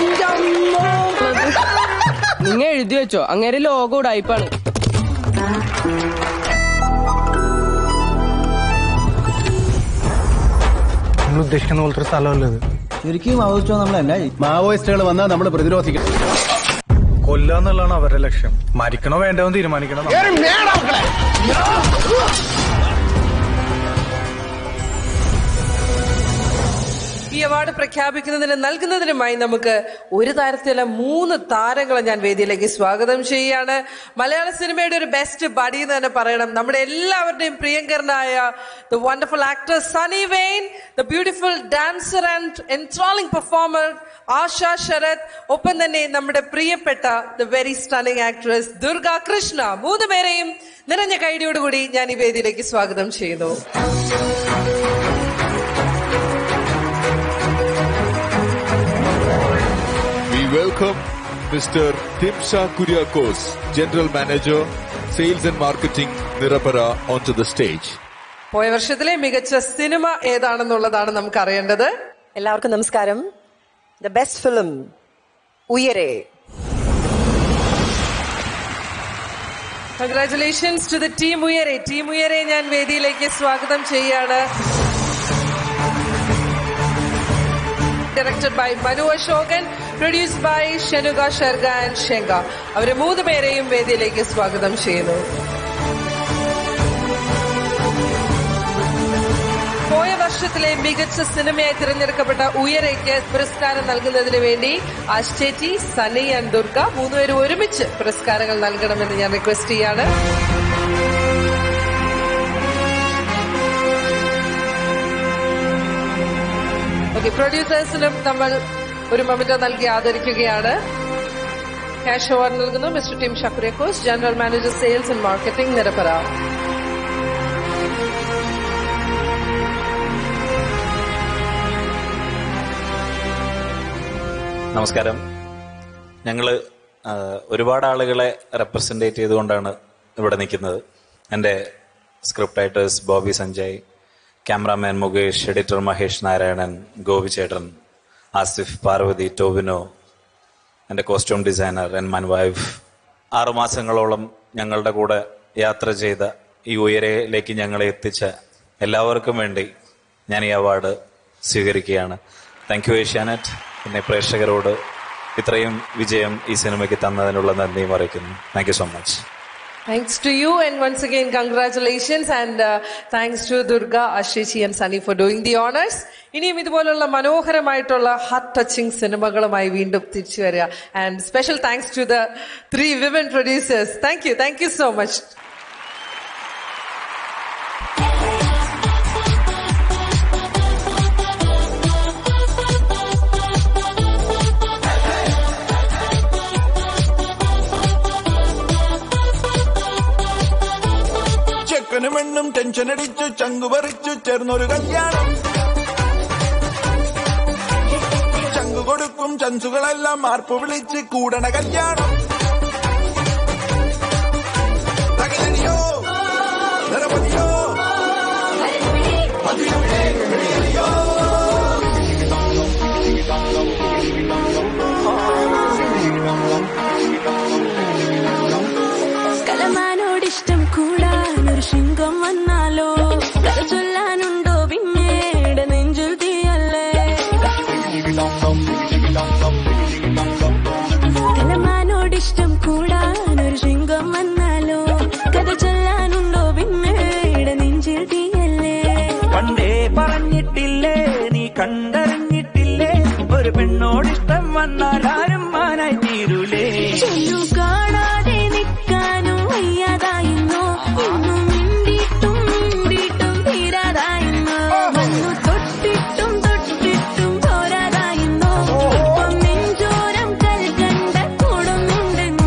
നിങ്ങൾ എഴുതി വെച്ചോ, അങ്ങേരെ ലോഗോ ഉടായിപ്പാണ്. നമ്മൾ ഉദ്ദേശിക്കുന്ന പോലത്തെ സ്ഥലമല്ലത്. ശരിക്കും മാവോയിസ്റ്റോ നമ്മൾ എന്നാ മാവോയിസ്റ്റുകൾ വന്നാൽ നമ്മൾ പ്രതിരോധിക്കണം. കൊല്ലാന്നുള്ളതാണ് അവരുടെ ലക്ഷ്യം. മരിക്കണോ വേണ്ടോ എന്ന് തീരുമാനിക്കണം. ഈ അവാർഡ് പ്രഖ്യാപിക്കുന്നതിന് നൽകുന്നതിനുമായി നമുക്ക് ഒരു താരത്തിലെ 3 താരങ്ങളെ ഞാൻ വേദിയിലേക്ക് സ്വാഗതം ചെയ്യുകയാണ്. മലയാള സിനിമയുടെ ഒരു ബെസ്റ്റ് ബഡി എന്ന് തന്നെ പറയണം. നമ്മുടെ എല്ലാവരുടെയും പ്രിയങ്കരനായ the wonderful actor Sunny Wayne, the beautiful dancer and enthralling performer Asha Sharath, ഒപ്പം തന്നെ നമ്മുടെ പ്രിയപ്പെട്ട the very stunning actress Durga Krishna. 3 പേരെയും നിറഞ്ഞ കൈഡിയോടുകൂടി ഞാൻ ഈ വേദിയിലേക്ക് സ്വാഗതം ചെയ്യുന്നു. Welcome Mr. Timsha Kuriakos, General Manager, Sales and Marketing, Nirapara, onto the stage. പോയ വർഷത്തിലെ മികച്ച സിനിമ ഏതാണെന്നുള്ളതാണ് നമുക്ക് അറിയേണ്ടത്. എല്ലാവർക്കും നമസ്കാരം. The best film Uyare. Congratulations to the team Uyare. Team Uyare ഞാൻ വേദിയിലേക്ക് സ്വാഗതം ചെയ്യാണ്. Directed by Manu Ashokan, produced by Shenuga Sharga and Shenga. അവരെ 3 പേരെയും വേദിയിലേക്ക് സ്വാഗതം ചെയ്യുന്നു. പോയ വർഷത്തിലെ മികച്ച സിനിമയായി തിരഞ്ഞെടുക്കപ്പെട്ട ഉയരയ്ക്ക് പുരസ്കാരം നൽകുന്നതിന് വേണ്ടി ആശ്ചേച്ചി, സണ്ണി ആൻഡ് ദുർഗ 3 പേരും ഒരുമിച്ച് പുരസ്കാരങ്ങൾ നൽകണമെന്ന് ഞാൻ റിക്വസ്റ്റ് ചെയ്യാണ്. പ്രൊഡ്യൂസേഴ്സിനും നമ്മൾ ഒരു മൊമെന്റോ നൽകി ആദരിക്കുകയാണ്. ക്യാഷ് അവാർഡ് നൽകുന്നു mister Timsha Kuriakose, general manager sales and marketing, Nirapara. നമസ്കാരം. ഞങ്ങള് ഒരുപാട് ആളുകളെ റെപ്രസെന്റേറ്റ് ചെയ്തുകൊണ്ടാണ് ഇവിടെ നിൽക്കുന്നത്. എൻ്റെ script writers Bobby Sanjay, cameraman Mukesh, editor Mahesh Narayanan, ഗോപിചേട്ടൻ, ആസിഫ്, പാർവതി, ടോവിനോ, എൻ്റെ കോസ്റ്റ്യൂം ഡിസൈനർ എൻമാൻ വൈഫ്. 6 മാസങ്ങളോളം ഞങ്ങളുടെ കൂടെ യാത്ര ചെയ്ത ഈ ഉയരയിലേക്ക് ഞങ്ങളെ എത്തിച്ച എല്ലാവർക്കും വേണ്ടി ഞാൻ ഈ അവാർഡ് സ്വീകരിക്കുകയാണ്. Thank you Asianet. പിന്നെ പ്രേക്ഷകരോട് ഇത്രയും വിജയം ഈ സിനിമയ്ക്ക് തന്നതിനുള്ള നന്ദിയും അറിയിക്കുന്നു. Thank you so much. Thanks to you, and once again congratulations, and thanks to Durga, Ashishi and Sunny for doing the honors. ഇനിയും ഇതുപോലുള്ള മനോഹരമായിട്ടുള്ള ഹാർട്ട് ടച്ചിങ് സിനിമകളുമായി വീണ്ടും തിരിച്ചു വരിക. And special thanks to the 3 women producers. Thank you so much. ചെക്കനും പെണ്ണും ടെൻഷൻ അടിച്ചു ചങ്കു പറിച്ചു ചേർന്നൊരു കല്യാണം. ചങ്കു കൊടുക്കും ചൻസുകളെല്ലാം മാർപ്പ് വിളിച്ച് കൂടണ കല്യാണം. തകരണിയോ നിറപതിയോ കലമാനോടിഷ്ടം കൂടാനൊരു ശൃംഗം വന്നാലോ, കഥ ചൊല്ലാനുണ്ടോ പിന്നീട് നെഞ്ചിൽ തീയല്ലേ. കലമാനോടിഷ്ടം കൂടാനൊരു ശൃംഗം വന്നാലോ, കഥ ചൊല്ലാനുണ്ടോ പിന്നീട് നെഞ്ചിൽ തീയല്ലേ. പണ്ടേ പറഞ്ഞിട്ടില്ലേ നീ കണ്ടറിഞ്ഞിട്ടില്ലേ, ഒരു പെണ്ണോടിഷ്ടം വന്നാൽ ആരും മാനായി തീരൂലേ. കാണാതെ നിൽക്കാനും വയ്യാതായിരുന്നു, ഇന്നും മിണ്ടിയിട്ടും തീരാതായിരുന്നു. വന്നു തൊട്ടിട്ടും പോരാതായിരുന്നു. ഇപ്പം നെഞ്ചോരം കൽക്കണ്ട കൂടുന്നുണ്ടെന്നു.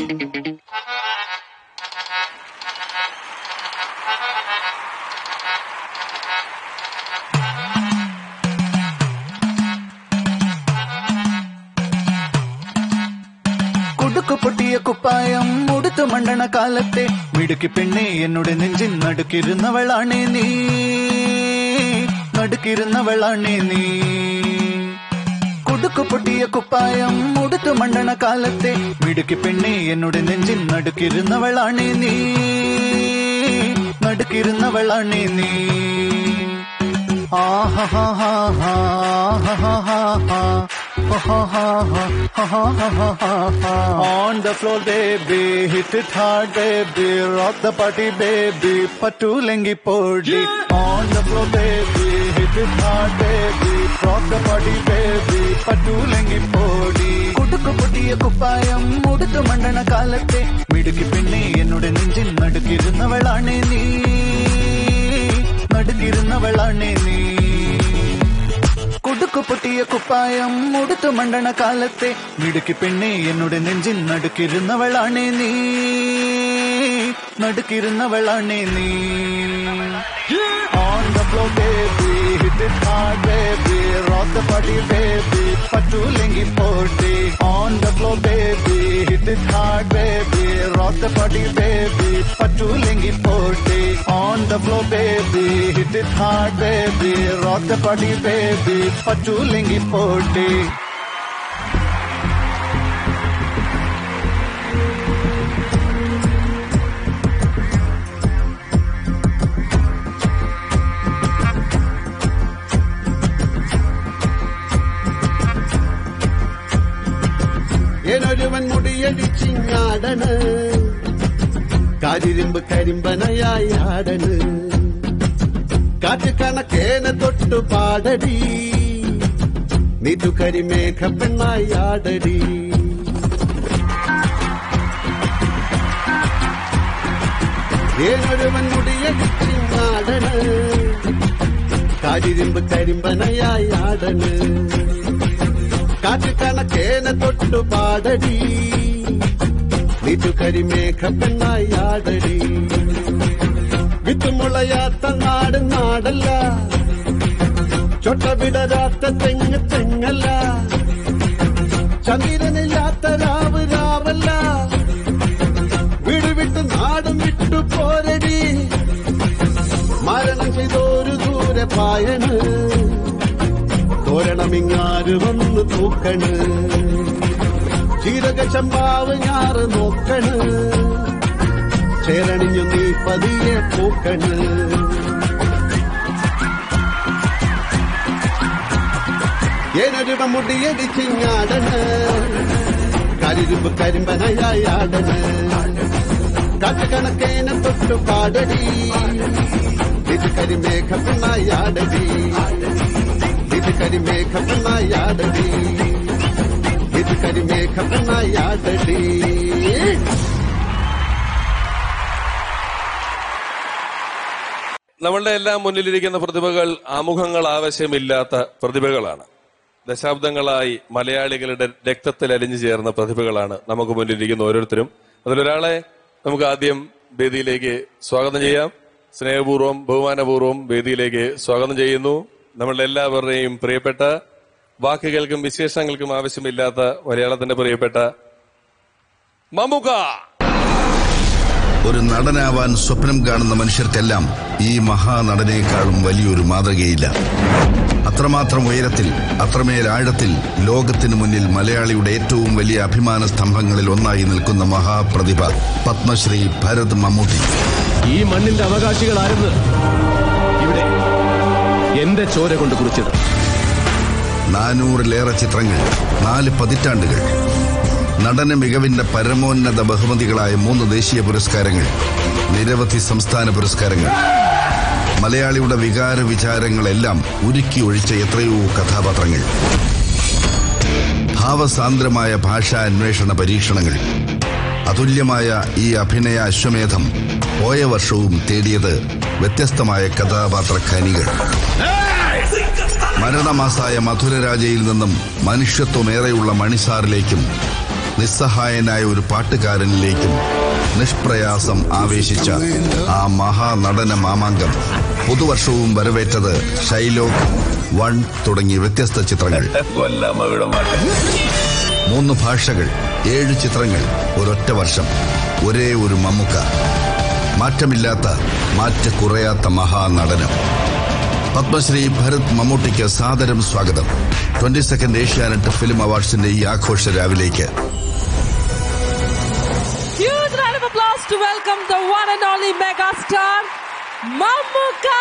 കുടുക്കു പൊട്ടിയ കുപ്പായം ഉടുത്തു മണ്ടണ കാലത്തെ മിടുക്കി പെണ്ണെ എന്നോട് നെഞ്ചിൻ നടുക്കിരുന്നവളാണേ നീ, നടുക്കിരുന്നവളാണേ നീ. കുടുക്കു പൊട്ടിയ കുപ്പായം ഉടുത്തു മണ്ടണ കാലത്തെ മിടുക്കി പെണ്ണെ എന്നോട് നെഞ്ചിൻ നടുക്കിരുന്നവളാണേ നീ, നടുക്കിരുന്നവളാണേ നീ. On the floor baby, hit it hard baby, rock the party baby, patulengi podi. On the floor baby, hit it hard baby, rock the party baby, patulengi podi. കുടുക്കു പൊട്ടിയ കുപ്പായം ഉടുത്തു മണ്ടണ കാലത്തെ മിടുക്കി പെണ്ണെ എന്നോട് നെഞ്ചിൻ നടുക്കിരുന്നവളാണേ നീ, നടുക്കിരുന്നവളാണേ നീ. കുടുക്കു പൊട്ടിയ കുപ്പായം ഉടുത്തു മണ്ടണ കാലത്തെ മിടുക്കി പെണ്ണെ എന്നോട് നെഞ്ചിൻ നടുക്കിരുന്നവളാണേ നീ, നടുക്കിരുന്നവളാണേ നീ. On the floor baby, hit it hard baby, rock the party baby, patulengi podi. On the floor baby, hit it hard baby, rock the party baby, patulengi podi. On the floor baby, hit it hard baby, rock the party baby, patulengi podi. ഏനൊരുവൻ മുടിയടിച്ചിങ്ങാടന്, കാരിരുമ്പ് കരിമ്പനയായി ആടന്, കാറ്റ് കണക്കേന തൊട്ടു പാടടി, നീതു കരിമേഘ പെണ്ണായി ആടടി. ഏനൊരുവൻ മുടിയടിച്ചിങ്ങാടന്, കാരിരുമ്പ് കരിമ്പനയായി ആടന്, കാറ്റ് കണക്കേന തൊട്ടു പാടടി, നീതു കരിമേഘ പെണ്ണായി ആടടി. വിത്തുമുളയാത്ത നാട് നാടല്ല, ചൊട്ട വിടരാത്ത തെങ്ങ് തെങ്ങല്ല, ചന്ദ്രനില്ലാത്ത രാവ് രാവല്ല, വീട് വിട്ട് നാടും വിട്ടു പോരടി, മരണം ചെയ്തൊരു ദൂരെ പായണ്, തോരണമിങ്ങാറ് വന്ന് തൂക്കണ്, ചീരക ചമ്പാവ് ഞാറ് നോക്കണ്, ചേരണിഞ്ഞു നീ പതിയെ പൂക്കണ്. ഏനൊരുവ മുടിയടിച്ചിങ്ങാടന്, കരിരുമ്പ് കരിമ്പനയായി ആടന്, കാറ്റ് കണക്കേന തൊട്ടു പാടടി, ഇത് കരിമേഘ പെണ്ണായി ആടടി, ഇത് കരിമേഘ പെണ്ണായി ആടടി, ഇത് കരിമേഘ പെണ്ണായി ആടടി. നമ്മളുടെ എല്ലാം മുന്നിലിരിക്കുന്ന പ്രതിഭകൾ ആമുഖങ്ങൾ ആവശ്യമില്ലാത്ത പ്രതിഭകളാണ്. ദശാബ്ദങ്ങളായി മലയാളികളുടെ രക്തത്തിൽ അലിഞ്ഞു ചേർന്ന പ്രതിഭകളാണ് നമുക്ക് മുന്നിലിരിക്കുന്ന ഓരോരുത്തരും. അതിലൊരാളെ നമുക്ക് ആദ്യം വേദിയിലേക്ക് സ്വാഗതം ചെയ്യാം. സ്നേഹപൂർവ്വം ബഹുമാനപൂർവ്വം വേദിയിലേക്ക് സ്വാഗതം ചെയ്യുന്നു. നമ്മളുടെ എല്ലാവരുടെയും പ്രിയപ്പെട്ട, വാക്കുകൾക്കും വിശേഷങ്ങൾക്കും ആവശ്യമില്ലാത്ത മലയാളത്തിന്റെ പ്രിയപ്പെട്ട മമ്മൂക്ക. ഒരു നടനാവാൻ സ്വപ്നം കാണുന്ന മനുഷ്യർക്കെല്ലാം ഈ മഹാനടനേക്കാളും വലിയൊരു മാതൃകയില്ല. അത്രമാത്രം ഉയരത്തിൽ, അത്രമേൽ ആഴത്തിൽ ലോകത്തിനു മുന്നിൽ മലയാളിയുടെ ഏറ്റവും വലിയ അഭിമാന സ്തംഭങ്ങളിൽ ഒന്നായി നിൽക്കുന്ന മഹാപ്രതിഭ പത്മശ്രീ ഭരത് മമ്മൂട്ടി. ഈ മണ്ണിന്റെ അവകാശികളായിരുന്നു ഇവിടെ എന്റെ ചോര കൊണ്ട് കുറിച്ചത്. 400-ലേറെ ചിത്രങ്ങൾ, 4 പതിറ്റാണ്ടുകൾ, നടന മികവിന്റെ പരമോന്നത ബഹുമതികളായ 3 ദേശീയ പുരസ്കാരങ്ങൾ, നിരവധി സംസ്ഥാന പുരസ്കാരങ്ങൾ, മലയാളിയുടെ വികാര വിചാരങ്ങളെല്ലാം ഉരുക്കി ഒഴിച്ച എത്രയോ കഥാപാത്രങ്ങൾ, ഭാവസാന്ദ്രമായ ഭാഷാ അന്വേഷണ പരീക്ഷണങ്ങൾ. അതുല്യമായ ഈ അഭിനയ അശ്വമേധം പോയ വർഷവും തേടിയത് വ്യത്യസ്തമായ കഥാപാത്ര ഖനികൾ. മരണമാസായ മധുരരാജയിൽ നിന്നും മനുഷ്യത്വമേറെയുള്ള മണിസാറിലേക്കും നിസ്സഹായനായ ഒരു പാട്ടുകാരനിലേക്കും നിഷ്പ്രയാസം ആവേശിച്ച ആ മഹാനടന മാമാങ്കം പുതുവർഷവും വരവേറ്റത് ഷൈലോക്ക് 1 തുടങ്ങിയ വ്യത്യസ്ത ചിത്രങ്ങൾ. 3 ഭാഷകൾ, 7 ചിത്രങ്ങൾ, ഒരൊറ്റ വർഷം, ഒരേ ഒരു മമ്മൂക്ക. മാറ്റമില്ലാത്ത, മാറ്റക്കുറയാത്ത മഹാനടനം. പത്മശ്രീ ഭരത് മമ്മൂട്ടിക്ക് സാദരം സ്വാഗതം 22nd ഏഷ്യാനെറ്റ് ഫിലിം അവാർഡ്സിന്റെ ഈ ആഘോഷ രാവിലേക്ക്. Huge round of applause to welcome the one and only mega star Mammootka.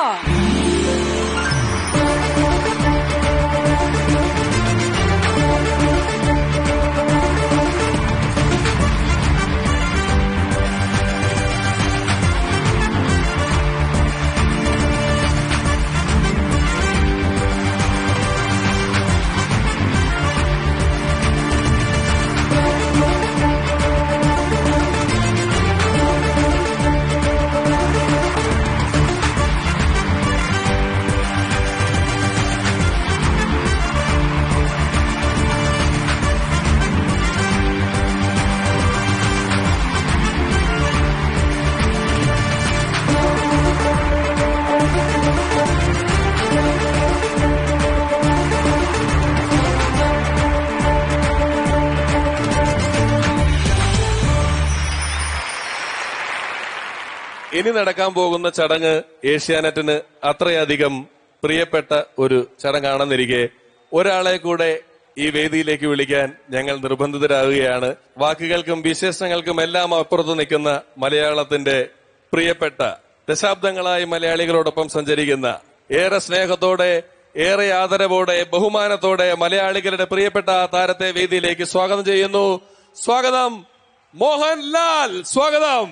ഇനി നടക്കാൻ പോകുന്ന ചടങ്ങ് ഏഷ്യാനെറ്റിന് അത്രയധികം പ്രിയപ്പെട്ട ഒരു ചടങ്ങാണെന്നിരിക്കെ ഒരാളെ കൂടെ ഈ വേദിയിലേക്ക് വിളിക്കാൻ ഞങ്ങൾ നിർബന്ധിതരാകുകയാണ്. വാക്കുകൾക്കും വിശേഷങ്ങൾക്കും എല്ലാം അപ്പുറത്ത് നിൽക്കുന്ന മലയാളത്തിന്റെ പ്രിയപ്പെട്ട, ദശാബ്ദങ്ങളായി മലയാളികളോടൊപ്പം സഞ്ചരിക്കുന്ന, ഏറെ സ്നേഹത്തോടെ, ഏറെ ആദരവോടെ, ബഹുമാനത്തോടെ മലയാളികളുടെ പ്രിയപ്പെട്ട താരത്തെ വേദിയിലേക്ക് സ്വാഗതം ചെയ്യുന്നു. സ്വാഗതം മോഹൻലാൽ. സ്വാഗതം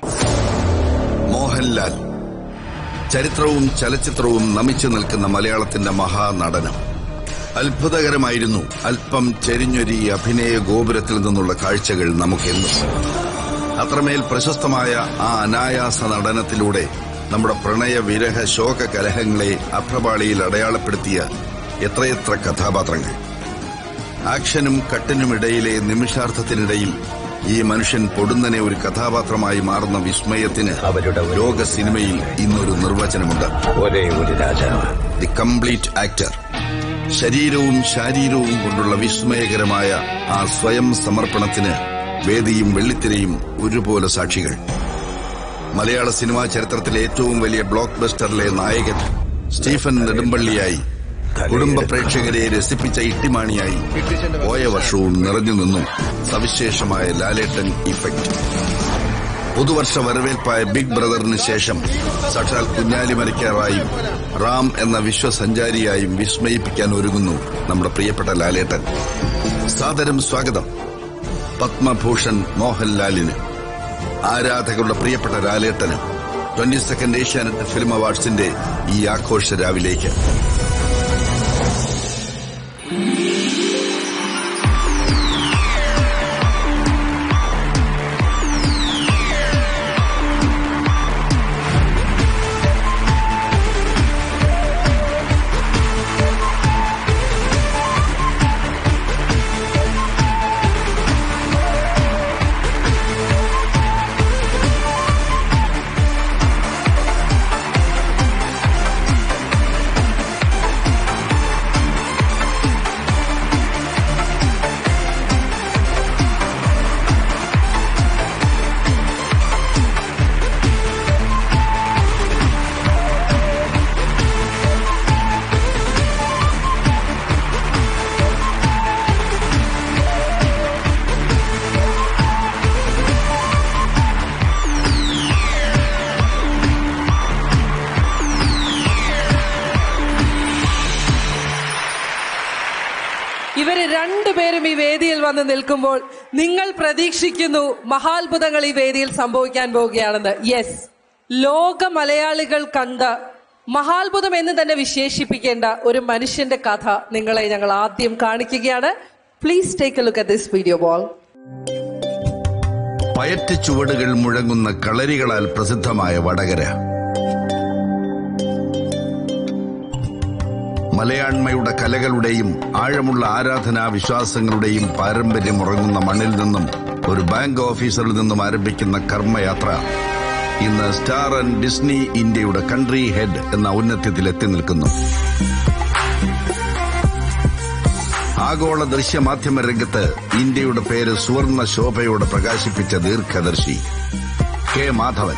മോഹൻലാൽ. ചരിത്രവും ചലച്ചിത്രവും നമിച്ചു നിൽക്കുന്ന മലയാളത്തിന്റെ മഹാനടനം. അത്ഭുതകരമായിരുന്നു അല്പം ചെരിഞ്ഞൊരി അഭിനയ ഗോപുരത്തിൽ നിന്നുള്ള കാഴ്ചകൾ നമുക്കെന്നും. അത്രമേൽ പ്രശസ്തമായ ആ അനായാസ നടനത്തിലൂടെ നമ്മുടെ പ്രണയ വിരഹ ശോക കലഹങ്ങളെ അഭ്രപാളിയിൽ അടയാളപ്പെടുത്തിയ എത്രയെത്ര കഥാപാത്രങ്ങൾ. ആക്ഷനും കട്ടിനുമിടയിലെ നിമിഷാർത്ഥത്തിനിടയിൽ ഈ മനുഷ്യൻ പൊടുന്നനെ ഒരു കഥാപാത്രമായി മാറുന്ന വിസ്മയത്തിന് ലോക സിനിമയിൽ ഇന്നൊരു നിർവചനമുണ്ട്. ഒരേ ഒരു രാജാവ്, ദി കംപ്ലീറ്റ് ആക്ടർ. ശരീരവും ശാരീരവും കൊണ്ടുള്ള വിസ്മയകരമായ ആ സ്വയം സമർപ്പണത്തിന് വേദിയും വെള്ളിത്തിരയും ഒരുപോലെ സാക്ഷികൾ. മലയാള സിനിമാ ചരിത്രത്തിലെ ഏറ്റവും വലിയ ബ്ലോക്ക് ബസ്റ്ററിലെ നായകൻ സ്റ്റീഫൻ നെടുമ്പള്ളിയായി, കുടുംബ പ്രേക്ഷകരെ രസിപ്പിച്ച ഇട്ടിമാണിയായി പോയ വർഷവും നിറഞ്ഞു നിന്നു സവിശേഷമായ ലാലേട്ടൻ ഇഫക്ട്. പുതുവർഷ വരവേൽപ്പായ ബിഗ് ബ്രദറിന് ശേഷം സാക്ഷാൽ കുഞ്ഞാലി മരക്കാറായും റാം എന്ന വിശ്വസഞ്ചാരിയായും വിസ്മയിപ്പിക്കാൻ ഒരുങ്ങുന്നു നമ്മുടെ പ്രിയപ്പെട്ട ലാലേട്ടൻ. സാദരം സ്വാഗതം പത്മഭൂഷൺ മോഹൻലാലിന്, ആരാധകരുടെ പ്രിയപ്പെട്ട ലാലേട്ടന് 22nd ഏഷ്യാനെറ്റ് ഫിലിം അവാർഡ്സിന്റെ ഈ ആഘോഷ രാവിലേക്ക്. ഇവര് രണ്ടുപേരും ഈ വേദിയിൽ വന്ന് നിൽക്കുമ്പോൾ നിങ്ങൾ പ്രതീക്ഷിക്കുന്നു മഹാത്ഭുതങ്ങൾ ഈ വേദിയിൽ സംഭവിക്കാൻ പോവുകയാണെന്ന്. യെസ്, ലോക മലയാളികൾ കണ്ട മഹാത്ഭുതം എന്ന് തന്നെ വിശേഷിപ്പിക്കേണ്ട ഒരു മനുഷ്യന്റെ കഥ നിങ്ങളെ ഞങ്ങൾ ആദ്യം കാണിക്കുകയാണ്. Please take a look at this video ബോൾ. പയറ്റ് ചുവടുകൾ മുഴങ്ങുന്ന കളരികളാൽ പ്രസിദ്ധമായ വടകര. മലയാണ്മയുടെ കലകളുടെയും ആഴമുള്ള ആരാധനാ വിശ്വാസങ്ങളുടെയും പാരമ്പര്യം ഉറങ്ങുന്ന മണ്ണിൽ നിന്നും ഒരു ബാങ്ക് ഓഫീസറിൽ നിന്നും ആരംഭിക്കുന്ന കർമ്മയാത്ര ഇന്ന് സ്റ്റാർ ആൻഡ് ഡിസ്നി ഇന്ത്യയുടെ കൺട്രി ഹെഡ് എന്ന ഔന്നത്യത്തിൽ എത്തി നിൽക്കുന്നു. ആഗോള ദൃശ്യമാധ്യമ രംഗത്ത് ഇന്ത്യയുടെ പേര് സുവർണ ശോഭയോടെ പ്രകാശിപ്പിച്ച ദീർഘദർശി കെ മാധവൻ.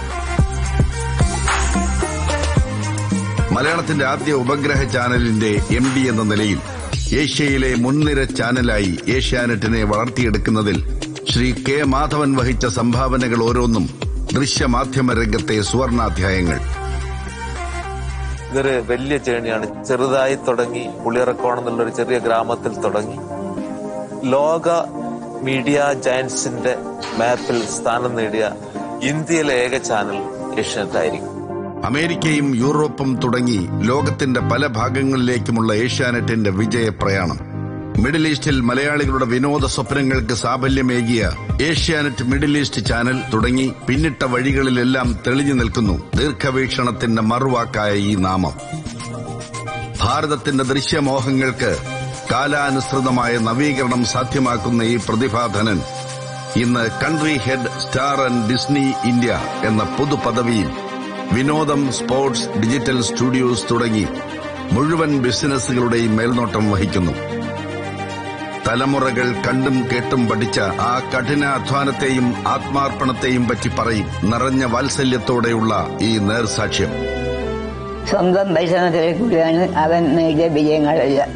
മലയാളത്തിന്റെ ആദ്യ ഉപഗ്രഹ ചാനലിന്റെ MD എന്ന നിലയിൽ ഏഷ്യയിലെ മുൻനിര ചാനലായി ഏഷ്യാനെറ്റിനെ വളർത്തിയെടുക്കുന്നതിൽ ശ്രീ കെ മാധവൻ വഹിച്ച സംഭാവനകൾ ഓരോന്നും ദൃശ്യമാധ്യമ രംഗത്തെ സുവർണാധ്യായങ്ങൾ. ഇതൊരു വലിയ ജേണിയാണ്. ചെറുതായി തുടങ്ങി പുളിയറക്കോണം എന്നുള്ളൊരു ചെറിയ ഗ്രാമത്തിൽ തുടങ്ങി ലോക മീഡിയ ജയന്റ്സിന്റെ മാപ്പിൽ സ്ഥാനം നേടിയ ഇന്ത്യയിലെ ഏക ചാനൽ ഏഷ്യാനെറ്റ് ആയിരിക്കും. അമേരിക്കയും യൂറോപ്പും തുടങ്ങി ലോകത്തിന്റെ പല ഭാഗങ്ങളിലേക്കുമുള്ള ഏഷ്യാനെറ്റിന്റെ വിജയപ്രയാണം. മിഡിൽ ഈസ്റ്റിൽ മലയാളികളുടെ വിനോദ സ്വപ്നങ്ങൾക്ക് സാഫല്യമേകിയ ഏഷ്യാനെറ്റ് മിഡിൽ ഈസ്റ്റ് ചാനൽ തുടങ്ങി പിന്നിട്ട വഴികളിലെല്ലാം തെളിഞ്ഞു നിൽക്കുന്നു ദീർഘവീക്ഷണത്തിന്റെ മറുവാക്കായ ഈ നാമം. ഭാരതത്തിന്റെ ദൃശ്യമോഹങ്ങൾക്ക് കാലാനുസൃതമായ നവീകരണം സാധ്യമാക്കുന്ന ഈ പ്രതിഭാധനൻ ഇന്ന് country head star and Disney India എന്ന പൊതുപദവിയിൽ വിനോദം, സ്പോർട്സ്, ഡിജിറ്റൽ സ്റ്റുഡിയോസ് തുടങ്ങി മുഴുവൻ ബിസിനസ്സുകളുടെയും മേൽനോട്ടം വഹിക്കുന്നു. തലമുറകൾ കണ്ടും കേട്ടും പഠിച്ച ആ കഠിന അധ്വാനത്തെയും ആത്മാർപ്പണത്തെയും പറ്റി പറയും നിറഞ്ഞ വാത്സല്യത്തോടെയുള്ള ഈ നേർസാക്ഷ്യം. സ്വന്തം പരിശ്രമത്തിലേക്കൂടിയാണ് അവൻ നേടിയ വിജയങ്ങളെല്ലാം.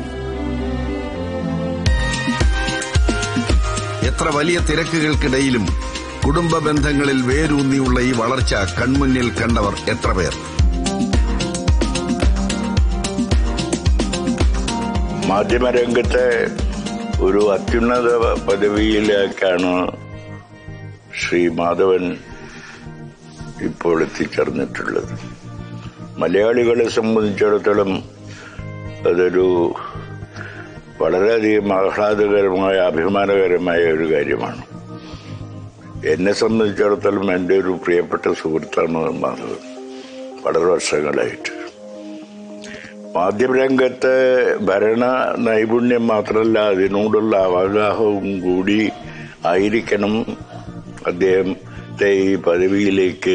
എത്ര വലിയ തിരക്കുകൾക്കിടയിലും കുടുംബ ബന്ധങ്ങളിൽ വേരൂന്നിയുള്ള ഈ വളർച്ച കൺമുന്നിൽ കണ്ടവർ എത്ര പേർ? മാധ്യമരംഗത്തെ ഒരു അത്യുന്നത പദവിയിലേക്കാണ് ശ്രീ മാധവൻ ഇപ്പോൾ എത്തിച്ചേർന്നിട്ടുള്ളത്. മലയാളികളെ സംബന്ധിച്ചിടത്തോളം അതൊരു വളരെയധികം ആഹ്ലാദകരമായ അഭിമാനകരമായ ഒരു കാര്യമാണ്. എന്നെ സംബന്ധിച്ചിടത്തോളം എൻ്റെ ഒരു പ്രിയപ്പെട്ട സുഹൃത്താണ് മാധവൻ. വളരെ വർഷങ്ങളായിട്ട് മാധ്യമരംഗത്തെ ഭരണ നൈപുണ്യം മാത്രമല്ല, അതിനോടുള്ള അവഗാഹവും കൂടി ആയിരിക്കണം അദ്ദേഹത്തെ ഈ പദവിയിലേക്ക്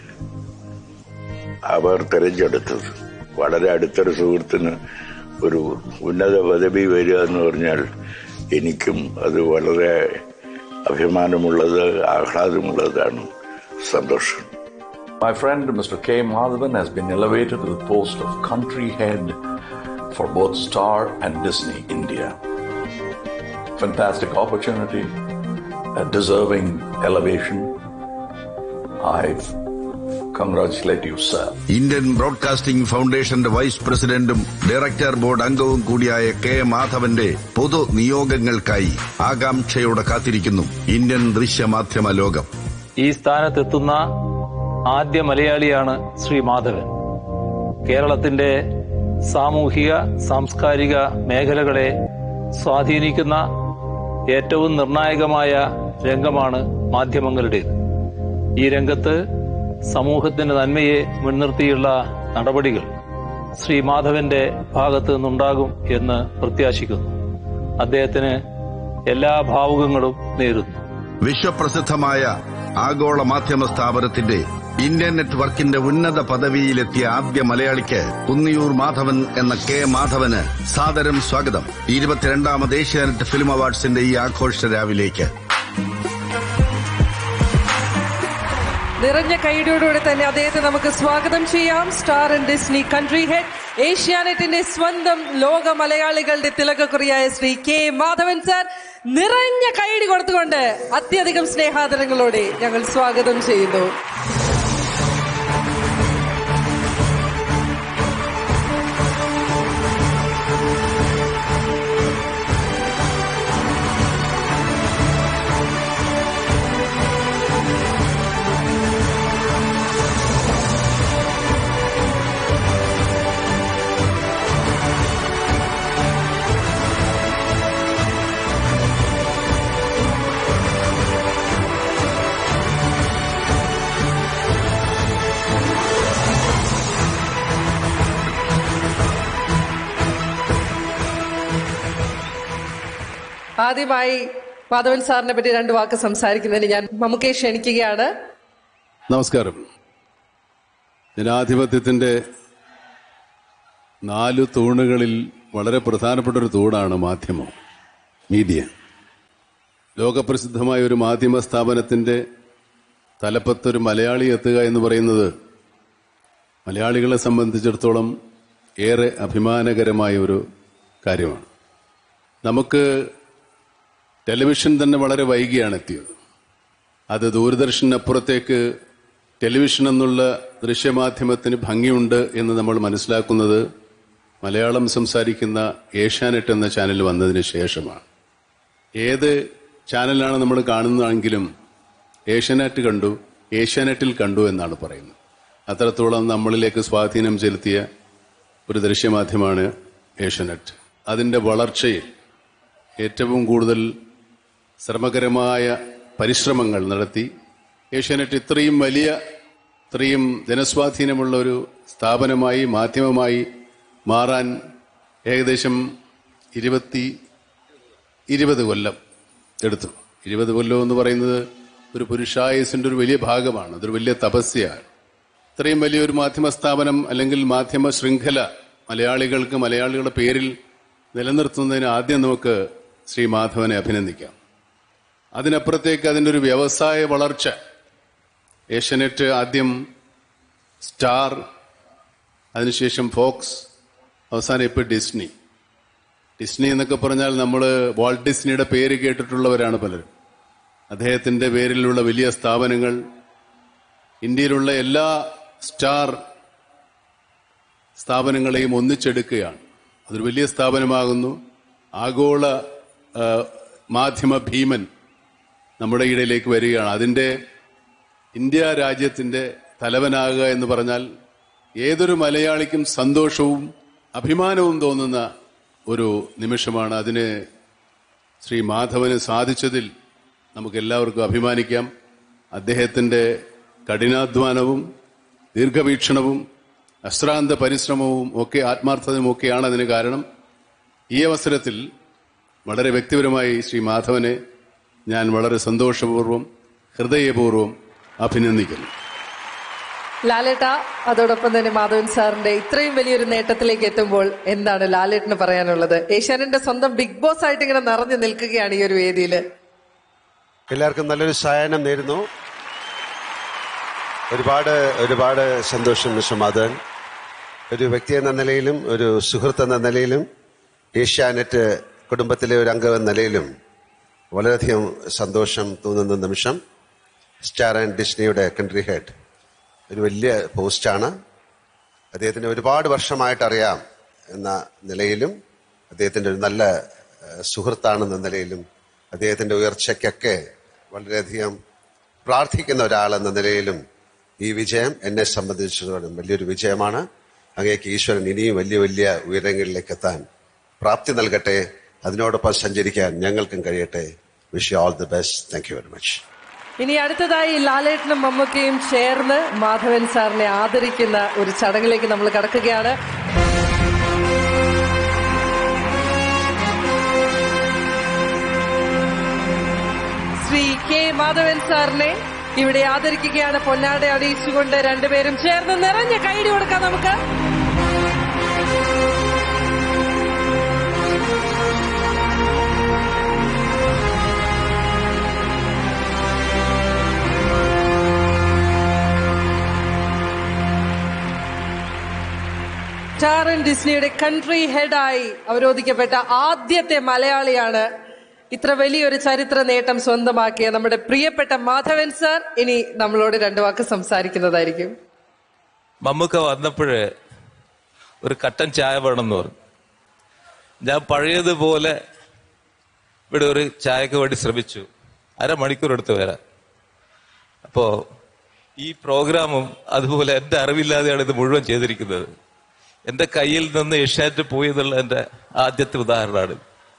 അവർ തെരഞ്ഞെടുത്തത്. വളരെ അടുത്തൊരു സുഹൃത്തിന് ഒരു ഉന്നത പദവി വരിക എന്ന് പറഞ്ഞാൽ എനിക്കും അത് വളരെ അഭിമാനമുള്ളത്, ആഹ്ലാദമുള്ളതാണ്, സന്തോഷം. My friend Mr. K. Madhavan has been elevated to the post of country head for both Star and Disney India. Fantastic opportunity, a deserving elevation. I congratulate you, sir. Indian broadcasting ഫൗണ്ടേഷന്റെ വൈസ് പ്രസിഡന്റും ഡയറക്ടർ ബോർഡ് അംഗവും കൂടിയായ കെ മാധവന്റെ പൊതു നിയോഗങ്ങൾക്കായി ആകാംക്ഷയോടെ കാത്തിരിക്കുന്നു ഇന്ത്യൻ ദൃശ്യമാധ്യമ ലോകം. ഈ സ്ഥാനത്തെത്തുന്ന ആദ്യ മലയാളിയാണ് ശ്രീ മാധവൻ. കേരളത്തിന്റെ സാമൂഹിക സാംസ്കാരിക മേഖലകളെ സ്വാധീനിക്കുന്ന ഏറ്റവും നിർണായകമായ രംഗമാണ് മാധ്യമങ്ങളുടേത്. ഈ രംഗത്ത് സമൂഹത്തിന്റെ നന്മയെ മുൻനിർത്തിയുള്ള നടപടികൾ ശ്രീ മാധവന്റെ ഭാഗത്തു നിന്നുണ്ടാകും എന്ന് പ്രത്യാശിക്കുന്നു. അദ്ദേഹത്തിന് എല്ലാ ഭാവുകങ്ങളും നേരുന്നു. വിശ്വപ്രസിദ്ധമായ ആഗോള മാധ്യമ സ്ഥാപനത്തിന്റെ ഇന്ത്യൻ നെറ്റ്വർക്കിന്റെ ഉന്നത പദവിയിലെത്തിയ ആദ്യ മലയാളിക്ക് കുന്നിയൂർ മാധവൻ എന്ന കെ മാധവന് സാദരം സ്വാഗതം 22ാമത് ഏഷ്യാനെറ്റ് ഫിലിം അവാർഡ്സിന്റെ ഈ ആഘോഷ രാവിലേക്ക്. നിറഞ്ഞ കൈയോടുകൂടെ തന്നെ അദ്ദേഹത്തെ നമുക്ക് സ്വാഗതം ചെയ്യാം. Star and Disney country head, ഏഷ്യാനെറ്റിന്റെ സ്വന്തം ലോക മലയാളികളുടെ തിലകക്കുറിയായ ശ്രീ കെ മാധവൻ സാർ, നിറഞ്ഞ കൈയടി കൊടുത്തുകൊണ്ട് അത്യധികം സ്നേഹാദരങ്ങളോടെ ഞങ്ങൾ സ്വാഗതം ചെയ്യുന്നു. ആദ്യമായി മാധവൻ സാറിനെ പറ്റി 2 വാക്ക് സംസാരിക്കുന്നതിന് ഞാൻ മമ്മൂക്കയെ ക്ഷണിക്കുകയാണ്. നമസ്കാരം. ജനാധിപത്യത്തിന്റെ 4 തൂണുകളിൽ വളരെ പ്രധാനപ്പെട്ട ഒരു തൂണാണ് മാധ്യമം, മീഡിയ. ലോകപ്രസിദ്ധമായ ഒരു മാധ്യമ സ്ഥാപനത്തിന്റെ തലപ്പത്തൊരു മലയാളി എത്തുക എന്ന് പറയുന്നത് മലയാളികളെ സംബന്ധിച്ചിടത്തോളം ഏറെ അഭിമാനകരമായ ഒരു കാര്യമാണ്. നമുക്ക് ടെലിവിഷൻ തന്നെ വളരെ വൈകിയാണ് എത്തിയത്. അത് ദൂരദർശനപ്പുറത്തേക്ക് ടെലിവിഷൻ എന്നുള്ള ദൃശ്യമാധ്യമത്തിന് ഭംഗിയുണ്ട് എന്ന് നമ്മൾ മനസ്സിലാക്കുന്നത് മലയാളം സംസാരിക്കുന്ന ഏഷ്യാനെറ്റ് എന്ന ചാനൽ വന്നതിന് ശേഷമാണ്. ഏത് ചാനലാണ് നമ്മൾ കാണുന്നതെങ്കിലും ഏഷ്യാനെറ്റ് കണ്ടു, ഏഷ്യാനെറ്റിൽ കണ്ടു എന്നാണ് പറയുന്നത്. അത്രത്തോളം നമ്മളിലേക്ക് സ്വാധീനം ചെലുത്തിയ ഒരു ദൃശ്യമാധ്യമമാണ് ഏഷ്യാനെറ്റ്. അതിൻ്റെ വളർച്ചയിൽ ഏറ്റവും കൂടുതൽ ശ്രമകരമായ പരിശ്രമങ്ങൾ നടത്തി ഏഷ്യാനെറ്റ് ഇത്രയും ജനസ്വാധീനമുള്ള ഒരു സ്ഥാപനമായി, മാധ്യമമായി മാറാൻ ഏകദേശം 20 കൊല്ലം എടുത്തു. 20 കൊല്ലം എന്ന് പറയുന്നത് ഒരു പുരുഷായുസിന്റെ ഒരു വലിയ ഭാഗമാണ്. അതൊരു വലിയ തപസ്യയാണ്. ഇത്രയും വലിയൊരു മാധ്യമ സ്ഥാപനം അല്ലെങ്കിൽ മാധ്യമ ശൃംഖല മലയാളികളുടെ പേരിൽ നിലനിർത്തുന്നതിന് ആദ്യം നമുക്ക് ശ്രീ മാധവനെ അഭിനന്ദിക്കാം. അതിനപ്പുറത്തേക്ക് അതിൻ്റെ ഒരു വ്യവസായ വളർച്ച. ഏഷ്യാനെറ്റ് ആദ്യം സ്റ്റാർ, അതിനുശേഷം ഫോക്സ്, അവസാനം ഇപ്പോൾ ഡിസ്നി. ഡിസ്നി എന്നൊക്കെ പറഞ്ഞാൽ നമ്മൾ വാൾട്ട് ഡിസ്നിയുടെ പേര് കേട്ടിട്ടുള്ളവരാണ് പലരും. അദ്ദേഹത്തിന്റെ പേരിലുള്ള വലിയ സ്ഥാപനങ്ങൾ ഇന്ത്യയിലുള്ള എല്ലാ സ്റ്റാർ സ്ഥാപനങ്ങളെയും ഒന്നിച്ചെടുക്കുകയാണ്. അതൊരു വലിയ സ്ഥാപനമാകുന്നു. ആഗോള മാധ്യമ ഭീമൻ നമ്മുടെ ഇടയിലേക്ക് വരികയാണ്. അതിൻ്റെ ഇന്ത്യ രാജ്യത്തിന്റെ തലവനാകുക എന്ന് പറഞ്ഞാൽ ഏതൊരു മലയാളിക്കും സന്തോഷവും അഭിമാനവും തോന്നുന്ന ഒരു നിമിഷമാണ്. അതിന് ശ്രീ മാധവന് സാധിച്ചതിൽ നമുക്കെല്ലാവർക്കും അഭിമാനിക്കാം. അദ്ദേഹത്തിന്റെ കഠിനാധ്വാനവും ദീർഘവീക്ഷണവും അശ്രാന്ത പരിശ്രമവും ഒക്കെ ആത്മാർത്ഥതയും ഒക്കെയാണ് അതിന് കാരണം. ഈ അവസരത്തിൽ വളരെ വ്യക്തിപരമായി ശ്രീ മാധവനെ ഞാൻ വളരെ സന്തോഷപൂർവ്വം ഹൃദയപൂർവ്വം അഭിനന്ദിക്കുന്നു. ലാലേട്ട, അതോടൊപ്പം തന്നെ മാധവൻ സാറിന്റെ ഇത്രയും വലിയൊരു നേട്ടത്തിലേക്ക് എത്തുമ്പോൾ എന്താണ് ലാലേട്ടന് പറയാനുള്ളത്? ഏഷ്യാനെറ്റിന്റെ സ്വന്തം ബിഗ് ബോസ് ആയിട്ട് ഇങ്ങനെ നിറഞ്ഞു നിൽക്കുകയാണ് ഈ ഒരു വേദിയിൽ. എല്ലാവർക്കും നല്ലൊരു സായാഹ്നം നേരുന്നു. ഒരുപാട് സന്തോഷം മിസ്റ്റർ മാധവൻ. ഒരു വ്യക്തി എന്ന നിലയിലും ഒരു സുഹൃത്ത് എന്ന നിലയിലും ഏഷ്യാനെറ്റ് കുടുംബത്തിലെ ഒരു അംഗം എന്ന നിലയിലും വളരെയധികം സന്തോഷം തോന്നുന്ന നിമിഷം. സ്റ്റാർ ആൻഡ് ഡിസ്നിയുടെ കൺട്രി ഹെഡ് ഒരു വലിയ പോസ്റ്റാണ്. അദ്ദേഹത്തിന് ഒരുപാട് വർഷമായിട്ട് അറിയാം എന്ന നിലയിലും അദ്ദേഹത്തിൻ്റെ ഒരു നല്ല സുഹൃത്താണെന്ന നിലയിലും അദ്ദേഹത്തിൻ്റെ ഉയർച്ചയ്ക്കൊക്കെ വളരെയധികം പ്രാർത്ഥിക്കുന്ന ഒരാളെന്ന നിലയിലും ഈ വിജയം എന്നെ സംബന്ധിച്ചിടത്തോളം വലിയൊരു വിജയമാണ്. അങ്ങേക്ക് ഈശ്വരൻ ഇനിയും വലിയ വലിയ ഉയരങ്ങളിലേക്ക് എത്താൻ പ്രാപ്തി നൽകട്ടെ. അതിനോടൊപ്പം സഞ്ചരിക്കാൻ ഞങ്ങൾക്കും കഴിയട്ടെ. Wish you all the best. Thank you very much. ഇനി അടുത്തതായി ലാലേട്ടനും മമ്മൂക്കയും ചേർന്ന് മാധവൻ സാറിനെ ആദരിക്കുന്ന ഒരു ചടങ്ങിലേക്ക് നമ്മൾ കടക്കുകയാണ്. ശ്രീ കെ മാധവൻ സാറിനെ ഇവിടെ ആദരിക്കുകയാണ്. പൊന്നാട അണിയിച്ചുകൊണ്ട് രണ്ടുപേരും ചേർന്ന് നിറഞ്ഞ കൈയടി കൊടുക്കാം നമുക്ക്. സ്റ്റാർ ആൻഡ് ഡിസ്നിയുടെ കൺട്രി ഹെഡായി അവരോധിക്കപ്പെട്ട ആദ്യത്തെ മലയാളിയാണ് ഇത്ര വലിയൊരു ചരിത്ര നേട്ടം സ്വന്തമാക്കിയ നമ്മുടെ പ്രിയപ്പെട്ട മാധവൻ സാർ. ഇനി നമ്മളോട് 2 വാക്ക് സംസാരിക്കുന്നതായിരിക്കും. മമ്മൂക്ക വന്നപ്പോഴ് ഒരു കട്ടൻ ചായ വേണമെന്ന് പറഞ്ഞു. ഞാൻ പഴയതുപോലെ ഇവിടെ ഒരു ചായക്ക് വേണ്ടി ശ്രമിച്ചു. 1/2 മണിക്കൂർ എടുത്ത് വരാം. അപ്പോ ഈ പ്രോഗ്രാമും അതുപോലെ എന്റെ അറിവില്ലാതെയാണ് ഇത് മുഴുവൻ ചെയ്തിരിക്കുന്നത്. എന്റെ കയ്യിൽ നിന്ന് ഏഷ്യാനെറ്റ് പോയി എന്നുള്ള എന്റെ ആദ്യത്തെ ഉദാഹരണമാണ്.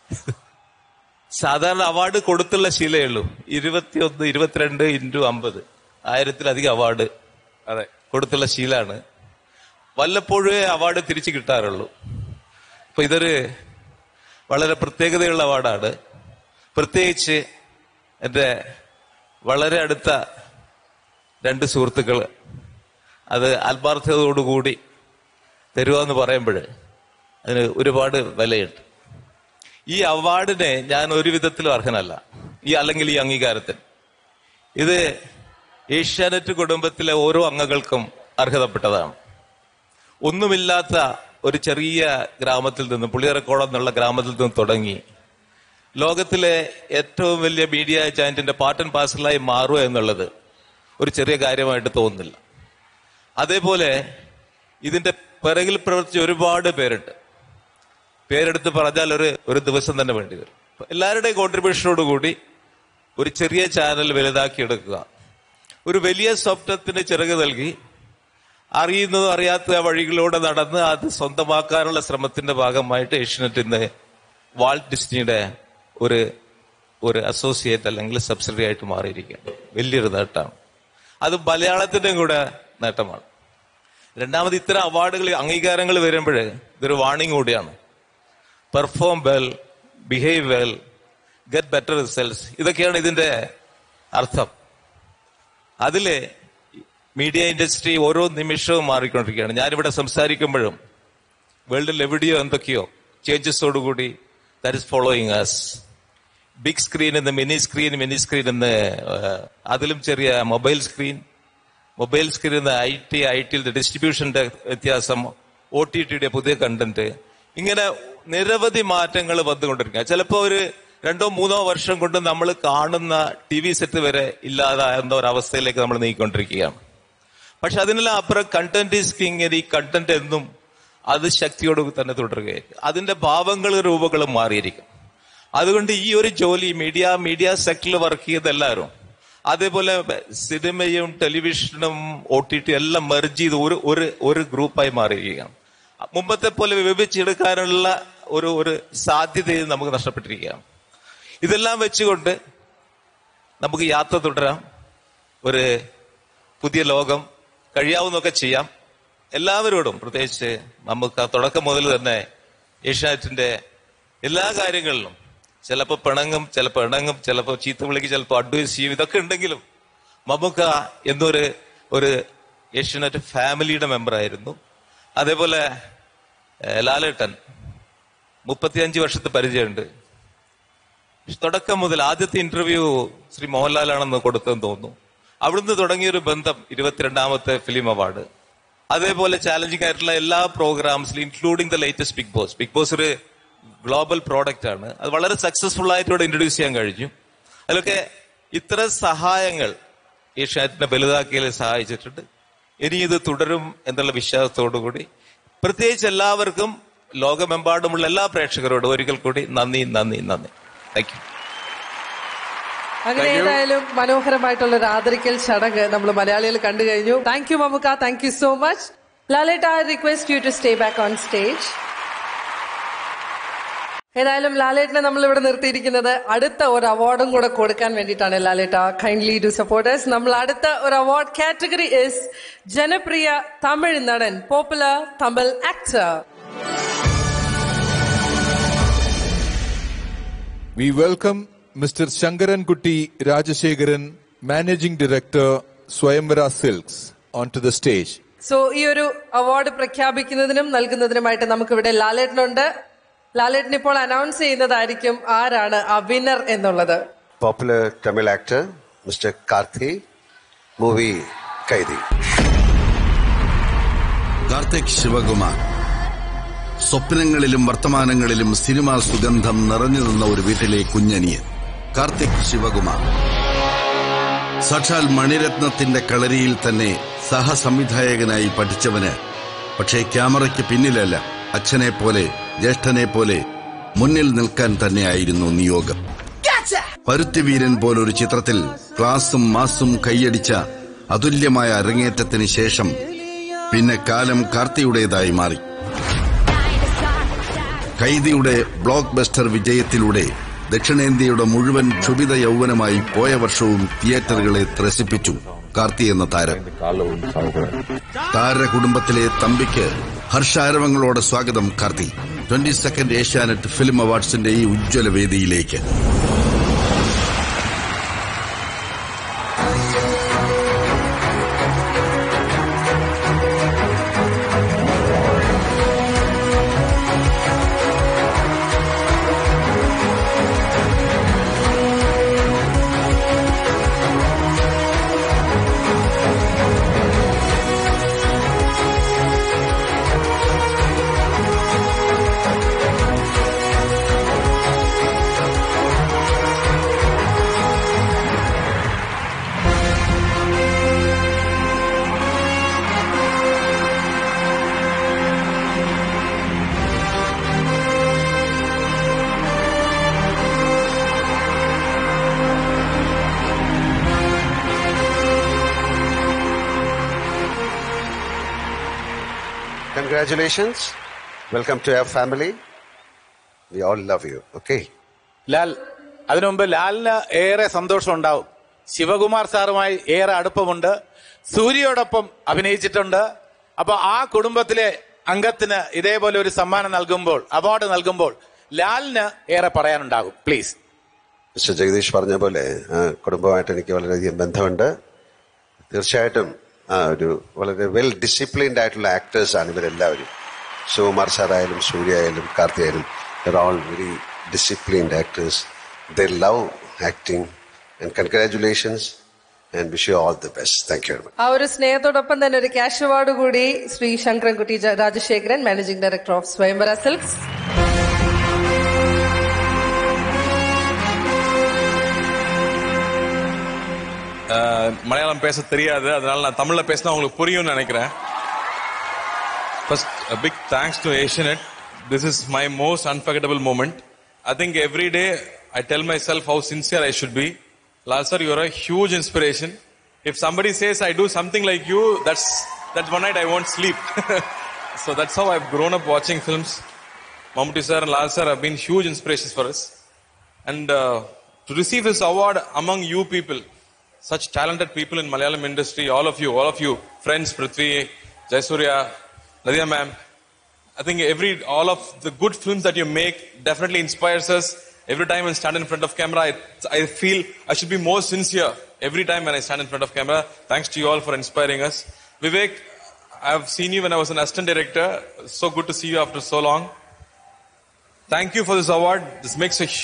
സാധാരണ അവാർഡ് കൊടുത്തുള്ള ശീലയുള്ളൂ. 21, 22 × 50 1000-ലധികം അവാർഡ് കൊടുത്തുള്ള ശീലാണ്. വല്ലപ്പോഴേ അവാർഡ് തിരിച്ചു കിട്ടാറുള്ളൂ. അപ്പൊ ഇതൊരു വളരെ പ്രത്യേകതയുള്ള അവാർഡാണ്. പ്രത്യേകിച്ച് എൻ്റെ വളരെ അടുത്ത 2 സുഹൃത്തുക്കൾ അത് ആത്മാർത്ഥതയോടുകൂടി തരുക എന്ന് പറയുമ്പോൾ അതിന് ഒരുപാട് വിലയുണ്ട്. ഈ അവാർഡിന് ഞാൻ ഒരു വിധത്തിലും അർഹനല്ല, അല്ലെങ്കിൽ ഈ അംഗീകാരത്തിന്. ഇത് ഏഷ്യാനെറ്റ് കുടുംബത്തിലെ ഓരോ അംഗങ്ങൾക്കും അർഹതപ്പെട്ടതാണ്. ഒന്നുമില്ലാത്ത ഒരു ചെറിയ ഗ്രാമത്തിൽ നിന്ന്, പുളിയറക്കോണം എന്നുള്ള ഗ്രാമത്തിൽ നിന്ന് തുടങ്ങി ലോകത്തിലെ ഏറ്റവും വലിയ മീഡിയ ജയന്റിന്റെ പാർട്ട് ആൻഡ് പാർസലായി മാറുക എന്നുള്ളത് ഒരു ചെറിയ കാര്യമായിട്ട് തോന്നുന്നില്ല. അതേപോലെ ഇതിന്റെ പിറകിൽ പ്രവർത്തിച്ച ഒരുപാട് പേരുണ്ട്. പേരെടുത്ത് പറഞ്ഞാൽ ഒരു ദിവസം തന്നെ വേണ്ടി വരും. എല്ലാവരുടെയും കോൺട്രിബ്യൂഷനോടുകൂടി ഒരു ചെറിയ ചാനൽ വലുതാക്കിയെടുക്കുക, ഒരു വലിയ സ്വപ്നത്തിന് ചിറക് നൽകി അറിയുന്നതും അറിയാത്ത വഴികളിലൂടെ നടന്ന് അത് സ്വന്തമാക്കാനുള്ള ശ്രമത്തിന്റെ ഭാഗമായിട്ട് ഏഷ്യാനെറ്റ് ഇന്ന് വാൾട്ട് ഡിസ്നിയുടെ ഒരു അസോസിയേറ്റ് അല്ലെങ്കിൽ സബ്സിഡറി ആയിട്ട് മാറിയിരിക്കുകയാണ്. വലിയൊരു നേട്ടമാണ്. അത് മലയാളത്തിന്റെയും കൂടെ നേട്ടമാണ്. രണ്ടാമത് ഇത്തരം അവാർഡുകൾ, അംഗീകാരങ്ങൾ വരുമ്പോൾ ഇതൊരു വാർണിംഗ് കൂടിയാണ്. Perform well, behave well, get better results, ഇതൊക്കെയാണ് ഇതിന്റെ അർത്ഥം. അതില് മീഡിയ ഇൻഡസ്ട്രി ഓരോ നിമിഷവും മാറിക്കൊണ്ടിരിക്കുകയാണ്. ഞാനിവിടെ സംസാരിക്കുമ്പോഴും വേൾഡിൽ എവിടെയോ എന്തൊക്കെയോ ചേഞ്ചസോടുകൂടി that is following us. Big screen എന്ന് മിനി സ്ക്രീൻ എന്ന് അതിലും ചെറിയ മൊബൈൽ സ്ക്രീൻ എന്ന് ഐ ടി ഡിസ്ട്രിബ്യൂഷന്റെ വ്യത്യാസം, OTTയുടെ പുതിയ കണ്ടന്റ്, ഇങ്ങനെ നിരവധി മാറ്റങ്ങൾ വന്നുകൊണ്ടിരിക്കുക. ചിലപ്പോൾ ഒരു 2-3 വർഷം കൊണ്ട് നമ്മൾ കാണുന്ന TV സെറ്റ് വരെ ഇല്ലാതാകുന്ന ഒരവസ്ഥയിലേക്ക് നമ്മൾ നീങ്ങിക്കൊണ്ടിരിക്കുകയാണ്. പക്ഷെ അതിനെല്ലാം അപ്പുറം കണ്ടന്റ് ഈസ് കിങ്. ഈ കണ്ടന്റ് എന്നും അത് ശക്തിയോട് തന്നെ തുടരുകയായിരിക്കും. അതിന്റെ ഭാവങ്ങളും രൂപങ്ങളും മാറിയിരിക്കും. അതുകൊണ്ട് ഈ ഒരു ജോലി മീഡിയ സെക്ടറിൽ വർക്ക് ചെയ്ത എല്ലാവരും, അതേപോലെ സിനിമയും ടെലിവിഷനും OTT എല്ലാം മെർജ് ചെയ്ത് ഒരു ഗ്രൂപ്പായി മാറിയിരിക്കുകയാണ്. മുമ്പത്തെ പോലെ വിഭജിച്ചെടുക്കാനുള്ള ഒരു സാധ്യതയും നമുക്ക് നഷ്ടപ്പെട്ടിരിക്കുകയാണ്. ഇതെല്ലാം വെച്ചുകൊണ്ട് നമുക്ക് യാത്ര തുടരാം. ഒരു പുതിയ ലോകം കഴിയാവുന്നൊക്കെ ചെയ്യാം. എല്ലാവരോടും, പ്രത്യേകിച്ച് നമുക്ക് തുടക്കം മുതൽ തന്നെ ഏഷ്യാനെറ്റിന്റെ എല്ലാ കാര്യങ്ങളിലും ചിലപ്പോൾ പിണങ്ങും, ചിലപ്പോൾ ഇണങ്ങും, ചിലപ്പോൾ ചീത്ത വിളിക്കും, ചിലപ്പോൾ അഡ്വൈസ് ചെയ്യും, ഇതൊക്കെ ഉണ്ടെങ്കിലും മമ്മൂക്ക എന്നൊരു ഏഷ്യാനെറ്റ് ഫാമിലിയുടെ മെമ്പറായിരുന്നു. അതേപോലെ ലാലേട്ടൻ 35 വർഷത്തെ പരിചയമുണ്ട്. തുടക്കം മുതൽ ആദ്യത്തെ ഇന്റർവ്യൂ ശ്രീ മോഹൻലാലാണെന്ന് കൊടുത്തെന്ന് തോന്നുന്നു. അവിടുന്ന് തുടങ്ങിയൊരു ബന്ധം 22ാമത്തെ ഫിലിം അവാർഡ്. അതേപോലെ ചാലഞ്ചിങ് ആയിട്ടുള്ള എല്ലാ പ്രോഗ്രാംസിലും including the latest Bigg Boss ഒരു ഗ്ലോബൽ പ്രോഡക്റ്റ് ആണ്. അത് വളരെ സക്സസ്ഫുൾ ആയിട്ട് ഇവിടെ ഇൻട്രൊഡ്യൂസ് ചെയ്യാൻ കഴിഞ്ഞു. അതിലൊക്കെ ഇത്തരം സഹായങ്ങൾ ഏഷ്യാനെറ്റിനെ വലുതാക്കിയതിൽ സഹായിച്ചിട്ടുണ്ട്. ഇനി ഇത് തുടരും എന്നുള്ള വിശ്വാസത്തോടുകൂടി പ്രത്യേകിച്ച് എല്ലാവർക്കും, ലോകമെമ്പാടുമുള്ള എല്ലാ പ്രേക്ഷകരോടും ഒരിക്കൽ കൂടി നന്ദി. Thank you. അങ്ങനെ ഏതായാലും മനോഹരമായിട്ടുള്ള ഒരു ആദരിക്കൽ ചടങ്ങ് നമ്മൾ മലയാളികൾ കണ്ടു കഴിഞ്ഞു. Thank you Mammukka, thank you so much. ലാലേട്ട, I request you to stay back on stage. ഏതായാലും ലാലേട്ടനെ നമ്മൾ ഇവിടെ നിർത്തിയിരിക്കുന്നത് അടുത്ത ഒരു അവാർഡും കൂടെ കൊടുക്കാൻ വേണ്ടിയിട്ടാണ്. ലാലേട്ട, കൈൻഡ്ലി ടു സപ്പോർട്ടേഴ്സ്. നമ്മൾ അടുത്ത ഒരു അവാർഡ് കാറ്റഗറി ഇസ് ജനപ്രിയ തമിഴ് നടൻ, popular Tamil actor. We welcome Mr. Shankarankutti Rajashekharan, Managing Director, Swayamvara Silks, onto the stage. So ഈ ഒരു അവാർഡ് പ്രഖ്യാപിക്കുന്നതിനും നൽകുന്നതിനുമായിട്ട് നമുക്കിവിടെ ലാലേട്ടനുണ്ട്. ലാലേട്ടൻ ഇപ്പോൾ അനൗൺസ് ചെയ്യുന്നതായിരിക്കും ആരാണ് ആ വിന്നർ എന്നുള്ളത്. Popular Tamil actor mister Karthi, movie Kaithi. Karthik Sivakumar. സ്വപ്നങ്ങളിലും വർത്തമാനങ്ങളിലും സിനിമാ സുഗന്ധം നിറഞ്ഞു നിന്ന ഒരു വീട്ടിലെ കുഞ്ഞനിയൻ കാർത്തിക് ശിവകുമാർ. സാക്ഷാൽ മണിരത്നത്തിന്റെ കളരിയിൽ തന്നെ സഹസംവിധായകനായി പഠിച്ചവന് പക്ഷേ ക്യാമറയ്ക്ക് പിന്നിലല്ല, അച്ഛനെ പോലെ ജ്യേഷ്ഠനെ പോലെ മുന്നിൽ നിൽക്കാൻ തന്നെയായിരുന്നു നിയോഗം. പരുത്തിവീരൻ പോലൊരു ചിത്രത്തിൽ ക്ലാസും മാസും കൈയടിച്ച അതുല്യമായ അരങ്ങേറ്റത്തിന് ശേഷം പിന്നെ കാലം കാർത്തിയുടേതായി മാറി. കൈദിയുടെ ബ്ലോക്ക് ബസ്റ്റർ വിജയത്തിലൂടെ ദക്ഷിണേന്ത്യയുടെ മുഴുവൻ ക്ഷുഭിത യൗവനമായി പോയ വർഷവും തിയേറ്ററുകളെ ത്രസിപ്പിച്ചു കാർത്തി എന്ന താരം. താരകുടുംബത്തിലെ തമ്പിക്ക് ഹർഷാരവങ്ങളോടെ സ്വാഗതം കാർത്തി. 22nd ഏഷ്യാനെറ്റ് ഫിലിം അവാർഡ്സിന്റെ ഈ ഉജ്ജ്വല വേദിയിലേക്ക്. Congratulations. Welcome to our family. We all love you. Okay. Lal, അതിനു മുമ്പ് ലാലിന് ഏറെ സന്തോഷം ഉണ്ടാവും. ശിവകുമാർ സാറുമായി ഏറെ അടുപ്പമുണ്ട്. സൂര്യയോടൊപ്പം അഭിനയിച്ചിട്ടുണ്ട്. അപ്പൊ ആ കുടുംബത്തിലെ അംഗത്തിന് ഇതേപോലെ ഒരു സമ്മാനം നൽകുമ്പോൾ, അവാർഡ് നൽകുമ്പോൾ ലാലിന് ഏറെ പറയാനുണ്ടാകും. പ്ലീസ്. മിസ്റ്റർ ജഗദീഷ് പറഞ്ഞ പോലെ കുടുംബമായിട്ട് എനിക്ക് വളരെയധികം ബന്ധമുണ്ട്. തീർച്ചയായിട്ടും ഒരു വളരെ വെൽ ഡിസിപ്ലിൻഡ് ആയിട്ടുള്ള ആക്ടേഴ്സാണ് ഇവരെല്ലാവരും. ശിവകുമാർ സാറായാലും സൂര്യ ആയാലും കാർത്തി ആയാലും they're all very disciplined actors. They love acting and congratulations and wish you all the best. Thank you very much. ആ ഒരു സ്നേഹത്തോടൊപ്പം തന്നെ ഒരു ക്യാഷ് അവാർഡ് കൂടി Shri Shankarankutti Rajashekharan, managing director of Swayamvara silks. Malayalam பேச தெரியாது, அதனால நான் தமிழ்ல பேசினா உங்களுக்கு புரியும்னு நினைக்கிறேன். First, a big thanks to Asianet. This is my most unforgettable moment. I think every day I tell myself how sincere I should be. Lal sir, you are a huge inspiration. If somebody says I do something like you, that's one night I won't sleep. So that's how I've grown up watching films. Mammootty sir and Lal sir have been huge inspirations for us. And to receive this award among you people, such talented people in Malayalam industry, all of you, friends, Prithvi, Jayasuriya, Nadia ma'am, I think all of the good films that you make definitely inspires us. Every time I stand in front of camera, I feel I should be more sincere every time when I stand in front of camera. Thanks to you all for inspiring us. Vivek, I've seen you when I was an assistant director. So good to see you after so long. Thank you for this award. This makes a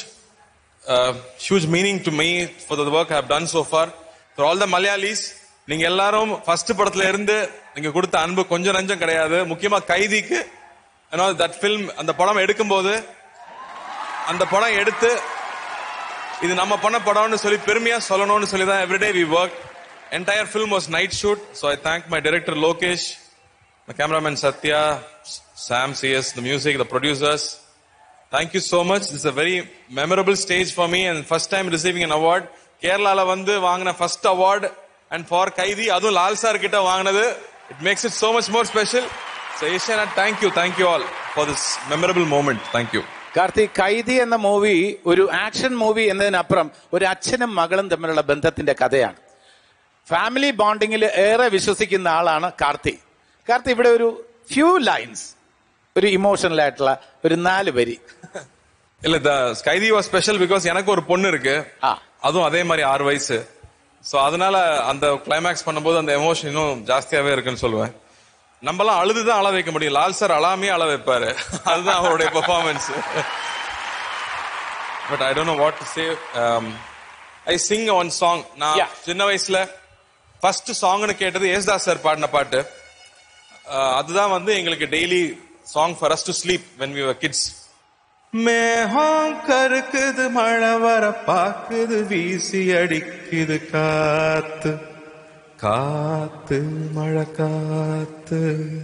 huge meaning to me for the work I have done so far. For all the Malayalis, நீங்க எல்லாரும் ஃபர்ஸ்ட் படத்துல இருந்து நீங்க கொடுத்த அன்பு கொஞ்சம் நஞ்சம் கிடையாது. முக்கியமா கைதிக்கு that film, அந்த படம் எடுக்கும்போது அந்த படம் எடுத்து இது நம்ம பண்ண படம்னு சொல்லி பெருமையா சொல்லணும்னு சொல்லி தான் everyday we worked. Entire film was night shoot. So I thank my director Lokesh, my cameraman Satya, Sam CS, the music, the producers. Thank you so much. This is a very memorable stage for me and first time receiving an award. Kerala வந்து வாங்கின first award and for Kaidi, அதுவும் லால் சார் கிட்ட வாங்கினது, it makes it so much more special. So Asianet, thank you all for this memorable moment. Thank you. Karti, Kaithi എന്ന മൂവി ഒരു ആക്ഷൻ മൂവി എന്നതിനപ്പുറം ഒരു അച്ഛനും മകളും തമ്മിലുള്ള ബന്ധത്തിന്റെ കഥയാണ്. ഫാമിലി ബോണ്ടിങ്ങിൽ ഏറെ വിശ്വസിക്കുന്ന ആളാണ് കാർത്തി. കാർത്തി, ഇവിടെ ഒരു ഫ്യൂ ലൈൻസ്, ഒരു ഇമോഷണൽ ആയിട്ടുള്ള ഒരു 4 വരി. இல்ல, கைதி வாஸ் ஸ்பெஷல் பிகாஸ் எனக்கு ஒரு பொண்ணு இருக்கு, அதுவும் அதே மாதிரி 6 வயசு. சோ அதனால அந்த கிளைமேக்ஸ் பண்ணும்போது அந்த எமோஷன் இன்னும் ஜாஸ்தியாவே இருக்குன்னு சொல்லுவேன். நம்மலாம் அழுதுதான் அழ வைக்க முடியும், லால் சார் அழாமே அழ வைப்பாரு. அதுதான் அவருடைய performance. But I don't know what to say. I sing one song. நான் சின்ன வயசுல ஃபர்ஸ்ட் சாங்னு கேட்டது யேசுதாஸ் சார் பாடின பாட்டு. அதுதான் வந்து எங்களுக்கு daily song for us to sleep when we were kids. மேகம் கருக்குது, மழை வர பாக்குது, வீசி அடிக்குது காத்து, காத்து மழை காத்து.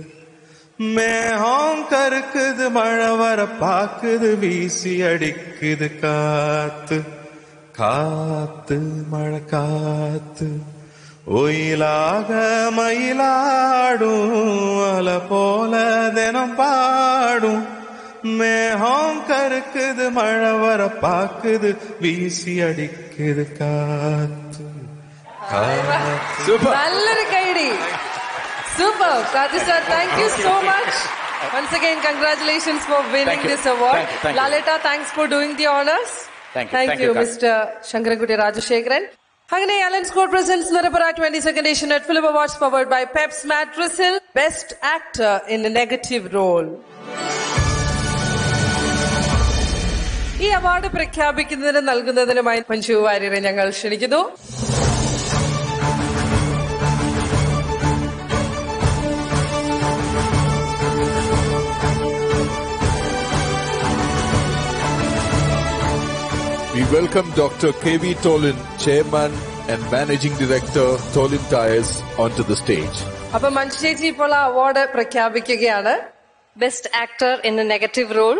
மேகம் கருக்குது, மழை வர பாக்குது, வீசி அடிக்குது காத்து, காத்து மழை காத்து. ஒயிலாக மயிலாடும், அல போல தினம் பாடும். மேகம் கருக்குது, மழை வர பாக்குது, வீசி அடிக்குது காத்து. നല്ലൊരു Kaithi. Super. Karthi sir, thank you so much. Once again, congratulations for winning this award. Lalita, thanks for doing the honors. Thank you, Mr. Shankarankutti Rajashekharan. അങ്ങനെ Alan Scott presence Nirapara 22nd Asianet Film Awards powered by Peps Matricil, Best Actor in a Negative Role. ഈ അവാർഡ് പ്രഖ്യാപിക്കുന്നതിന് നൽകുന്നതിനുമായി മഞ്ജു വാര്യരെ ഞങ്ങൾ ക്ഷണിക്കുന്നു. We welcome Dr. K.V. Tolin, Chairman and Managing Director, Tolin Tyres, onto the stage. അപ്പൊ മഞ്ജു ചേച്ചി ഇപ്പോൾ ആ അവാർഡ് പ്രഖ്യാപിക്കുകയാണ്. Best actor in a negative role,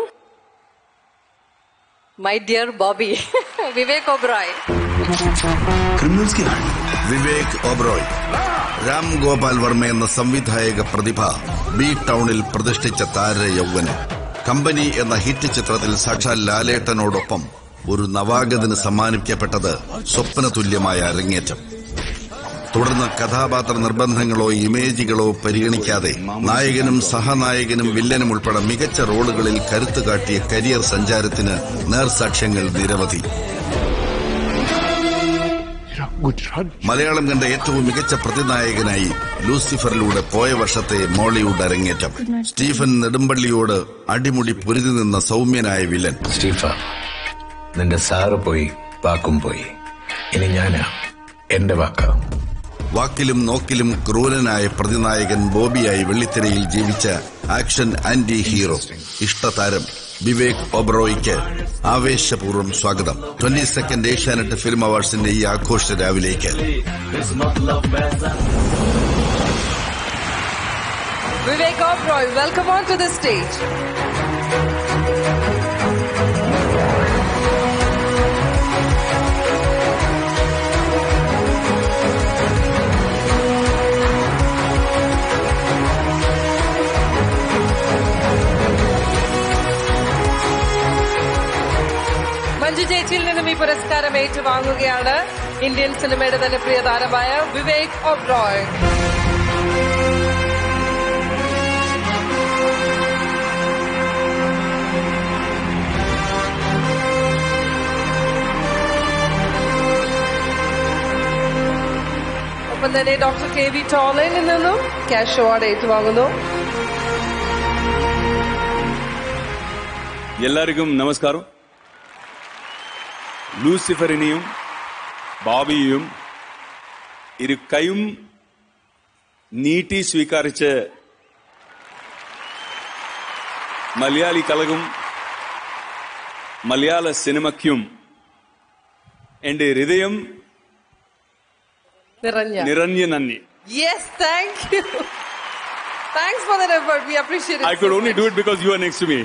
my dear Bobby, Vivek Oberoi. Criminals की रानी विवेक ओबरॉय. രാം ഗോപാൽ വർമ്മ എന്ന സംവിധായക പ്രതിഭ ബി ടൗണിൽ പ്രതിഷ്ഠിച്ച താരയൗവനം. കമ്പനി എന്ന ഹിറ്റ് ചിത്രത്തിൽ സാക്ഷാൽ ലാലേട്ടനോടൊപ്പം ഒരു നവാഗതന് സമ്മാനിക്കപ്പെട്ടത് സ്വപ്നതുല്യമായ അരങ്ങേറ്റം. തുടർന്ന് കഥാപാത്ര നിർബന്ധങ്ങളോ ഇമേജുകളോ പരിഗണിക്കാതെ നായകനും സഹനായകനും വില്ലനും ഉൾപ്പെടെ മികച്ച റോളുകളിൽ കരുത്തു കാട്ടിയ കരിയർ സഞ്ചാരത്തിന് നേർസാക്ഷ്യങ്ങൾ നിരവധി. മലയാളം കണ്ട ഏറ്റവും മികച്ച പ്രതിനായകനായി ലൂസിഫറിലൂടെ പോയ വർഷത്തെ മോളിവുഡ് അരങ്ങേറ്റം. സ്റ്റീഫൻ നെടുമ്പള്ളിയോട് അടിമുടി പൊരുതി നിന്ന സൗമ്യനായ വില്ലൻ. സ്റ്റീഫ, നിന്റെ സാറ് പോയി, വാക്കും പോയി. ഇനി ഞാനാ, എന്റെ വാക്ക. വാക്കിലും നോക്കിലും ക്രൂരനായ പ്രതിനായകൻ ബോബിയായി വെള്ളിത്തിരയിൽ ജീവിച്ച ആക്ഷൻ ആന്റി ഹീറോ ഇഷ്ടതാരം വിവേക് ഒബ്റോയ്ക്ക് ആവേശപൂർവ്വം സ്വാഗതം. 22nd ഏഷ്യാനെറ്റ് ഫിലിം അവാർഡ്സിന്റെ ഈ ആഘോഷ രാവിലേക്ക്. Vivek Oberoi, welcome on to the stage. Manju ചേച്ചിയിൽ നിന്നും ഈ പുരസ്കാരം ഏറ്റുവാങ്ങുകയാണ് ഇന്ത്യൻ സിനിമയുടെ തന്നെ പ്രിയ താരമായ വിവേക് ഒബ്റോയ്. ഒപ്പം തന്നെ ഡോക്ടർ KV ടോളനിൽ നിന്നും ക്യാഷ് അവാർഡ് ഏറ്റുവാങ്ങുന്നു. എല്ലാവർക്കും നമസ്കാരം. ലൂസിഫറിനെയും ബോബിയെയും ഇരു കൈയും നീട്ടി സ്വീകരിച്ച് മലയാളി കലകും മലയാള സിനിമയ്ക്കും എന്റെ ഹൃദയം നിറഞ്ഞ നന്ദി. Yes, thank you. Thanks for that effort. We appreciate it. I could only do it because you are next to me.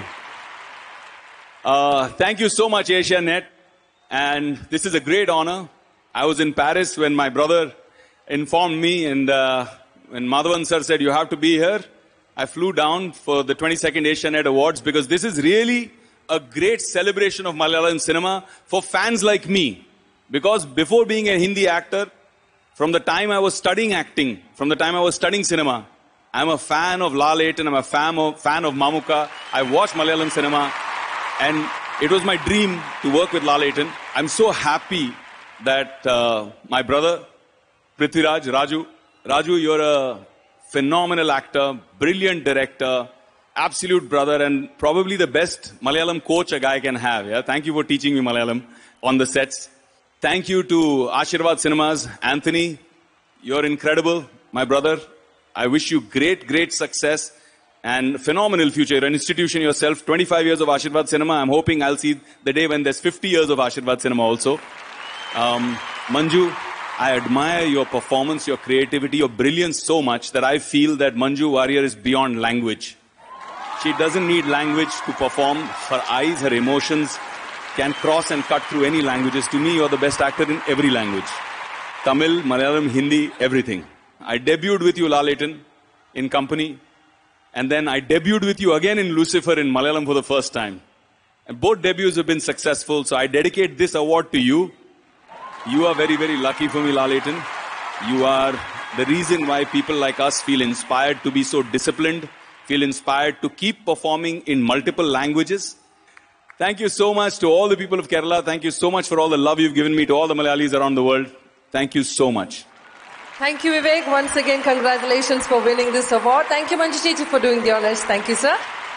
Thank you so much, Asianet. And this is a great honor. I was in Paris when my brother informed me, and when Madhavan sir said you have to be here, I flew down for the 22nd Asianet Awards because this is really a great celebration of Malayalam cinema for fans like me. Because before being a Hindi actor, from the time I was studying acting, from the time I was studying cinema, I'm a fan of Laleten, I'm a fan of Mamukka. I watch Malayalam cinema, and it was my dream to work with Laleten. I'm so happy that my brother, Prithviraj, Raju, you're a phenomenal actor, brilliant director, absolute brother, and probably the best Malayalam coach a guy can have. Yeah? Thank you for teaching me Malayalam on the sets. Thank you to Ashirwad Cinemas. Anthony, you're incredible, my brother. I wish you great success and phenomenal future. You're an institution yourself. 25 years of Ashirwad Cinema. I'm hoping I'll see the day when there's 50 years of Ashirwad Cinema also. Manju, I admire your performance, your creativity, your brilliance so much that I feel that Manju Warrior is beyond language. She doesn't need language to perform. Her eyes, her emotions can cross and cut through any languages. To me, you're the best actor in every language. Tamil, Malayalam, Hindi, everything. I debuted with you, Laleten, in Company. And then I debuted with you again in Lucifer in Malayalam for the first time. And both debuts have been successful, so I dedicate this award to you. You are very lucky for me, Laleten. You are the reason why people like us feel inspired to be so disciplined, feel inspired to keep performing in multiple languages. Thank you so much to all the people of Kerala. Thank you so much for all the love you've given me, to all the Malayalis around the world. Thank you so much. Thank you, Vivek. Once again, congratulations for winning this award. Thank you, Manju Chechi, for doing the honors. Thank you, sir.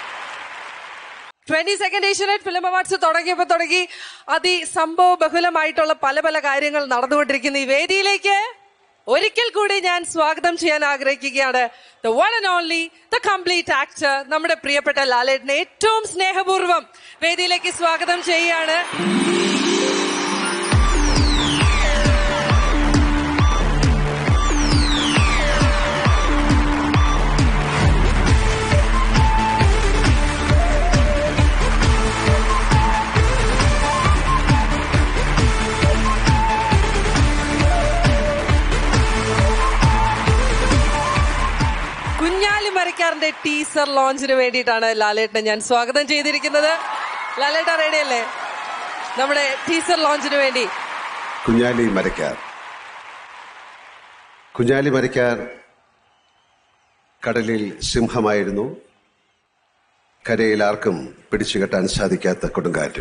22nd Asianet Film Awards തുടങ്ങി അതിസംഭവ ബഹുലമായിട്ടുള്ള പല കാര്യങ്ങൾ നടന്നുകൊണ്ടിരിക്കുന്ന ഈ വേദിയിലേക്ക് ഒരിക്കൽ കൂടി ഞാൻ സ്വാഗതം ചെയ്യാൻ ആഗ്രഹിക്കുകയാണ്. The one and only, the complete actor, നമ്മുടെ പ്രിയപ്പെട്ട ലാലേട്ടനെ ഏറ്റവും സ്നേഹപൂർവ്വം വേദിയിലേക്ക് സ്വാഗതം ചെയ്യുകയാണ്. കുഞ്ഞാലി മരക്കാറിന്റെ ടീസർ ലോഞ്ചിന് വേണ്ടിയിട്ടാണ് ലാലേട്ടനെ ഞാൻ സ്വാഗതം ചെയ്തിരിക്കുന്നത്. ലാലേട്ട റെഡിയല്ലേ നമ്മുടെ ടീസർ ലോഞ്ചിന് വേണ്ടി? കുഞ്ഞാലി മരക്കാർ. കുഞ്ഞാലി മരക്കാർ കടലിൽ സിംഹമായിരുന്നു. കരയിൽ ആർക്കും പിടിച്ചുകെട്ടാൻ സാധിക്കാത്ത കൊടുങ്കാറ്റും.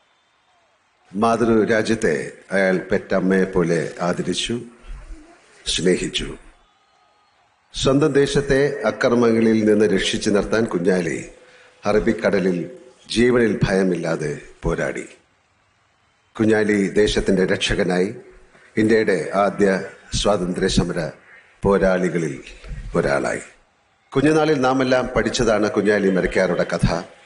മാതൃരാജ്യത്തെ അയാൾ പെറ്റമ്മയെ പോലെ ആദരിച്ചു, സ്നേഹിച്ചു. സ്വന്തം ദേശത്തെ അക്രമങ്ങളിൽ നിന്ന് രക്ഷിച്ചു നിർത്താൻ കുഞ്ഞാലി അറബിക്കടലിൽ ജീവനിൽ ഭയമില്ലാതെ പോരാടി. കുഞ്ഞാലി ദേശത്തിന്റെ രക്ഷകനായി ഇന്ത്യയുടെ ആദ്യ സ്വാതന്ത്ര്യ സമര പോരാളികളിൽ ഒരാളായി. കുഞ്ഞുനാളിൽ നാം എല്ലാം പഠിച്ചതാണ് കുഞ്ഞാലി മരക്കാരുടെ കഥ.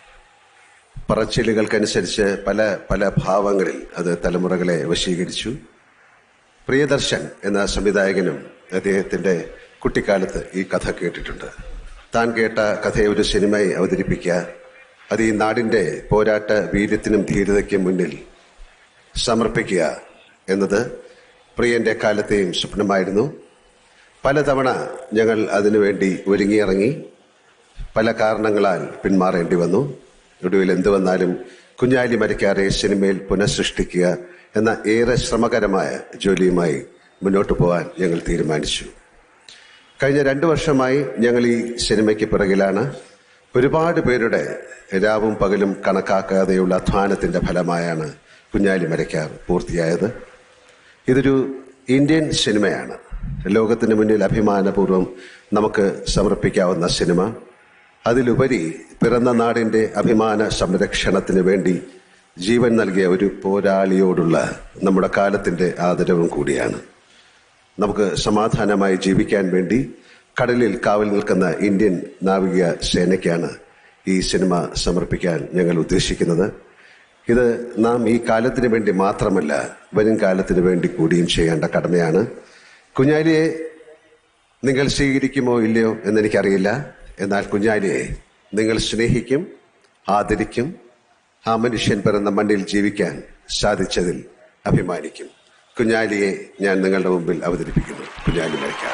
പറച്ചിലുകൾക്കനുസരിച്ച് പല പല ഭാവങ്ങളിൽ അത് തലമുറകളെ വശീകരിച്ചു. പ്രിയദർശൻ എന്ന സംവിധായകനും അദ്ദേഹത്തിന്റെ കുട്ടിക്കാലത്ത് ഈ കഥ കേട്ടിട്ടുണ്ട്. താൻ കേട്ട കഥയെ ഒരു സിനിമയായി അവതരിപ്പിക്കുക, അത് ഈ നാടിന്റെ പോരാട്ട വീര്യത്തിനും ധീരതയ്ക്കും മുന്നിൽ സമർപ്പിക്കുക എന്നത് പ്രിയന്റെ കാലത്തെയും സ്വപ്നമായിരുന്നു. പലതവണ ഞങ്ങൾ അതിനുവേണ്ടി ഒരുങ്ങിയിറങ്ങി. പല കാരണങ്ങളാൽ പിന്മാറേണ്ടി വന്നു. ഒടുവിൽ എന്തു വന്നാലും കുഞ്ഞാലി മരക്കാരെ സിനിമയിൽ പുനഃസൃഷ്ടിക്കുക എന്ന ഏറെ ശ്രമകരമായ ജോലിയുമായി മുന്നോട്ട് പോകാൻ ഞങ്ങൾ തീരുമാനിച്ചു. കഴിഞ്ഞ 2 വർഷമായി ഞങ്ങൾ ഈ സിനിമയ്ക്ക് പിറകിലാണ്. ഒരുപാട് പേരുടെ രാവും പകലും കണക്കാക്കാതെയുള്ള അധ്വാനത്തിന്റെ ഫലമായാണ് കുഞ്ഞാലി മരക്കാർ പൂർത്തിയായത്. ഇതൊരു ഇന്ത്യൻ സിനിമയാണ്. ലോകത്തിന് മുന്നിൽ അഭിമാനപൂർവ്വം നമുക്ക് സമർപ്പിക്കാവുന്ന സിനിമ. അതിലുപരി പിറന്ന നാടിന്റെ അഭിമാന സംരക്ഷണത്തിന് വേണ്ടി ജീവൻ നൽകിയ ഒരു പോരാളിയോടുള്ള നമ്മുടെ കാലത്തിന്റെ ആദരവും കൂടിയാണ്. നമുക്ക് സമാധാനമായി ജീവിക്കാൻ വേണ്ടി കടലിൽ കാവൽ നിൽക്കുന്ന ഇന്ത്യൻ നാവിക സേനയ്ക്കാണ് ഈ സിനിമ സമർപ്പിക്കാൻ ഞങ്ങൾ ഉദ്ദേശിക്കുന്നത്. ഇത് നാം ഈ കാലത്തിന് വേണ്ടി മാത്രമല്ല, വരും കാലത്തിന് വേണ്ടി കൂടിയും ചെയ്യേണ്ട കടമയാണ്. കുഞ്ഞാലിയെ നിങ്ങൾ സ്വീകരിക്കുമോ ഇല്ലയോ എന്നെനിക്കറിയില്ല. എന്നാൽ കുഞ്ഞാലിയെ നിങ്ങൾ സ്നേഹിക്കും, ആദരിക്കും. ആ മനുഷ്യൻ പിറന്ന മണ്ണിൽ ജീവിക്കാൻ സാധിച്ചതിൽ അഭിമാനിക്കും. കുഞ്ഞാലിയെ ഞാൻ നിങ്ങളുടെ മുമ്പിൽ അവതരിപ്പിക്കുന്നു. കുഞ്ഞാലി മരക്കാർ.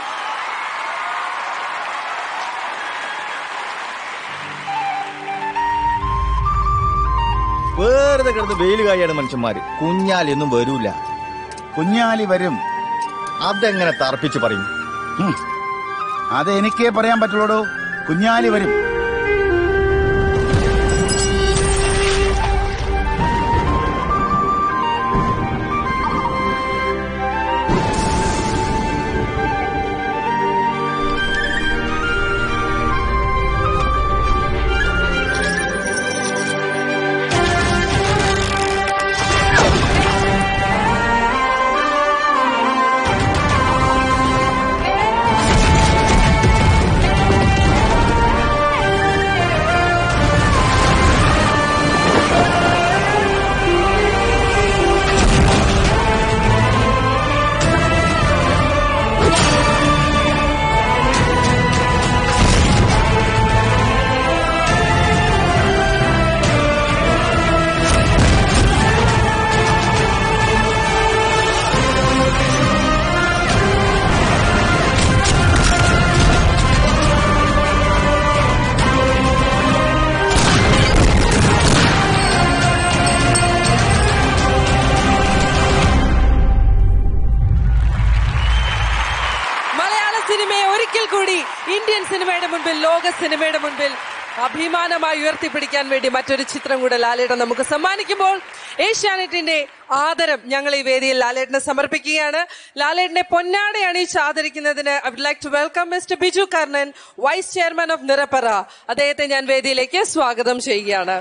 വെറുതെ കിടന്ന് വെയിൽ കായാണ് മനുഷ്യന്മാര്. കുഞ്ഞാലി ഒന്നും വരൂല. കുഞ്ഞാലി വരും. അതെങ്ങനെ തർപ്പിച്ച് പറയും? അതെനിക്കേ പറയാൻ പറ്റുള്ളൂ. കുഞ്ഞാലി വരും. ഇന്ത്യൻ സിനിമയുടെ മുൻപിൽ, ലോക സിനിമയുടെ മുൻപിൽ അഭിമാനമായി ഉയർത്തിപ്പിടിക്കാൻ വേണ്ടി മറ്റൊരു ചിത്രം കൂടെ ലാലേട്ടൻ നമുക്ക് സമ്മാനിക്കുമ്പോൾ ഏഷ്യാനെറ്റിന്റെ ആദരം ഞങ്ങൾ ഈ വേദിയിൽ ലാലേട്ടനെ സമർപ്പിക്കുകയാണ്. ലാലേട്ടനെ പൊന്നാടെ അണിയിച്ച് ആദരിക്കുന്നതിന് I would like to welcome mister Biju Karnan, vice chairman of Nirapara. അദ്ദേഹത്തെ ഞാൻ വേദിയിലേക്ക് സ്വാഗതം ചെയ്യുകയാണ്.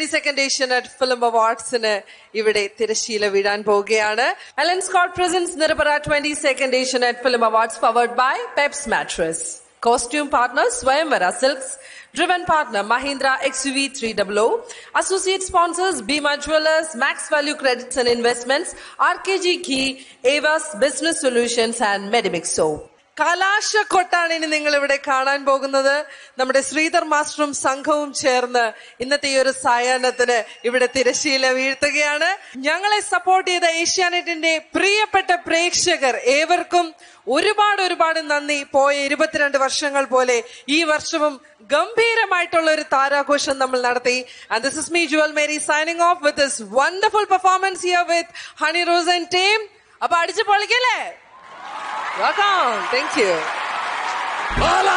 22nd Asianet Film Awards-ന് ഇവിടെ തിരശ്ശീല വീഴാൻ പോവുകയാണ്. Alan Scott presents Nirabara 22nd Asianet Film Awards powered by Peps Mattress. Costume partner Swayamvara Silks. Driven partner Mahindra XUV 300. Associate sponsors Bima Jewelers, Max Value Credits and Investments, RKG Key, Avas Business Solutions and Medimixo. കലാശക്കൊട്ടാണ് ഇനി നിങ്ങൾ ഇവിടെ കാണാൻ പോകുന്നത്. നമ്മുടെ ശ്രീധർ മാസ്റ്ററും സംഘവും ചേർന്ന് ഇന്നത്തെ ഈ ഒരു സായാഹ്നത്തിന് ഇവിടെ തിരശ്ശീല വീഴ്ത്തുകയാണ്. ഞങ്ങളെ സപ്പോർട്ട് ചെയ്ത ഏഷ്യാനെറ്റിന്റെ പ്രിയപ്പെട്ട പ്രേക്ഷകർ ഏവർക്കും ഒരുപാട് നന്ദി. പോയ 22 വർഷങ്ങൾ പോലെ ഈ വർഷവും ഗംഭീരമായിട്ടുള്ള ഒരു താരാഘോഷം നമ്മൾ നടത്തി. And this is me, Jewel Mary, signing off with this wonderful performance here with Honey Rose and team. അപ്പൊ അടിച്ചു പൊളിക്കല്ലേ? Welcome. Thank you. Bala!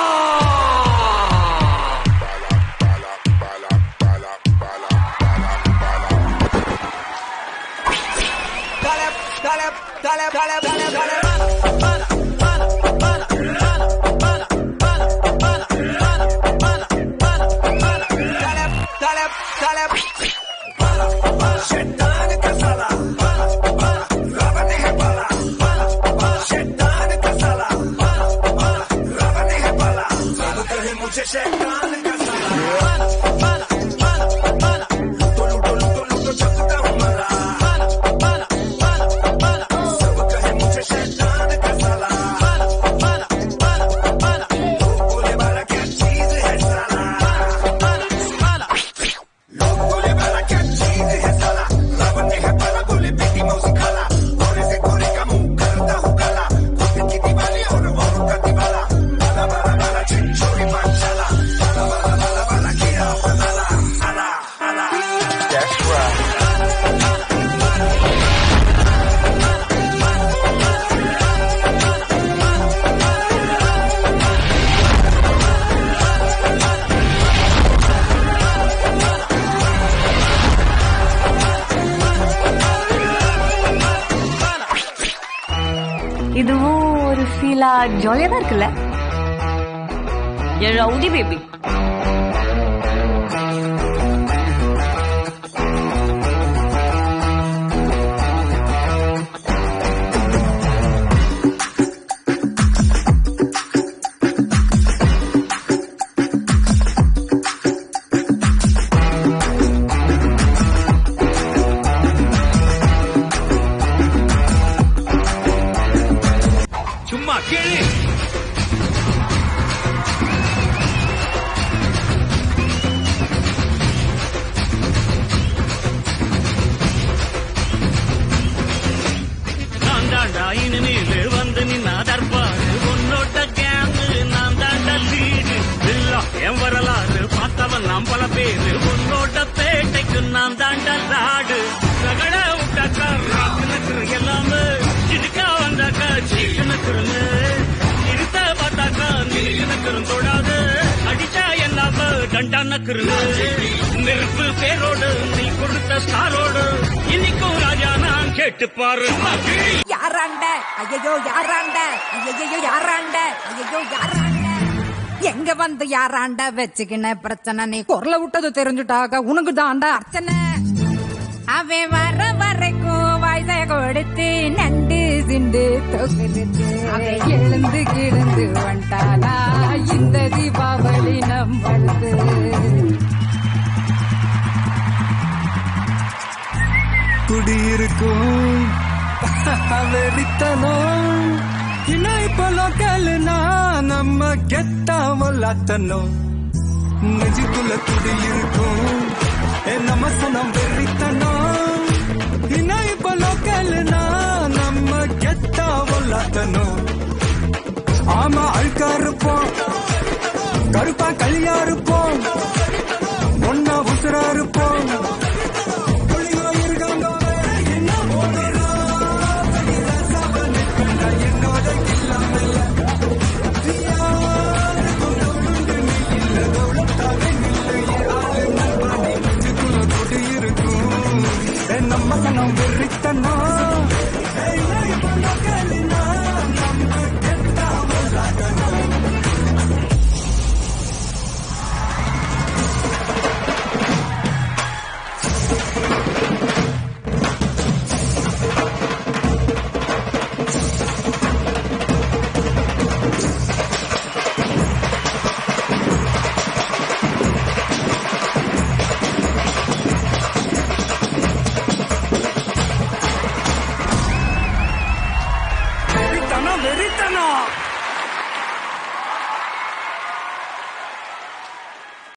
இதுவும் ஒரு ஃபீலா ஜாலியா தான் இருக்குல்ல? என் ரவுடி பேபி. நெருப்பு பேரோடு நீ கொடுத்த ஸ்டாரோடு இன்னைக்கும் ராஜா நான் கேட்டு பாரு. யாராண்ட ஐயோ யாராண்ட ஐயோ யாராண்ட ஐயோ யாராண்ட எங்க வந்து யாராண்ட வச்சுக்கின பிரச்சனை நீ குரல விட்டது தெரிஞ்சுட்டாக உனக்கு தாண்டா அர்ச்சனை. அவன் வர வரைக்கும் வயசை கொடுத்து நண்டு சிண்டு தொகுத்து எழுந்து கிடந்து வந்தானா இந்த தீபாவளி நம்மளுது. குடியிருக்கும் வெறித்தனம் இன்னும் இப்போ லோக்கல்னா நம்ம கெட்டாமல்லாத்தனும் நெஞ்சுக்குள்ள குடியிருக்கும் நம்ம சனம் வெறித்தனம் இன்னும் இப்போ லோக்கல்னா நம்ம கெட்டாமல்லாத்தனும்